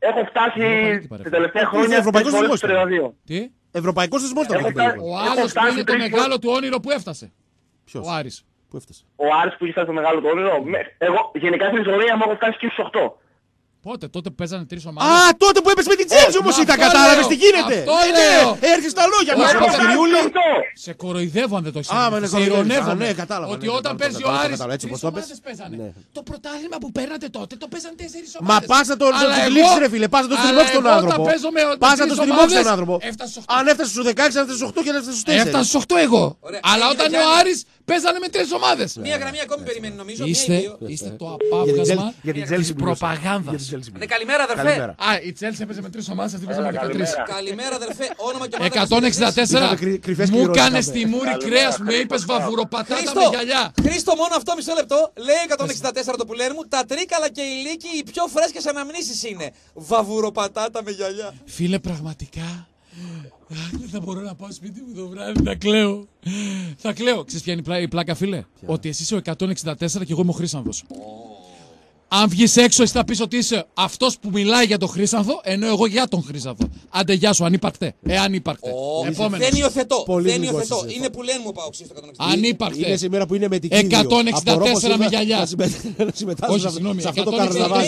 S6: έχω φτάσει τα τελευταία χρόνια
S2: Ευρωπαϊκός θεσμός.
S6: 32.
S4: Τι?
S2: Ευρωπαϊκός θεσμός ήταν.
S4: Ο άλλος που είναι το μεγάλο του όνειρο που έφτασε.
S2: Ποιος?
S4: Ο Άρης.
S2: Πού έφτασε?
S6: Ο Άρης που είχε φτάσει στο μεγάλο του όνειρο. Εγώ γενικά στην ιστορία μου έχω φτάσει και στους 8.
S4: Πότε, τότε παίζανε 3 ομάδες.
S2: Α, τότε που έπεσε με την Chelsea όμως ήταν, κατάλαβες τι γίνεται.
S4: Αυτό λέω.
S2: Έρχεσαι στα λόγια μας, Κυριούλη.
S4: Σε κοροϊδεύω αν δεν το έχεις
S2: Α,
S4: καταλάβει.
S2: με
S4: Σε ειρωνεύομαι.
S2: ναι, κατάλαβα.
S4: Ότι
S2: Ναι,
S4: όταν
S2: κατάλαβα,
S4: παίζει ο
S2: κατάλαβα,
S4: Άρης,
S2: κατάλαβα, έτσι
S4: τρεις
S2: όπως το
S4: ομάδες
S2: έπαιζε.
S4: παίζανε.
S2: Ναι.
S4: Το πρωτάθλημα που παίρνατε τότε το παίζανε 4 ομάδες.
S2: Μα πας να τον τυλίξεις ρε φίλε, πας να τον στριμώξεις τον άνθρωπο. Πας να τον στριμώξεις τον άνθρωπο. Αν έφτασε στους 16, αν έφτασε στους 8 και αν έφτασε στους 4.
S4: Έφτασε στους 8 εγώ. Αλλά όταν ο Άρης παίζανε με 3 ομάδες.
S1: Μία γραμμή ακόμη περιμένει νομίζω.
S4: Είστε το απάβγασμα της προπαγάνδας.
S1: Καλημέρα αδερφέ.
S4: Α, η Chelsea έπαιζε με 3 ομάδες, αυτή παίζε με 13.
S1: Καλημέρα αδερφέ. Όνομα και ομάδα.
S4: 164.
S2: κρυφές
S4: Μου
S2: κληρώσεις
S4: κάνες
S2: κάπου.
S4: τη μούρη κρέας, με είπες βαβουροπατάτα με γυαλιά.
S1: Χρήστο, μόνο αυτό μισό λεπτό. Λέει 164 το πουλέρι μου. Τα τρίκαλα και η λύκη οι πιο φρέσκες αναμνήσεις είναι. Βαβουροπατάτα με γυαλιά.
S4: Φίλε, πραγματικά. Δεν θα μπορώ να πάω σπίτι μου το βράδυ, θα κλαίω. Θα κλαίω. Ξέρεις ποια είναι η πλάκα, φίλε? Ότι εσύ είσαι ο 164 και εγώ είμαι ο Χρύσανθος. Αν βγεις έξω, εσύ θα πεις ότι είσαι αυτός που μιλάει για τον Χρύσανθο, ενώ εγώ για τον Χρύσανθο. Άντε, γεια σου, ανύπαρκτε. Ανύπαρκτε.
S1: Δεν υιοθετώ.
S2: Πολύ
S1: Δεν
S2: γλυκός
S1: υιοθετώ.
S2: είσαι.
S1: Είναι που λένε μου πάω ξύστο 164.
S4: Ανύπαρκτε.
S2: Είναι σήμερα που είναι με την Κίδιο.
S4: 164 με γυαλιά.
S2: Να συμμετάσχω
S4: Όχι, συγγνώμη.
S2: σε αυτό το καρναβάλι.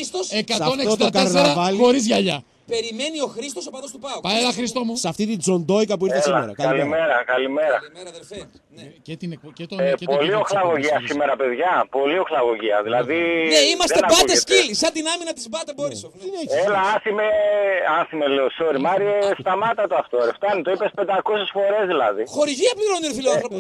S4: 164 χωρίς γυαλιά.
S1: Περιμένει ο Χρήστος ο παδός του ΠΑΟΚ.
S4: Έλα, Χριστό μου.
S2: Σε αυτή την τζοντόικα που ήρθε σήμερα.
S6: Καλημέρα.
S1: Καλημέρα αδερφέ. Ναι.
S6: Πολύ οχλαγωγία σήμερα, παιδιά. Πολύ οχλαγωγία. Δηλαδή.
S1: Ναι, είμαστε μπάτε σκύλοι. Σαν την άμυνα της Μπάτε Μπόρισοφ.
S6: Έλα, άσε λέω, sorry. Μάριε, σταμάτα το αυτό. Ρε. Φτάνει, το είπες 500 φορές δηλαδή.
S1: Χορηγία πληρώνει ρε φίλο άνθρωπος.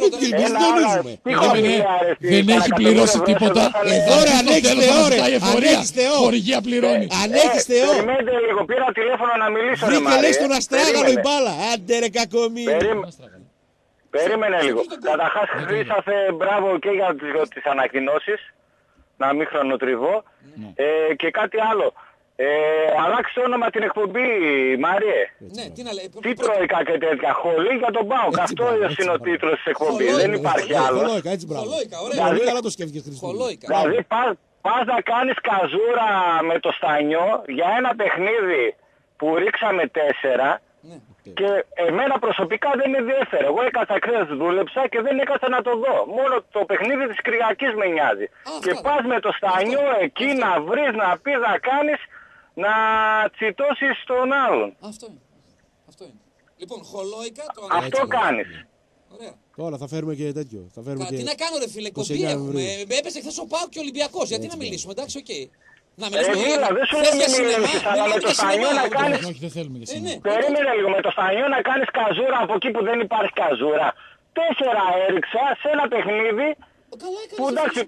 S4: Δεν έχει πληρώσει τίποτα.
S2: Εδώ ρε, ανέχεις Θεό.
S4: Χορηγία πληρώνει.
S2: Ανέχεις Θεό.
S6: Περιμένετε λίγο, πήρα τηλέφωνο να μιλήσω.
S2: Βρήκε λέει στον αστράγαλο η μπάλα. Άντε ρε κακομοίρη.
S6: Περίμενε λίγο. Καταρχάς, Χρήσαθε, μπράβο και για τις ανακοινώσεις. Να μην χρονοτριβώ. Και κάτι άλλο. Αλλάξε όνομα την εκπομπή, Μάριε.
S1: Ναι,
S6: τι τρώικα και τέτοια. Χολή για τον ΠΑΟΚ. Αυτό είναι ο τίτλος της εκπομπής. Δεν υπάρχει άλλο.
S2: Χολόικα, έτσι μπράβο. Πολύ καλά το σκέφτηκες, Χριστό.
S6: Δηλαδή πας να κάνεις καζούρα με το Στανιό για ένα παιχνίδι που ρίξαμε 4. Και εμένα προσωπικά δεν με ενδιέφερε. Εγώ έκατσα κρέας, δούλεψα και δεν έκατσα να το δω. Μόνο το παιχνίδι της Κυριακής με νοιάζει. Και πας με το Στανιό εκεί να βρεις, να πεις, να κάνεις, να τσιτώσεις τον άλλον.
S1: Αυτό είναι. Λοιπόν, χολόικα το
S6: αυτό κάνεις.
S1: Ωραία.
S2: Τώρα θα φέρουμε και τέτοιο.
S1: Τι να κάνω ρε φίλε, κομπή έχουμε. Έπεσε χθες ο ΠΑΟΚ και ο Ολυμπιακός. Γιατί να μιλήσουμε, εντάξει, οκ. Να μιλήσουμε
S6: δεν σου λέω να μιλήσεις, αλλά με το Στανιό να κάνεις.
S4: Όχι, δεν θέλουμε για σινεμά.
S6: Περίμενε λίγο, με το Στανιό να κάνεις καζούρα από εκεί που δεν υπάρχει καζούρα. 4 έριξα σε ένα παιχνίδι που εντάξει.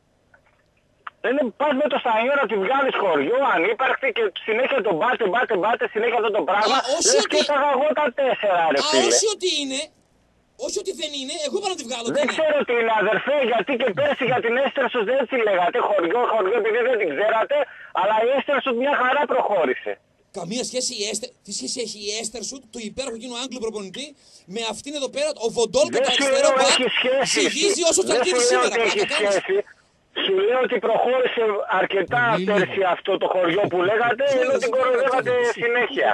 S6: Πας με το Στανιό να τη βγάλεις χωριό, ανύπαρκτη και συνέχεια τον μπάτε, συνέχεια αυτό το πράγμα. Λες και έφαγα εγώ τα 4 ρε φίλε.
S1: Όχι ότι είναι. Όχι ότι δεν είναι, εγώ πάω να τη βγάλω.
S6: Δεν ξέρω τι είναι αδερφέ, γιατί και πέρσι για την Έστερσους δεν τη λέγατε χωριό επειδή δεν την ξέρατε, αλλά η Έστερσους μια χαρά προχώρησε.
S1: Καμία σχέση τι σχέση έχει η Έστερσουτ, του υπέροχου εκείνου Άγγλου προπονητή, με αυτήν εδώ πέρα, ο Βοντόλκα το αριστερό μπακ, ζυγίζει όσο τσαλκίδι σήμερα.
S6: Σου λέω ότι προχώρησε αρκετά πέρσι αυτό το χωριό που λέγατε, ενώ την κοροϊδεύατε συνέχεια.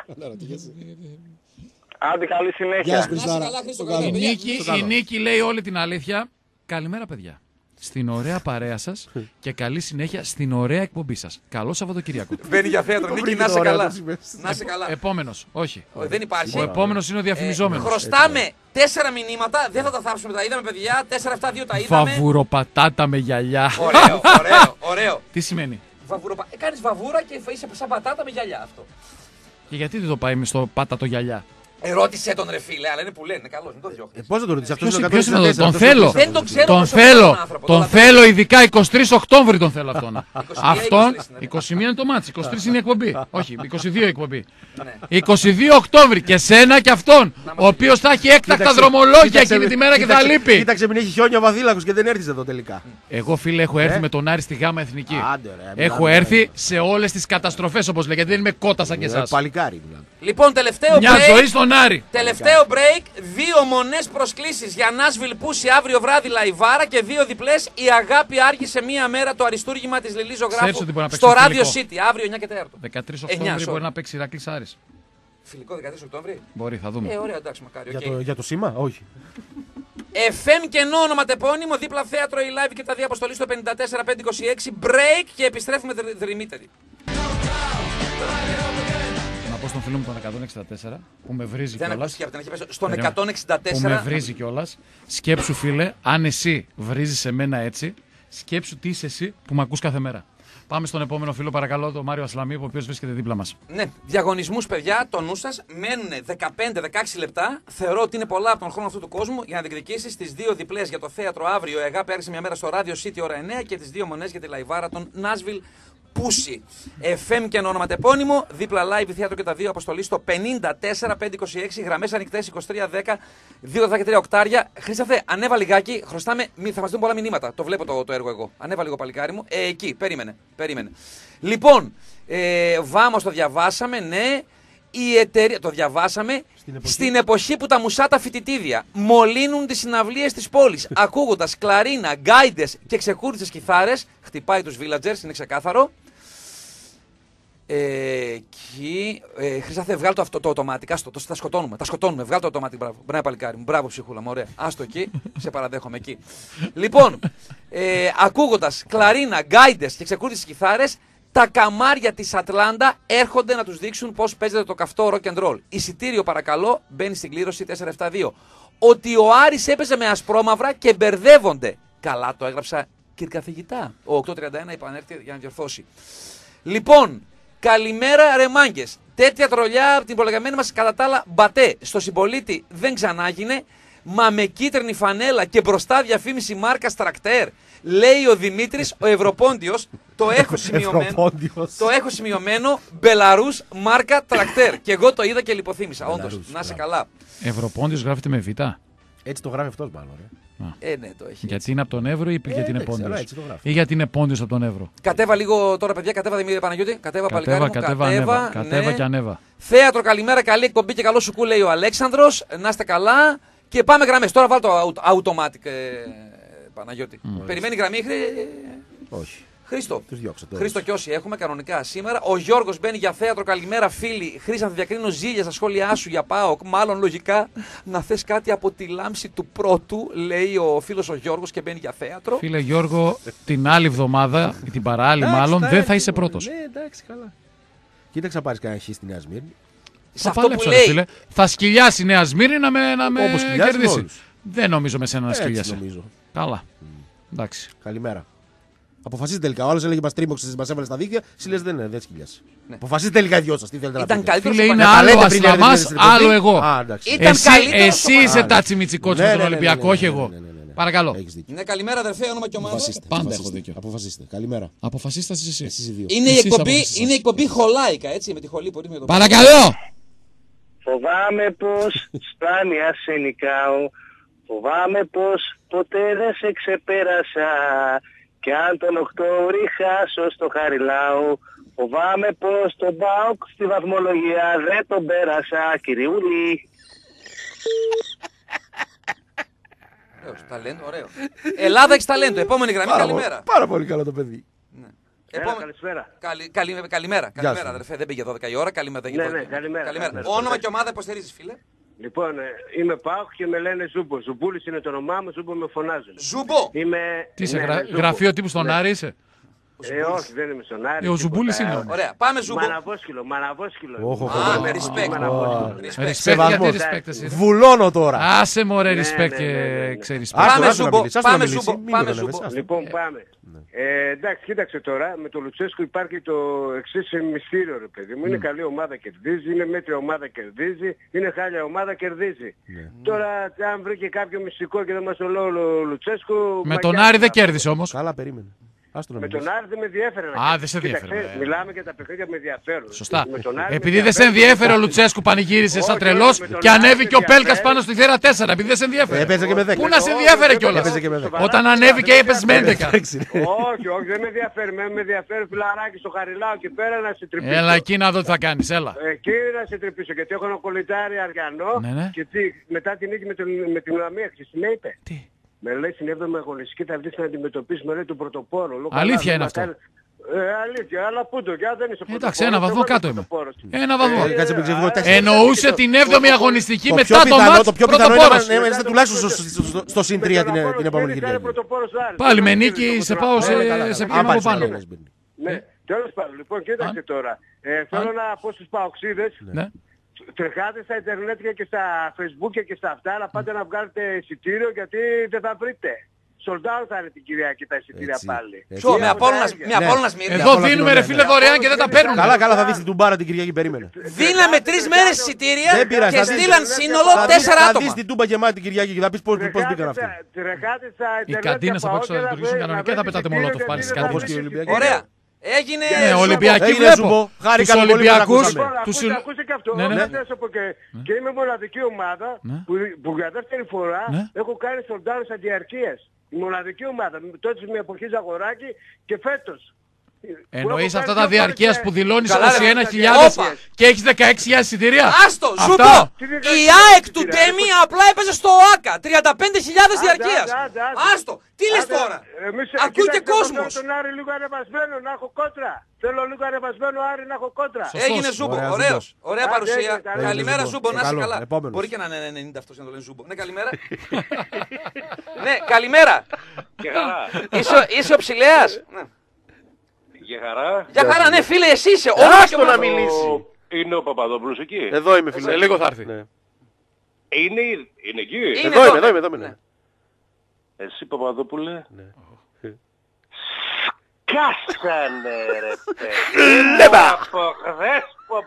S6: Άντε, καλή συνέχεια.
S4: Η Νίκη λέει όλη την αλήθεια. Καλημέρα, παιδιά. Στην ωραία παρέα σας και καλή συνέχεια στην ωραία εκπομπή σας. Καλό Σαββατοκύριακο.
S1: Μπαίνει για θέατρο, Νίκη, να είσαι καλά. Να είσαι καλά.
S4: Επόμενος, όχι.
S1: Δεν υπάρχει.
S4: Ο επόμενος είναι ο διαφημιζόμενος.
S1: Χρωστάμε 4 μηνύματα, δεν θα τα θάψουμε, τα είδαμε, παιδιά. 4-7-2 τα είδαμε.
S4: Βαβουροπατάτα με γυαλιά.
S1: Ωραίο.
S4: Τι σημαίνει?
S1: Κάνεις βαβούρα και είσαι σαν πατάτα με γυαλιά αυτό.
S4: Και γιατί δεν το πάει στο πάτατο γυαλιά?
S1: Ερώτησε τον ρε φίλε, αλλά είναι που λένε, είναι καλός, μην το διώχνεις.
S2: Πώς θα το ρωτήσεις, αυτός είναι
S4: Ποιος είναι αυτό? Τον θέλω.
S1: Δεν τον ξέρω.
S4: Τον θέλω ειδικά 23 Οκτώβρη τον θέλω αυτόν. Αυτόν, 21 είναι το μάτς, 23 είναι η εκπομπή. Όχι, 22 η εκπομπή. 22 Οκτώβρη και σένα και αυτόν, ο οποίος θα έχει έκτακτα δρομολόγια εκείνη τη μέρα και θα λείπει.
S2: Κοίταξε, μην έχει χιόνια Βαθύλακος και δεν έρθεις εδώ τελικά.
S4: Εγώ φίλε έχω έρθει με τον Άρη στη Γάμα Εθνική. Έχω έρθει σε όλες τις καταστροφές όπως λέγεται, δεν είμαι κότα σαν και εσάς.
S2: Παλικάρι δηλαδή.
S1: Λοιπόν, τελευταίο
S4: μια ζωή στον
S7: τον Άρη.
S1: Τελευταίο break. 2 μονές προσκλήσεις για Νάσβιλ Πούσι αύριο βράδυ λαϊβάρα και 2 διπλές. Η αγάπη άργησε μία μέρα το αριστούργημα της Λιλή Ζωγράφου στο Radio City. Αύριο 9 και 4.
S7: 13 Οκτώβρη μπορεί να παίξει Ηρακλής Άρης.
S1: Φιλικό 13 Οκτώβρη.
S7: Μπορεί, θα δούμε.
S1: Ωραία, εντάξει, μακάρι.
S2: Για το σήμα, όχι.
S1: FM κενό ονοματεπώνυμο, δίπλα θέατρο η live και τα δύο αποστολή στο 54-526. Break και επιστρέφουμε δρυμύτεροι.
S7: Να πω στον φίλο μου τον 164 που με βρίζει κιόλας.
S1: Στον 164
S7: που με βρίζει κιόλας. Σκέψου, φίλε, αν εσύ βρίζεις εμένα έτσι, σκέψου τι είσαι εσύ που με ακούς κάθε μέρα. Πάμε στον επόμενο φίλο, παρακαλώ, τον Μάριο Ασλαμί, ο οποίος βρίσκεται δίπλα μας.
S1: Ναι, διαγωνισμούς, παιδιά, το νου σας. Μένουν 15-16 λεπτά. Θεωρώ ότι είναι πολλά από τον χρόνο αυτού του κόσμου για να διεκδικήσεις τις 2 διπλές για το θέατρο αύριο. Η αγάπη άρχισε μια μέρα στο Radio City ώρα 9 και τις 2 μονές για τη λαϊβάρα των Nashville Pussy. FM και ονοματεπώνυμο, δίπλα live θέατρο και τα δύο αποστολή στο 54-526. Γραμμές ανοιχτές 2310 2-3 οκτάρια. Χρήσταθε, ανέβα λιγάκι. Χρωστάμε, θα μας δουν πολλά μηνύματα. Το βλέπω το έργο εγώ. Ανέβα λίγο, παλικάρι μου. Εκεί, περίμενε. Λοιπόν, Βάμος το διαβάσαμε, ναι. Η εταιρεία, το διαβάσαμε, στην εποχή που τα μουσάτα φοιτητίδια μολύνουν τις συναυλίες της πόλης, ακούγοντας κλαρίνα, γκάιντες και ξεκούρτισες κιθάρες, χτυπάει τους villagers, είναι ξεκάθαρο. Εκεί, Χρήσταθε, βγάλω το automatic, τα σκοτώνουμε, βγάλω το automatic, μπράβο παλικάρι μου, μπράβο ψυχούλα μου, ωραία, άστο εκεί, σε παραδέχομαι εκεί. Λοιπόν, ακούγοντας κλαρίνα, γκάιντες και ξεκούρτισες κιθάρες, τα καμάρια της Ατλάντα έρχονται να τους δείξουν πώς παίζεται το καυτό rock and roll. Εισιτήριο παρακαλώ, μπαίνει στην κλήρωση 472. Ότι ο Άρης έπαιζε με ασπρόμαυρα και μπερδεύονται. Καλά το έγραψα κυρκαθηγητά. Ο 831 επανέρχεται για να διορθώσει. Λοιπόν, καλημέρα ρε μάγκες. Τέτοια τρολιά από την προλεγαμένη μας κατά τα άλλα μπατέ. Στο Συμπολίτη δεν ξανάγινε. Μα με κίτρινη φανέλα και μπροστά διαφήμιση μάρκας Τρακτέρ. Λέει ο Δημήτρης, ο Ευρωπόντιος, το έχω σημειωμένο, Μπελαρούς μάρκα Τρακτέρ. Και εγώ το είδα και λιποθύμησα, όντως, να είσαι καλά.
S7: Ευρωπόντιος γράφεται με Β.
S2: Έτσι το γράφει αυτός μάλλον,
S1: ναι, το έχει.
S7: Γιατί είναι από τον Εύρο ή γιατί είναι Πόντιος. Ή γιατί είναι Πόντιος από τον Εύρο.
S1: Κατέβα λίγο τώρα, παιδιά, κατέβα Δημήτρη Παναγιώτη.
S7: Κατέβα και ανέβα.
S1: Θέατρο, καλημέρα, καλή εκπομπή και καλό σου κου, λέει ο Αλέξανδρος. Να είστε καλά. Και πάμε γραμμές. Τώρα βάλω το automatic, Παναγιώτη. Περιμένει γραμμή,
S2: όχι.
S1: Χρήστο. Χρήστο και όσοι έχουμε κανονικά σήμερα. Ο Γιώργος μπαίνει για θέατρο. Καλημέρα, φίλοι. Χρήσαν, θα διακρίνω ζήλια στα σχόλιά σου για ΠΑΟΚ. Μάλλον λογικά να θες κάτι από τη λάμψη του πρώτου, λέει ο φίλος ο Γιώργος και μπαίνει για θέατρο.
S7: Φίλε Γιώργο, την άλλη εβδομάδα, την παράλληλη μάλλον, δεν θα είσαι πρώτος.
S2: Ναι, εντάξει, καλά. Κοίταξε να πάρεις κανένα χ στη Νέα Σμύρνη.
S1: Σε αυτό που λέει.
S7: Φίλε. Θα σκυλιάσει η Νέα Σμύρνη να με κερδίσει. Δεν νομίζω με σένα να σκυλιάσει. Καλά. Εντάξει.
S2: Καλημέρα. Αποφασίστε τελικά. Ο άλλος έλεγε μας τρίμωξε, μας έβαλε στα δίκτυα. Εσύ λες δεν σκυλιάσει. Ναι. Αποφασίστε τελικά οι δυο σας. Τι θέλετε να πείτε.
S1: Ήταν καλύτερο.
S7: Φίλε, είναι άλλο ο Ασλαμάς, άλλο εγώ. Εσύ είσαι τάτσι μιτσικότσι με τον Ολυμπιακό, όχι εγώ. Παρακαλώ.
S1: Ναι, καλημέρα αδερφέ, όνομα και ομάδα.
S7: Πάντα έχω δίκιο.
S2: Αποφασίστε. Καλημέρα.
S7: Αποφασίστε εσείς.
S1: Είναι η εκπομπή χολάικα, έτσι, με τη χολή που ρίχνει εδώ.
S7: Παρακαλώ.
S6: Φοβάμαι πως σπάνια σε νικάω. Φοβάμαι πως ποτέ δεν σε ξεπέρασα. Κι αν τον Οκτώβρη χάσω στο Χαριλάου. Φοβάμαι πως τον ΠΑΟΚ στη βαθμολογία δεν τον πέρασα, κυριούλη.
S1: Ταλέντο, ωραίο. Ελλάδα έχει ταλέντο. Επόμενη γραμμή, καλημέρα.
S2: Πάρα πολύ καλό το παιδί.
S6: Καλησπέρα.
S1: Καλημέρα, αδερφέ. Δεν πήγε 12 η ώρα. Καλημέρα.
S6: Καλημέρα.
S1: Όνομα και ομάδα υποστηρίζεις, φίλε.
S5: Λοιπόν, είμαι ΠΑΟΚ και με λένε Ζούμπο. Ζουμπούλης είναι το όνομά μου, Ζούμπο με φωνάζουν.
S1: Ζούμπο!
S7: Τι είσαι, γραφείο τύπου στον Άρη είσαι?
S5: Όχι, δεν είμαι στον Άρη.
S7: Ο Ζουμπούλης είναι όμως.
S1: Ωραία, πάμε Ζούμπο.
S5: Μαναβόσκυλο.
S7: Respect.
S2: Βουλώνω τώρα.
S7: Άσε μωρέ, respect και ξέρεις.
S1: Πάμε Ζούμπο.
S5: Λοιπόν, πάμε. Εντάξει, κοίταξε τώρα, με το Λουτσέσκου υπάρχει το εξής μυστήριο, ρε παιδί μου. Είναι καλή ομάδα, κερδίζει, είναι μέτρια ομάδα, κερδίζει, είναι χάλια ομάδα, κερδίζει. Τώρα, αν βρήκε κάποιο μυστικό και δεν μας το λέει ο Λουτσέσκου...
S7: Με τον Άρη δεν κέρδισε όμως.
S2: Καλά, περίμενε.
S5: Με τον Άρη δεν με ενδιαφέρε.
S7: Δεν σε ενδιαφέρε.
S5: Μιλάμε για τα παιχνίδια που με ενδιαφέρουν.
S7: Σωστά. Επειδή δεν σε ενδιαφέρε ο Λουτσέσκου, πανηγύρισε σαν τρελός και ανέβηκε ο Πέλκας πάνω στη θύρα 4. Επειδή δεν σε ενδιαφέρε.
S2: Έπαιζε και με 10.
S7: Πού να σε ενδιαφέρε κιόλας. Όταν ανέβηκε έπαιζε με 11.
S5: Όχι, δεν με ενδιαφέρει. Με ενδιαφέρει φιλαράκι στο Χαριλάου και πέρα να σε τρυπήσω.
S7: Έλα εκεί να δω τι θα κάνεις. Έλα.
S5: Εκεί να σε τρυπήσω. Γιατί έχω ένα κολλητάρι Αργανό. Και μετά την νίκη με την Ουλαμία, τι με είπε. Με λέει στην 7η αγωνιστική θα βγεις να αντιμετωπίσεις με λέει τον πρωτοπόρο.
S7: Αλήθεια είναι αυτό.
S5: Αλήθεια, αλλά πού το, δεν είσαι πρωτοπόρο.
S7: Εντάξει, ένα βαθμό κάτω είμαι. Ένα βαθμό. Εννοούσε την 7η αγωνιστική μετά το μάτς.
S2: Το πιο πιθανό είναι να τουλάχιστον στο συν 3 την επόμενη Κυριακή.
S7: Πάλι με νίκη σε πάω σε πήγαινο από πάνω.
S5: Ναι, τέλος πάντων. Λοιπόν, κοίταξε τώρα. Θέλω να πω στους παοξίδες. Τρεχάτε στα Ιντερνετ και στα Facebook και στα αυτά, αλλά πάτε να βγάλετε εισιτήριο γιατί δεν θα βρείτε. Sold out θα είναι την Κυριακή τα εισιτήρια πάλι.
S1: Με Απόλλωνας Μύρνη.
S7: Εδώ δίνουμε ρε φίλε δωρεάν και δεν τα παίρνουν.
S2: Καλά θα δεις την Τουμπάρα την Κυριακή, περίμενε.
S1: Δίναμε 3 μέρες εισιτήρια και στείλαν σύνολο 4 άτομα.
S2: Θα δεις την Τούμπα γεμάτη την Κυριακή και θα πεις πώς μπήκαν αυτοί.
S7: Οι καντίνες από έξω θα λειτουργήσουν κανονικά και θα πετάτε μολότοφ πάλι στις καντίνες.
S1: Ωραία. Έγινε
S7: Ολυμπιακή βλέπω.
S2: Τους
S7: Ολυμπιακούς.
S5: Ακούστε και αυτό. Και είμαι μοναδική ομάδα που για δεύτερη φορά έχω κάνει sold-out αντιαρκείας. Η μοναδική ομάδα. Τότε με εποχή Ζαγοράκη και φέτος.
S7: Εννοείς αυτά τα διαρκείας που δηλώνεις 21.000 και έχεις 16.000 εισιτήρια.
S1: Άστο, σου πω. Η ΑΕΚ του Ντέμι απλά έπαιζε στο ΟΑΚΑ. 35.000 διαρκείας. Άστο, τι λες τώρα. Ακούει και κόσμος.
S5: Θέλω τον Άρη λίγο ανεβασμένο να έχω κόντρα. Θέλω λίγο ανεβασμένο Άρη να έχω κόντρα.
S1: Έγινε Ζούμπο, ωραίος. Ωραία παρουσία. Καλημέρα Ζούμπο, να είσαι καλά. Μπορεί και να είναι 90 αυτός για να το λένε Ζούμπο. Ναι, καλημέρα. Ναι, καλημέρα. Είσαι ο Ψηλέας.
S8: Για χαρά.
S1: Για χαρά, ναι, φίλε, εσύ είσαι.
S2: Άστο να μιλήσει.
S8: Είναι ο Παπαδόπουλος εκεί.
S2: Εδώ είμαι, φίλε.
S7: Λίγο θα έρθει.
S8: Είναι εκεί.
S2: Εδώ είμαι.
S8: Εσύ, Παπαδόπουλε. Σκάσανε ρε παιδί. Από χθες.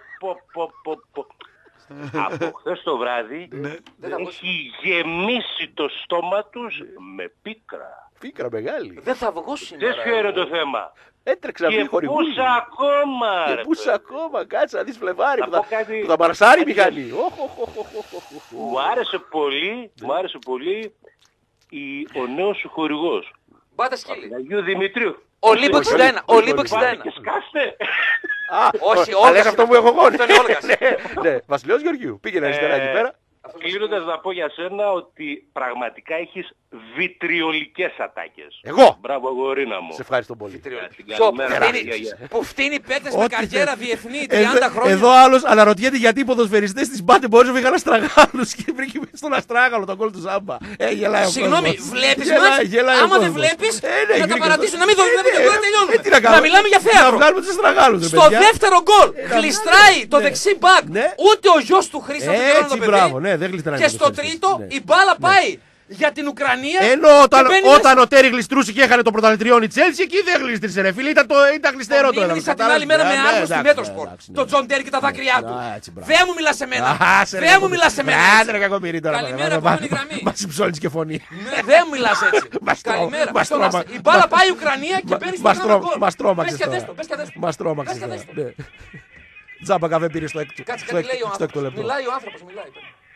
S8: Από χθες το βράδυ έχει γεμίσει το στόμα τους με πίκρα.
S2: Πίκρα μεγάλη.
S1: Δεν θα βγω σήμερα.
S8: Δεν ποιο είναι το θέμα.
S2: Έτρεξα
S8: και πούς ακόμα ρε.
S2: Και πούς ακόμα, κάτσε να δεις Φλεβάρι που θα μαρσάρει η μηχανή.
S8: Μου άρεσε πολύ ο νέος σου χορηγός.
S1: Μπάτε σκύλι.
S8: Αγίου Δημητρίου.
S1: Ολύμπο 61. Ολύμπο 61.
S8: Και σκάστε.
S1: Όχι,
S2: αλλά είναι αυτό που έχω εγώ. Ναι, Βασιλιός Γεωργίου. Πήγαινε αριστερά εκεί πέρα.
S8: Κλείνοντας να πω για σένα ότι πραγματικά έχεις βιτριολικές ατάκες.
S2: Εγώ!
S8: Μπράβο αγορίνα μου.
S2: Σε ευχαριστώ πολύ.
S1: Που φτύνει πέτες με καριέρα διεθνή 30 χρόνια.
S2: Εδώ άλλος αναρωτιέται γιατί οι ποδοσφαιριστές της Μπάτε μπορείς να φύγαν αστραγάλους και βρήκε στον αστράγαλο τον κόλ του Ζάμπα.
S1: Συγγνώμη, βλέπεις μας, άμα δεν βλέπεις θα τα παρατήσω να μην τελειώνουμε. Να μιλάμε για θέατρο. Στο δεύτερο γκολ κλειστράει το δεξί μπακ ούτε ο γιος του Χρήστο
S2: έτσι μπράβο, ναι, δεν γλιστράει.
S1: Και στο τρίτο η μπάλα πάει για την Ουκρανία.
S2: Ενώ όταν ο Τέρι γλιστρούσε και έχανε το πρωταθλητριόν η Τσέλσι, εκεί δεν γλίστρισε ρε φίλε, ήταν γλιστερό το
S1: έδαφος. Την άλλη μέρα με άρθρο στη Μέτροσπορτ. Το Τζον Τέρι και τα δάκρυά του. Δεν μου μιλάς σε μένα. Δεν μου μιλάς σε μένα.
S2: Άντρε κακομοιρή τώρα.
S1: Καλημέρα, επόμενη γραμμή.
S2: Μας υψώνεις και φωνή.
S1: Δεν μου μιλάς έτσι. Καλημέρα. Η μπάλα πάει η Ουκρανία και παίρνει στο τρίτο.
S2: Μας τρόμαξες τώρα. Μας τρόμαξες τώρα. Τζάμπα καφέ πήρε στο έκτο λεπτό.
S1: Μιλάει ο άνθρωπος, μιλάει.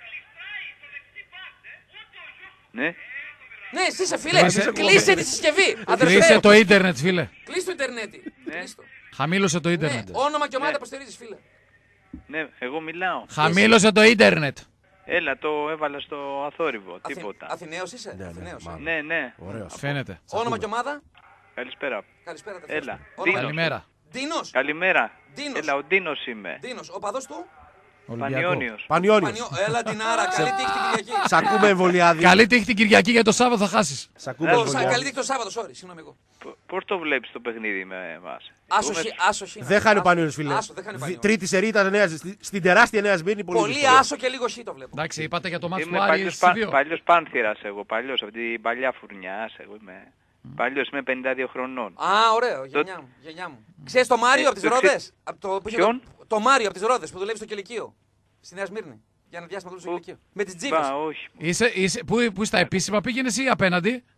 S8: Ναι.
S1: Ναι, εσύ είσαι φίλε. Κλείσε τη συσκευή.
S7: Κλείσε το ίντερνετ, φίλε.
S1: Κλείσε το ίντερνετ.
S7: Χαμήλωσε το ίντερνετ.
S1: Όνομα και ομάδα υποστηρίζεις, φίλε.
S9: Ναι, εγώ μιλάω.
S7: Χαμήλωσε το ίντερνετ.
S9: Έλα, το έβαλα στο αθόρυβο. Τίποτα.
S1: Αθηναίος είσαι.
S9: Ναι.
S7: Φαίνεται.
S1: Όνομα και ομάδα.
S9: Καλησπέρα.
S1: Καλησπέρα.
S9: Έλα.
S7: Καλημέρα.
S1: Ντίνος.
S9: Καλημέρα. Έλα, ο Ντίνος είμαι.
S1: Ντίνος, ο παδός του.
S9: Πανιόνιος.
S1: Έλα την άρα, καλή τύχη την Κυριακή.
S2: Σ' ακούμε εμβολιάδη.
S7: Καλή τύχη την Κυριακή για το Σάββατο θα χάσεις.
S2: Σ' ακούμε εμβολιάδη.
S1: Καλή τύχη το Σάββατο, sorry, συγγνώμη εγώ.
S9: Πώς το βλέπεις το παιχνίδι με εμάς?
S1: Άσοχη.
S2: Δεν χάνει ο Πανιόνιος φίλε. Τρίτη σερί ήταν στην τεράστια Νέα Σμύρνη.
S1: Πολύ άσο και λίγο σι το βλέπω.
S7: Εντάξει, είπατε για το μάτι του
S9: Είμαι
S7: Άρη.
S9: παλιός Πάνθυρας εγώ, παλιός, από την παλιά φουρνιά. Εγώ είμαι παλιός, είμαι 52 χρονών.
S1: Α, ωραίο, γενιά μου. Ξέρεις το Μάριο από τις Ρόδες?
S9: Ποιον?
S1: Το Μάριο από τις Ρόδες που δουλεύει στο Κηλικείο. Στη Νέα Σμύρνη. Για να διάσημα του στο Κηλικείο. Με τις τζίβες.
S9: Όχι.
S7: Πού είσαι τα επίσημα, πήγαινες ή απέναντι?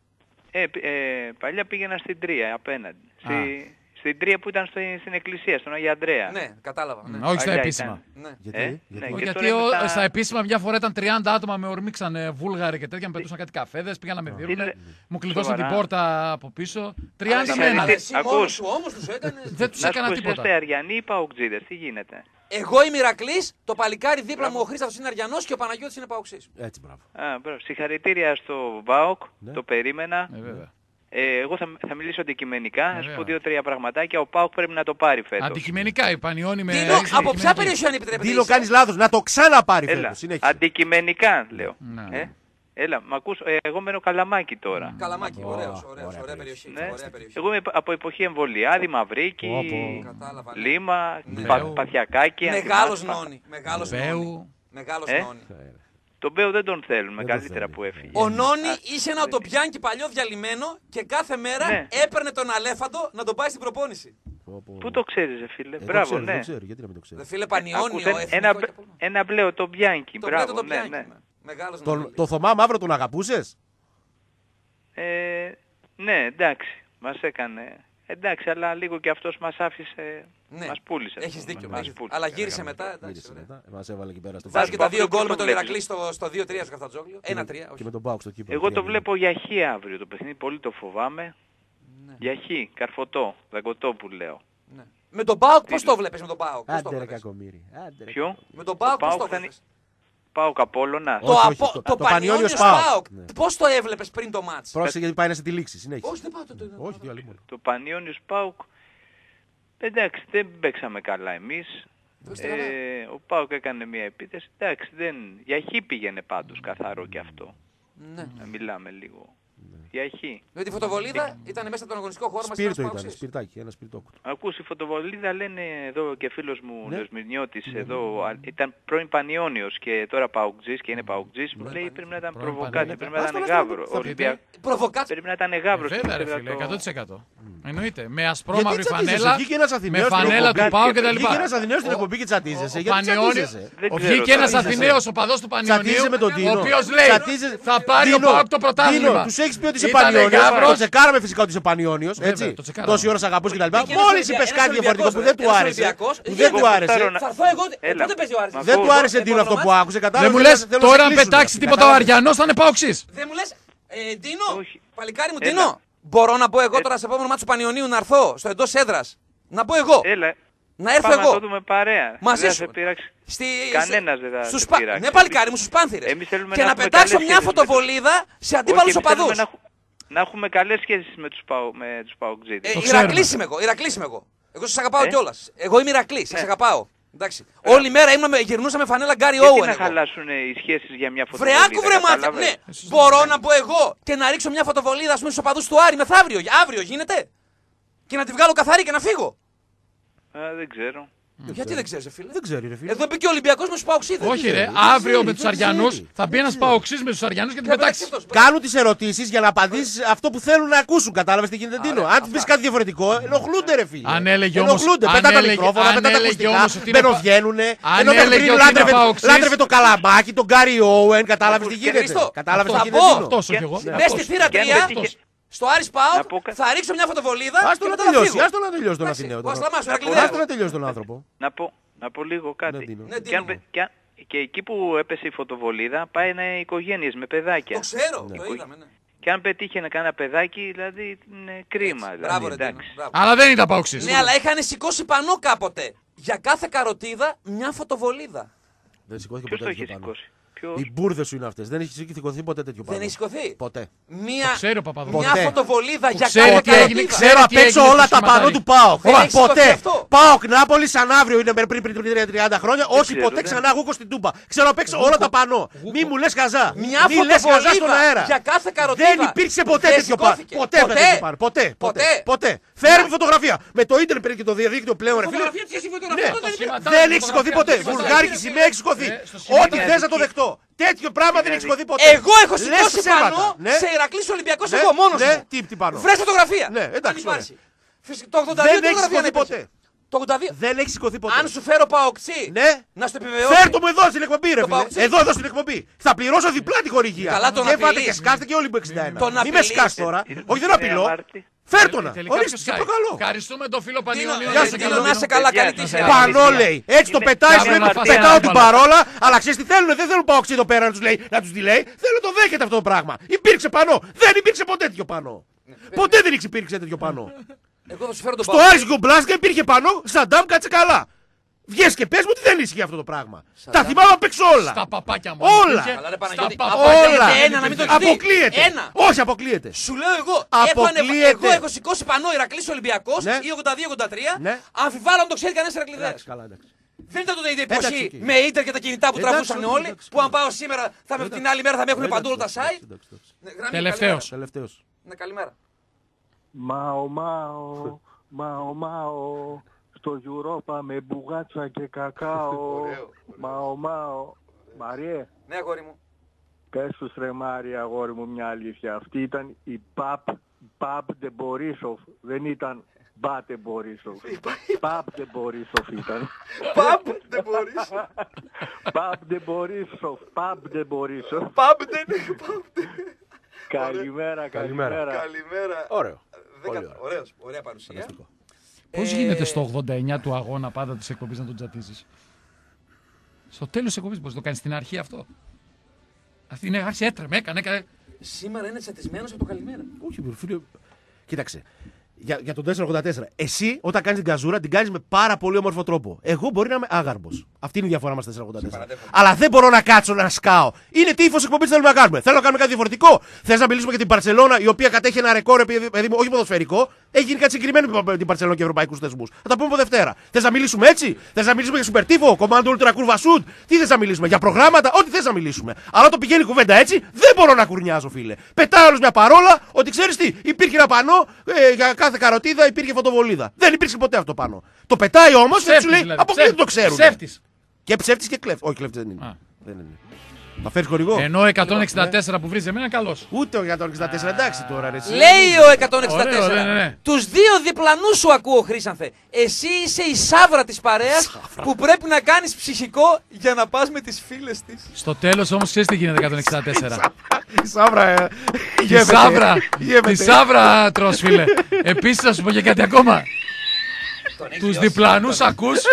S9: Παλιά πήγαινα στην Τρία απέναντι. Στην Τρία που ήταν στην εκκλησία, στον Αγία Ανδρέα.
S1: Ναι, κατάλαβα. Ναι.
S7: Όχι στα επίσημα. Γιατί στα επίσημα μια φορά ήταν 30 άτομα, με ορμήξαν Βούλγαροι και τέτοια, με πετούσαν κάτι καφέδες, πήγαν να με δίνουν, μου κλειδώσαν την πόρτα από πίσω. 30 μένα.
S1: Ακούς, όμως τους έκανες.
S7: Δεν τους έκανα τίποτα.
S9: Είστε Αριανοί ή Παοκτζίδες, τι γίνεται?
S1: Εγώ είμαι Ηρακλής, το παλικάρι δίπλα μου ο Χρήστος είναι Αριανός και ο Παναγιώτης είναι Παοξής.
S2: Έτσι, μπράβο.
S9: Συγχαρητήρια στο ΠΑΟΚ, το περίμενα. Εγώ θα μιλήσω αντικειμενικά, θα σου πω 2-3 πραγματάκια. Ο ΠΑΟΚ πρέπει να το πάρει φέτος.
S7: Αντικειμενικά, η Πανιώνη με.
S1: Δίνω, από ποια περιοχή αν επιτρέπετε?
S2: Δίνω, κάνεις λάθος, να το ξαναπάρει φέτος.
S9: Αντικειμενικά λέω. Έλα, μ' ακούς, εγώ μένω Καλαμάκι τώρα.
S1: Καλαμάκι, ωραία περιοχή.
S9: Εγώ είμαι από εποχή Εμβολιάδη, Μαυρίκη, Λίμα, Παθιακάκη.
S1: Μεγάλος Νόνι. Μεγάλος Νόνι.
S9: Τον Μπέο δεν τον θέλουμε, καλύτερα που έφυγε.
S1: Ο Νόνι είσαι ένα οτοπιάνκι παλιό διαλυμένο και κάθε μέρα έπαιρνε τον αλέφαντο να τον πάει στην προπόνηση.
S9: Πού το ξέρεις, φίλε? Μπράβο, ναι.
S2: Δεν ξέρω, γιατί να μην το ξέρω.
S1: Φίλε, Πανιόνιο,
S9: ένα μπλέο το Μπιάνκι, μπράβο, ναι.
S2: Το Θωμά Μαύρο τον αγαπούσες?
S9: Ναι, εντάξει, μας έκανε. Εντάξει, αλλά λίγο και αυτός μας άφησε, μας πούλησε.
S1: Έχεις δίκιο, αλλά γύρισε μετά.
S2: Μας έβαλε εκεί πέρα στο
S1: βάζει και τα 2 γκολ με τον Ηρακλή στο 2-3 στο Καφτατζόγλιο. 1-3.
S2: Και με τον ΠΑΟΚ στο κήπο.
S9: Εγώ το βλέπω για χ αύριο το παιχνίδι, πολύ το φοβάμαι. Για χ, Καρφωτό, Δαγκωτό που λέω.
S1: Με τον ΠΑΟΚ πώς το βλέπεις με τον ΠΑΟΚ?
S9: Ποιο?
S1: Με τον ΠΑΟΚ πώς το βλέπεις?
S9: ΠΑΟΚ Απόλλωνα.
S1: Το Πανιόνιος ΠΑΟΚ. Πώς το έβλεπες πριν το μάτς?
S2: Πρόσεχε γιατί πάει να σε τυλίξει. Συνέχισε.
S1: Όχι, δεν πάω το.
S9: Το Πανιόνιος ΠΑΟΚ. Εντάξει, δεν παίξαμε καλά εμείς. Ο ΠΑΟΚ έκανε μια επίθεση. Εντάξει, για χ πήγαινε πάντως καθαρό και αυτό. Να μιλάμε λίγο. Για χ.
S1: Με τη φωτοβολίδα ήταν μέσα από τον αγωνιστικό χώρο μας.
S2: Σπίρτο ήταν, σπιρτάκι, ένα σπιρτόκουτο.
S9: Ακούς, η φωτοβολίδα λένε εδώ και φίλος μου Νεοσμυρνιώτης εδώ, ήταν πρώην Πανιόνιος και τώρα Παοκτζής και είναι Παοκτζής, μου λέει πρέπει να ήταν προβοκάτσιο, πρέπει να ήταν γάβρο. Πρέπει να ήταν γάβρο.
S7: Βέβαια ρε φίλε, 100%. Εννοείται. Με ασπρόμαυρη φανέλα, με φανέλα του ΠΑΟΚ κτλ.
S2: Βγήκε ένας Αθηναίος στην εκπομπή και τσατίζεσαι.
S7: Βγήκε ένας Αθηναίος οπαδός του Πανιονίου, ο οποίος λέει θα πάρει ο ΠΑΟΚ το πρωτάθλημα.
S2: Τους έχεις πει ότι είσαι Πανιόνιος. Το τσεκάραμε φυσικά ότι είσαι Πανιόνιος. Τόση ώρα σ' αγαπούς κτλ. Μόλις είπες κάτι διαφορετικό που δεν του άρεσε. Δεν του άρεσε. Δεν του άρεσε Ντίνο αυτό που άκουσε.
S7: Δεν μου λες τώρα αν πετάξει τίποτα ο Αριανός θα είναι Παοξής.
S1: Δεν μου λες Ντίνο, παλικάρι μου Ντίνο. Μπορώ να πω εγώ τώρα σε επόμενο μάτσο του Πανιωνίου να έρθω στο εντός έδρας? Να πω εγώ. Να έρθω εγώ.
S9: Να το δούμε παρέα.
S1: Μαζί σου.
S9: Κανένας δεν θα σε πειράξει.
S1: Ναι, παλικάρι μου, στους Πάνθυρες. Και να πετάξω μια φωτοβολίδα σε αντίπαλους οπαδούς.
S9: Να έχουμε καλές σχέσεις με τους Παοκτζίδες.
S1: Ηρακλής είμαι εγώ. Εγώ σας αγαπάω κιόλας. Εγώ είμαι Ηρακλής, σας αγαπάω. Εντάξει. Όλη μέρα γυρνούσαμε φανέλα Γκάρι Όουεν.
S9: Γιατί να χαλάσουν οι σχέσεις για μια φωτοβολίδα?
S1: Βρεάκου βρε μάτια. Ναι. Μπορώ να πω εγώ και να ρίξω μια φωτοβολίδα στους οπαδούς του Άρη μεθαύριο. Αύριο γίνεται. Και να τη βγάλω καθαρή και να φύγω.
S9: Δεν ξέρω.
S1: Γιατί δεν ξέρεις, φίλε?
S2: Δεν ξέρει, ρε φίλε.
S1: Εδώ μπήκε ο Ολυμπιακός με τους Παοξίδες.
S7: Όχι, ρε. Αύριο με τους Αριανούς θα μπει ένας Παοξής με τους Αριανούς και την πετάξει.
S2: Κάνουν τις ερωτήσεις για να απαντήσεις αυτό που θέλουν να ακούσουν. Κατάλαβες τι γίνεται, Ντίνο? Αν του πεις κάτι διαφορετικό, ενοχλούνται, ρε φίλε.
S7: Αν έλεγε όμως.
S2: Πετά τα μικρόφωνα, πετά τα ακουστικά. Μπαινοβγαίνουνε. Ενώ λάτρευε το Καλαμάκι, τον Γκάρι Όουεν. Κατάλαβες τι γίνεται? Κατάλαβες τι γίνεται?
S1: Μες στη θύρα 3. Στο Άρης ΠΑΟΚ θα ρίξω μια φωτοβολίδα.
S2: Άστο να τελειώσει τον Αθηναίο. Άστο να τελειώσει τον άνθρωπο.
S9: Να πω λίγο κάτι. Και εκεί που έπεσε η φωτοβολίδα πάει ένα οικογένειες με παιδάκια.
S1: Το ξέρω, το είδαμε.
S9: Και αν πετύχει κανένα παιδάκι, δηλαδή είναι κρίμα.
S1: Μπράβο,
S7: αλλά δεν ήταν Παοξής.
S1: Ναι, αλλά είχαν σηκώσει πανό κάποτε. Για κάθε καροτίδα μια φωτοβολίδα.
S2: Δεν σηκώθηκε
S9: ποτέ.
S2: Ποιος το έχει σηκώσει? Οι μπουρδες σου είναι αυτές. Δεν έχει σηκωθεί ποτέ τέτοιο πράγμα.
S1: Δεν έχει σηκωθεί.
S2: Ποτέ.
S1: Μια φωτοβολίδα για κάθε καροτίδα.
S2: Ξέρω απ' έξω όλα τα πανό του ΠΑΟΚ. Ποτέ. ΠΑΟΚ Νάπολη σαν αύριο είναι πριν 30 χρόνια. Όχι ποτέ ξανά Γούκο στην Τούμπα. Ξέρω απ' έξω όλα τα πανό. Μη μου λες χαζά.
S1: Μια φωτοβολίδα για κάθε καροτίδα.
S2: Δεν υπήρξε ποτέ τέτοιο πανό. Ποτέ. Φέρε μου φωτογραφία. Με το ίντερνετ και το διαδίκτυο πλέον. Δεν έχει σηκωθεί ποτέ. Βουλγάρικη σημαία έχει σηκωθεί. Ό,τι θες να το δεχτώ. Τέτοιο πράγμα δεν έχει σηκωθεί ποτέ.
S1: Εγώ έχω σηκώσει πανό σε Ηρακλής Ολυμπιακός εγώ μόνος μου.
S2: Τι πανό?
S1: Βρες φωτογραφία.
S2: Ναι, εντάξει.
S1: Το 82
S2: δεν έχει σηκωθεί ποτέ.
S1: Το 82.
S2: Δεν έχει σηκωθεί ποτέ.
S1: Αν σου φέρω παοξί,
S2: ναι.
S1: να στο επιβεβαιώσω.
S2: Φέρ' το μου εδώ στην εκπομπή, ρε φίλε. Εδώ στην εκπομπή. Θα πληρώσω διπλά τη χορηγία.
S1: Καλά, τον
S2: και
S1: απειλείς.
S2: πάτε και σκάστε και όλοι που 61.
S1: Τον
S2: Μην με σκάς τώρα. Όχι, δεν απειλώ. Φέρτονα! Ορίστε, σε προκαλώ!
S7: Ευχαριστούμε τον φίλο Πανιωνίου.
S1: Να είσαι καλά, καλή τύχη.
S2: Πανώ λέει! Έτσι το πετάει, πετάω την παρόλα, αλλά ξέρεις τι θέλουν, δεν θέλουν παοξί εδώ πέρα να τους τη λέει, θέλουν το δέχεται αυτό το πράγμα. Υπήρξε πανώ! Δεν υπήρξε ποτέ τέτοιο πανώ! Ποτέ δεν υπήρξε τέτοιο πανώ! Στο Άρης Γκουμπλάσκα υπήρχε πανώ, Σαντάμ κάτσε καλά! Βγες και πες μου ότι δεν ισχύει αυτό το πράγμα. Τα θυμάμαι απ' έξω όλα.
S7: Στα παπάκια μου.
S2: Όλα.
S1: Όλα.
S2: Αποκλείεται. Όχι, αποκλείεται.
S1: Σου λέω εγώ. Εγώ έχω σηκώσει πανό Ηρακλής Ολυμπιακός ή 82-83. Αμφιβάλλω αν το ξέρει κανένας Ηρακληδέας. Δεν ήταν τότε η εντύπωση με ίντερ και τα κινητά που τραβούσαν όλοι. Που αν πάω σήμερα την άλλη μέρα θα με έχουν παντού όλα τα site.
S7: Τελευταίος.
S1: Ναι, καλημέρα.
S10: Μαο. Στο Europa με μπουγάτσα και κακάο. Μαο. Μαριέ.
S1: Ναι, αγόρι μου.
S10: Πες τους ρε Μάρια, αγόρι μου, μια αλήθεια. Αυτή ήταν η Παπ de Borisov. Δεν ήταν Μπάτε Borisov. Παπ de Borisov ήταν.
S1: Παπ de Borisov.
S10: Παπ de Borisov. Παπ de Borisov. Καλημέρα.
S2: Ωραίο.
S1: Ωραία παρουσία.
S7: Πώς γίνεται στο 89 του αγώνα πάντα της εκπομπής να τον τζατίζεις? Στο τέλος της εκπομπής μπορείς να το κάνεις στην αρχή αυτό? Αυτή είναι άρχισε, έτρεμε, έκανε.
S1: Σήμερα είναι τσατισμένος από το καλημέρα.
S2: Όχι, φίλε. Κοίταξε. Για τον 484. Εσύ, όταν κάνεις την καζούρα, την κάνεις με πάρα πολύ όμορφο τρόπο. Εγώ μπορεί να είμαι άγαρμπος. Αυτή είναι η διαφορά μας 484. Αλλά δεν μπορώ να κάτσω να σκάω. Είναι τι ύφος εκπομπής θέλουμε να κάνουμε. Θέλω να κάνουμε κάτι διαφορετικό. Θες να μιλήσουμε για την Μπαρσελόνα, η οποία κατέχει ένα ρεκόρ, όχι ποδοσφαιρικό. Έχει γίνει κάτι συγκεκριμένο με την Μπαρσελόνα και ευρωπαϊκούς θεσμούς. Θα τα πούμε από Δευτέρα. Θες να μιλήσουμε έτσι? Θες να μιλήσουμε για Σουπερτίφο, Κομάντο Ultra Curva Sud? Τι θες να μιλήσουμε? Για προγράμματα? Ό,τι θες να μιλήσουμε. Αλλά το πηγαίνει κουβέντα έτσι, δεν μπορώ να κουρνιάζω, φίλε. Πετάω όλος μια παρόλα ότι ξέρεις τι, υπήρχε ένα πανό για κάθε καροτίδα υπήρχε φωτοβολίδα. Δεν υπήρξε ποτέ αυτό πάνω. Το πετάει όμως και σου λέει αποκλείται το ξέρουν.
S7: Ψεύτης.
S2: Και ψεύτης και κλέφτης. Όχι, κλέφτης δεν είναι. Θα φέρεις χορηγό.
S7: Ενώ 164 που βρίζει εμένα καλός.
S2: Ούτε ο 164, εντάξει τώρα ρε.
S1: Λέει ο 164. Τους δύο διπλανούς σου ακούω, Χρήσανθε. Εσύ είσαι η σαύρα της παρέας που πρέπει να κάνεις ψυχικό για να πας με τις φίλες της.
S7: Στο τέλος όμως ξέρεις τι γίνεται 164.
S2: Η σαύρα.
S7: Τη σαύρα τρως, φίλε. Επίσης θα σου πω και κάτι ακόμα. Τους διπλανούς ακούς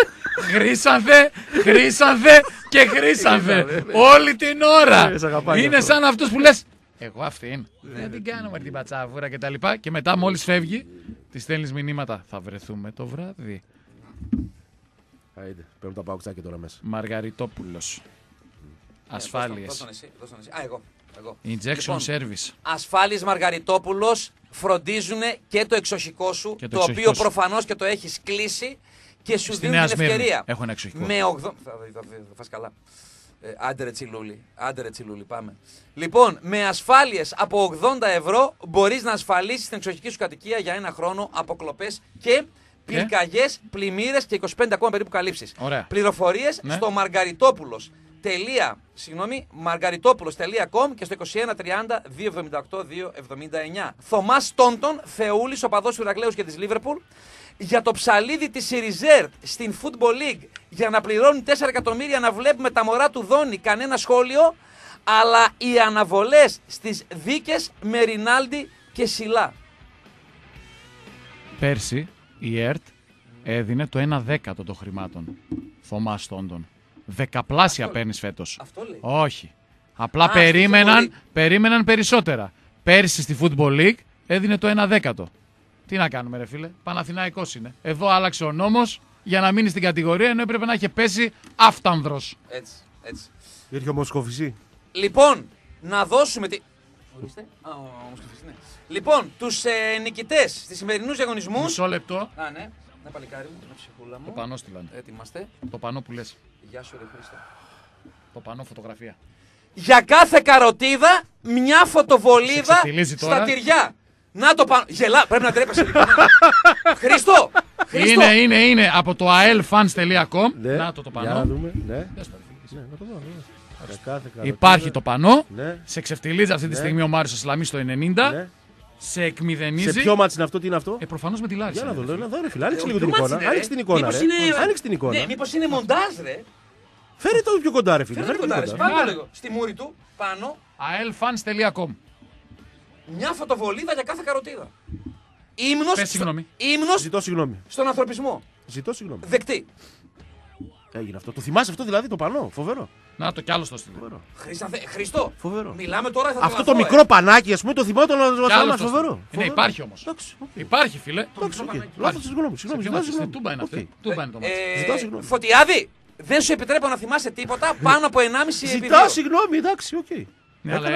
S7: Χρήσανθε και Χρήσανθε όλη την ώρα. Είναι σαν αυτούς που λες εγώ αυτήν δεν την κάνω με την πατσαβούρα και τα λοιπά. Και μετά μόλις φεύγει της στέλνεις μηνύματα. Θα βρεθούμε το βράδυ.
S2: Παίρνουν τα παουξάκια τώρα μέσα.
S7: Μαργαριτόπουλος. Ασφάλειες.
S1: Εγώ.
S7: Injection service.
S1: Ασφάλειες Μαργαριτόπουλος φροντίζουν και το εξοχικό σου, το οποίο προφανώς και το έχεις κλείσει και σου δίνουν την ευκαιρία.
S7: Έχω ένα εξοχικό.
S1: Με 80. Θα φας καλά. Άντε ρε τσιλούλη, πάμε. Λοιπόν, με ασφάλειες από 80 ευρώ μπορείς να ασφαλίσεις την εξοχική σου κατοικία για ένα χρόνο από κλοπές και πυρκαγιές, πλημμύρες και 25 ακόμα περίπου καλύψεις. Πληροφορίες στο μαργαριτόπουλος.com και στο 2130 278 279. Θωμάς Τόντον, Θεούλης, οπαδός του Ηρακλέους και της Λίβερπουλ, για το ψαλίδι της Σιριζέρτ στην Football League για να πληρώνει 4 εκατομμύρια να βλέπουμε τα μωρά του Δόνη, κανένα σχόλιο, αλλά οι αναβολές στις δίκες με Ρινάλντι και Σιλά.
S7: Πέρσι η ΕΡΤ έδινε το 1/10 των χρημάτων. Θωμάς Τόντον. Δεκαπλάσια παίρνεις φέτος.
S1: Αυτό λέει.
S7: Όχι. Απλά περίμεναν περισσότερα. Πέρσι στη Football League έδινε το 1/10. Τι να κάνουμε ρε φίλε, Παναθηναϊκός είναι. Εδώ άλλαξε ο νόμος για να μείνει στην κατηγορία ενώ έπρεπε να είχε πέσει αυτάνδρος.
S1: Έτσι.
S2: Ήρθε ο Μοσκοφισή.
S1: Λοιπόν, να δώσουμε τη... Ορίστε. Ναι. Λοιπόν, τους νικητές στις σημερινούς διαγωνισμούς...
S7: Μισό λεπτό.
S1: Ναι. Να παλικάρι μου, να ψυχούλα μου.
S7: Το πανό στείλανε.
S1: Έτοιμαστε.
S7: Το πανό που λες.
S1: Γεια σου ρε Χρήστο.
S7: Το πανό φωτογραφία.
S1: Για κάθε καροτίδα, μια φωτοβολίδα στα τυριά. Να το πάνω. Γελά, πρέπει να τρέπεσαι λοιπόν. Χρήστο!
S7: Είναι από το aelfans.com. Να το πανό.
S2: Για να δούμε. Ναι.
S7: Υπάρχει το πανό. Σε ξεφτιλίζει αυτή τη στιγμή ο Μάριος Ασλαμής στο 90. σε εκμηδενίζει.
S2: Σε ποιο μάτς είναι αυτό, τι είναι αυτό?
S7: Προφανώς με τη Λάρισα.
S2: Για να δω, εδώ ρε φίλε, άνοιξε λίγο την εικόνα. Άνοιξε την εικόνα. Άνοιξε την εικόνα.
S1: Ναι, μήπως είναι μοντάζ, ρε.
S2: Φέρε το πιο κοντά, ρε φίλε.
S1: Φέρε το κοντά, ρε. Πάνω λίγο. Στη μούρη του, πάνω.
S7: aelfans.com.
S1: Μια φωτοβολίδα για κάθε καροτίδα. Ύμνος
S2: Ζητώ συγγνώμη.
S1: Στον ανθρωπισμό.
S2: Ζητώ συγγνώμη.
S1: Δεκτή.
S2: Έγινε αυτό. Το θυμάσαι αυτό δηλαδή το πανό? Φοβερό.
S7: Να το κι άλλο στο στυλ.
S1: Χριστό.
S2: Φοβερό.
S1: Μιλάμε τώρα.
S2: Αυτό το μικρό πανάκι, ας πούμε, το θυμόταν να μας φοβερό.
S7: Ναι, υπάρχει όμως. Υπάρχει, φίλε.
S2: Λάθος, συγγνώμη.
S7: Τούμπα είναι αυτή. Τούμπα είναι το μάτι.
S1: Φωτιάδη, δεν σου επιτρέπω να θυμάσαι τίποτα πάνω από 1,5 επί 2.
S2: Ζητά συγγνώμη, εντάξει, οκ.
S7: Ναι, αλλά.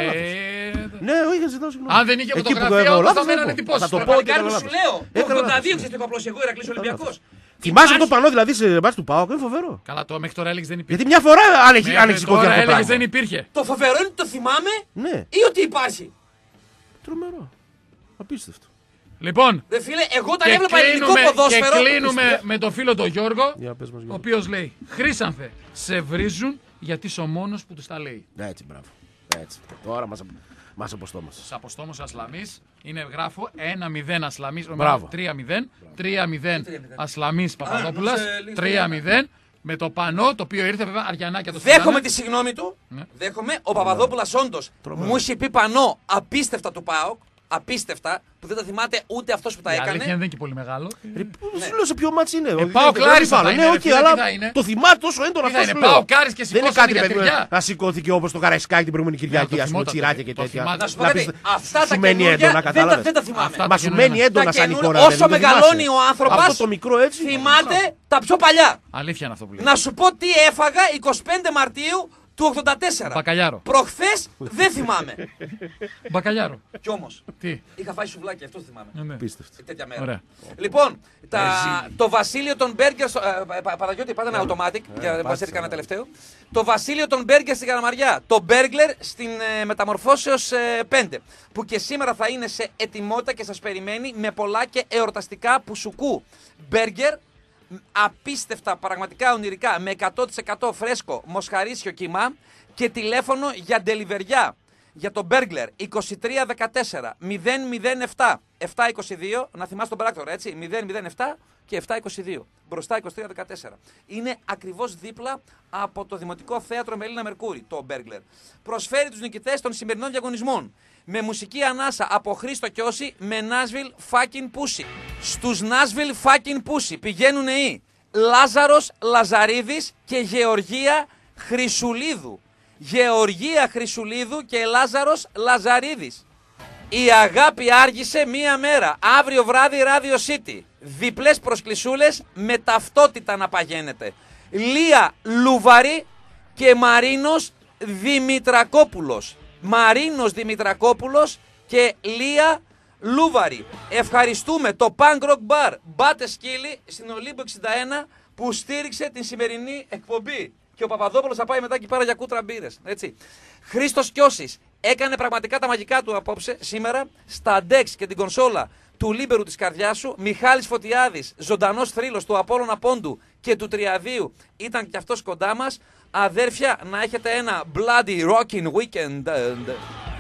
S2: Ναι, όχι, ζητάω συγγνώμη.
S7: Αν δεν είχε φωτογραφία, όμως θα μένανε εντυπώσεις.
S1: Θα το πω και σου λέω. Το 82 ξέρεις το απλώς εγώ, Ηρακλής Ολυμπιακός.
S2: Θυμάσαι αυτό το πανό δηλαδή σε μπάσκετ του ΠΑΟΚ, είναι φοβερό.
S7: Καλά, το μέχρι τώρα έλεγες δεν υπήρχε.
S2: Γιατί μια φορά άνοιξε κόκκινο αυτό.
S7: Έλεγες δεν υπήρχε.
S1: Το φοβερό είναι ότι το θυμάμαι ή ότι υπάρχει.
S2: Τρομερό. Απίστευτο.
S7: Λοιπόν,
S1: δε φίλε, εγώ όταν έβλεπα ελληνικό ποδόσφαιρο.
S7: Και κλείνουμε με τον φίλο τον Γιώργο, ο οποίος λέει: Χρήσανθε, σε βρίζουν γιατί είσαι ο μόνος που τους τα λέει.
S2: Έτσι, μπράβο. Έτσι. Τώρα μας αποστόμασε.
S7: Σας αποστόμωσε Ασλαμής. Είναι γράφω 1-0 Ασλαμής.
S2: Μπράβο.
S7: 3-0. 3-0 Ασλαμής Παπαδόπουλας. 3-0. Με το πανό το οποίο ήρθε βέβαια Αριανάκια το στείλανε.
S1: Δέχομαι τη συγγνώμη του. Δέχομαι. Ο Παπαδόπουλας όντως μου είχε πει πανό απίστευτα του ΠΑΟΚ. Απίστευτα, που δεν τα θυμάται ούτε αυτός που τα έκανε.
S7: Αλήθεια δεν είναι και πολύ μεγάλο.
S2: Σου λέω σε ποιο μάτς είναι.
S7: Πάω Κλάρισα.
S2: Ναι, όχι, αλλά το θυμάται τόσο έντονα αυτό.
S7: Είναι Πάω Κάρις και σηκώθηκε για τυριά.
S2: Να σηκώθηκε όπως το Καραϊσκάκι την προηγούμενη Κυριακή, ας πούμε, τσιράκια και τέτοια.
S1: Να σου πω κάτι, αυτά τα καινούργια δεν τα θυμάμαι.
S2: Μα σου μένει έντονα σαν εικόνα.
S1: Όσο μεγαλώνει ο άνθρωπος,
S2: αυτό το μικρό έτσι
S1: θυμάται τα πιο παλιά.
S7: Αλήθεια είναι αυτό που λέει.
S1: Να σου πω τι έφαγα 25 Μαρτίου του 84.
S7: Μπακαλιάρο.
S1: Προχθές δεν θυμάμαι.
S7: Μπακαλιάρο.
S1: Κι όμως.
S7: Τι.
S1: Είχα φάει σουβλάκι, αυτό θυμάμαι.
S2: Πίστευτο.
S1: Τέτοια μέρα.
S7: Ωραία.
S1: Λοιπόν, το βασίλειο των μπέργκερ. Παναγιώτη, πάτε ένα automatic. Για να βασίλει κανένα τελευταίο. Το βασίλειο των μπέργκερ στην Καλαμαριά. Το μπέργκλερ στην Μεταμορφώσεως 5. Που και σήμερα θα είναι σε ετοιμότητα και σας περιμένει με πολλά και εορταστικά πουσουκού. Μπέργκερ. Απίστευτα, πραγματικά ονειρικά, με 100% φρέσκο μοσχαρίσιο κύμα και τηλέφωνο για ντελιβεριά για το Burglar 2314 007 722. Να θυμάσαι τον πράκτορα, έτσι. 007 και 722. Μπροστά 2314. Είναι ακριβώς δίπλα από το Δημοτικό Θέατρο Μελίνα Μερκούρη, το Burglar. Προσφέρει τους νικητές των σημερινών διαγωνισμών. Με μουσική ανάσα από Χρήστο Κιώση με Nashville fucking pussy. Στους Nashville fucking pussy πηγαίνουν οι Λάζαρος Λαζαρίδης και Γεωργία Χρυσουλίδου. Γεωργία Χρυσουλίδου και Λάζαρος Λαζαρίδης. Η αγάπη άργησε μία μέρα. Αύριο βράδυ Radio City. Διπλές προσκλησούλες με ταυτότητα να παγαίνετε. Λία Λουβαρή και Μαρίνος Δημητρακόπουλος. Μαρίνος Δημητρακόπουλος και Λία Λούβαρη. Ευχαριστούμε το Punk Rock Bar Μπάτε Σκύλι στην Ολύμπο 61 που στήριξε την σημερινή εκπομπή. Και ο Παπαδόπουλος θα πάει μετά εκεί πέρα για κούτρα μπύρες. Έτσι. Χρήστος Κιώσης έκανε πραγματικά τα μαγικά του απόψε σήμερα στα Dex και την κονσόλα του Λίμπερου της καρδιάς σου. Μιχάλης Φωτιάδης, ζωντανός θρύλος του Απόλλωνα Πόντου και του Τριαδίου, ήταν και αυτός κοντά μας. Αδέρφια, να έχετε ένα bloody rocking weekend.